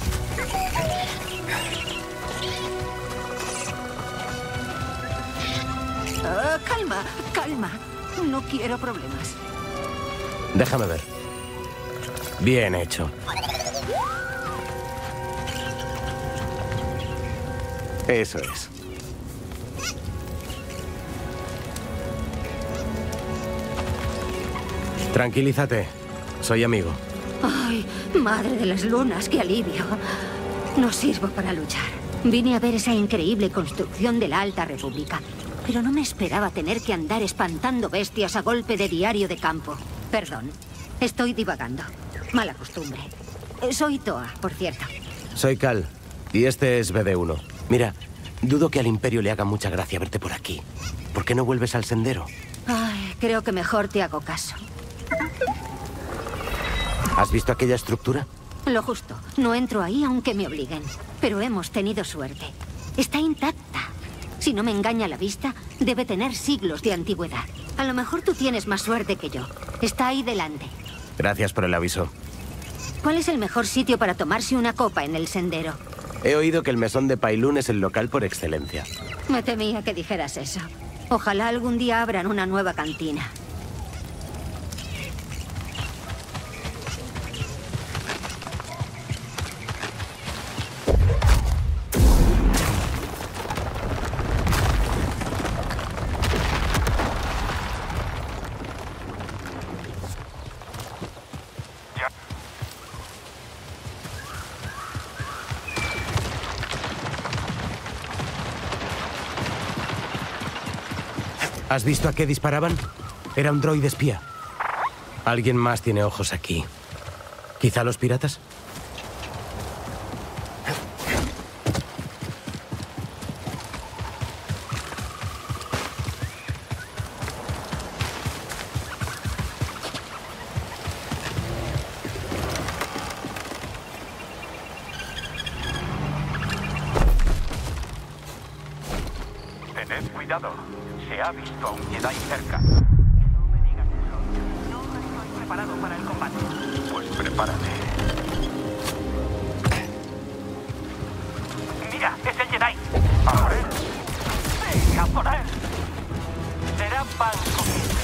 Calma, calma. No quiero problemas. Déjame ver. Bien hecho. Eso es. Tranquilízate. Soy amigo. Ay, madre de las lunas, qué alivio. No sirvo para luchar. Vine a ver esa increíble construcción de la Alta República. Pero no me esperaba tener que andar espantando bestias a golpe de diario de campo. Perdón, estoy divagando. Mala costumbre. Soy Toa, por cierto. Soy Cal, y este es BD1. Mira, dudo que al Imperio le haga mucha gracia verte por aquí. ¿Por qué no vuelves al sendero? Ay, creo que mejor te hago caso. ¿Has visto aquella estructura? Lo justo. No entro ahí aunque me obliguen. Pero hemos tenido suerte. Está intacta. Si no me engaña la vista, debe tener siglos de antigüedad. A lo mejor tú tienes más suerte que yo. Está ahí delante. Gracias por el aviso. ¿Cuál es el mejor sitio para tomarse una copa en el sendero? He oído que el mesón de Pailún es el local por excelencia. Me temía que dijeras eso. Ojalá algún día abran una nueva cantina. ¿Has visto a qué disparaban? Era un droide espía. Alguien más tiene ojos aquí. ¿Quizá los piratas? Tened cuidado. Se ha visto a un Jedi cerca. No me digas eso. No estoy preparado para el combate. Pues prepárate. Mira, es el Jedi. ¿A por él? Venga, por él. Será pan comido.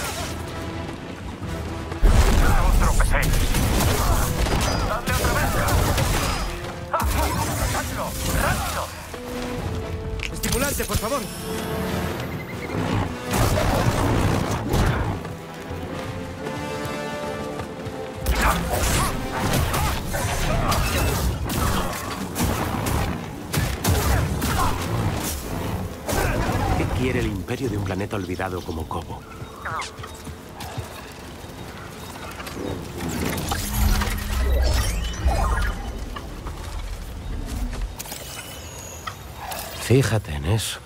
No tropecéis. ¡Dale otra vez! ¡Rápido! ¡Rápido! Estimulante, por favor. ¿Qué quiere el Imperio de un planeta olvidado como Kobo? Fíjate en eso.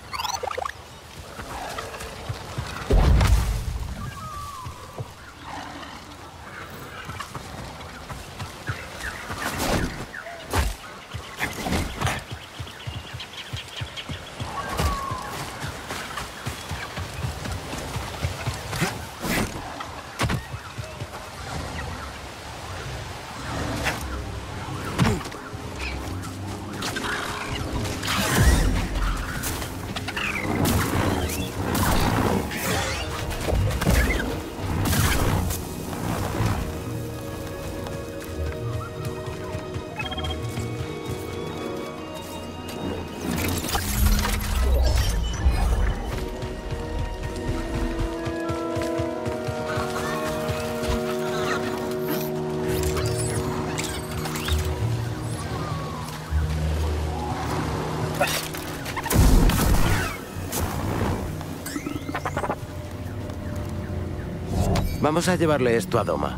Vamos a llevarle esto a Doma.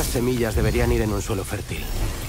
semillas deberían ir en un suelo fértil.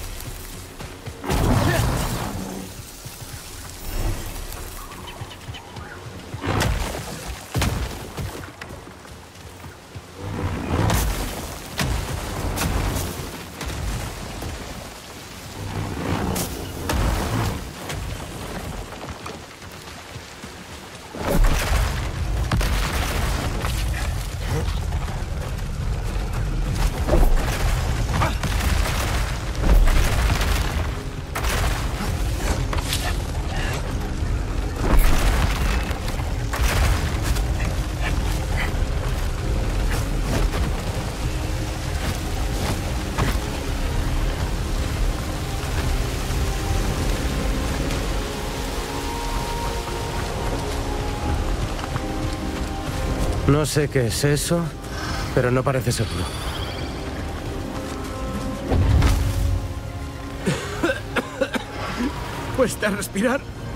No sé qué es eso, pero no parece seguro. ¿Cuesta respirar?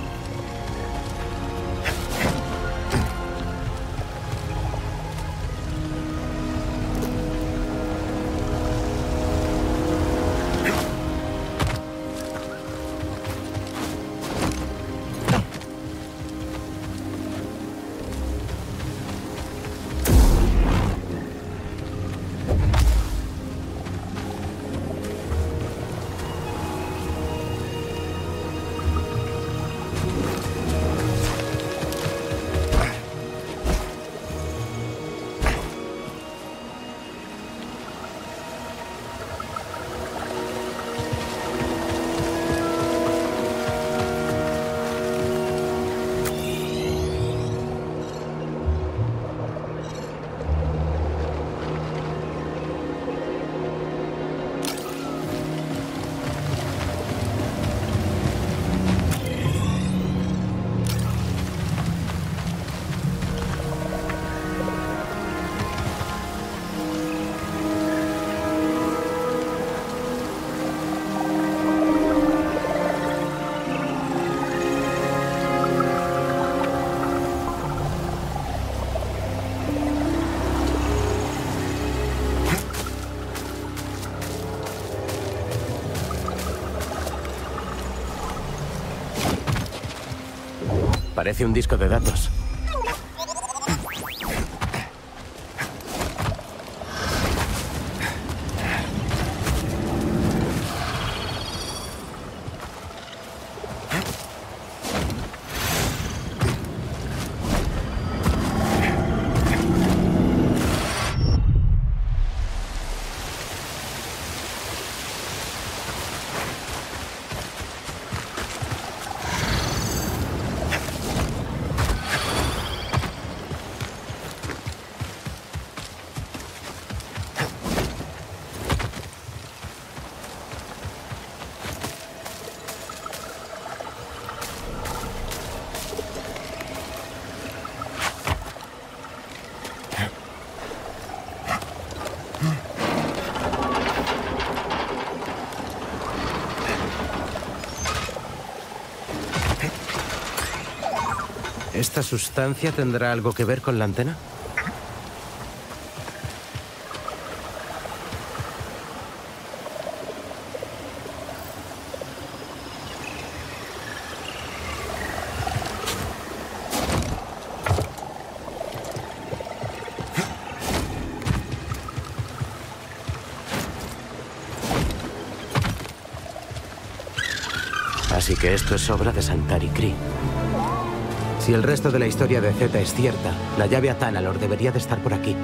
Parece un disco de datos. ¿Esta sustancia tendrá algo que ver con la antena? Así que esto es obra de Santari Khri. Si el resto de la historia de Zeta es cierta, la llave a Tanalorr debería de estar por aquí.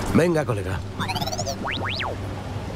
Venga, colega.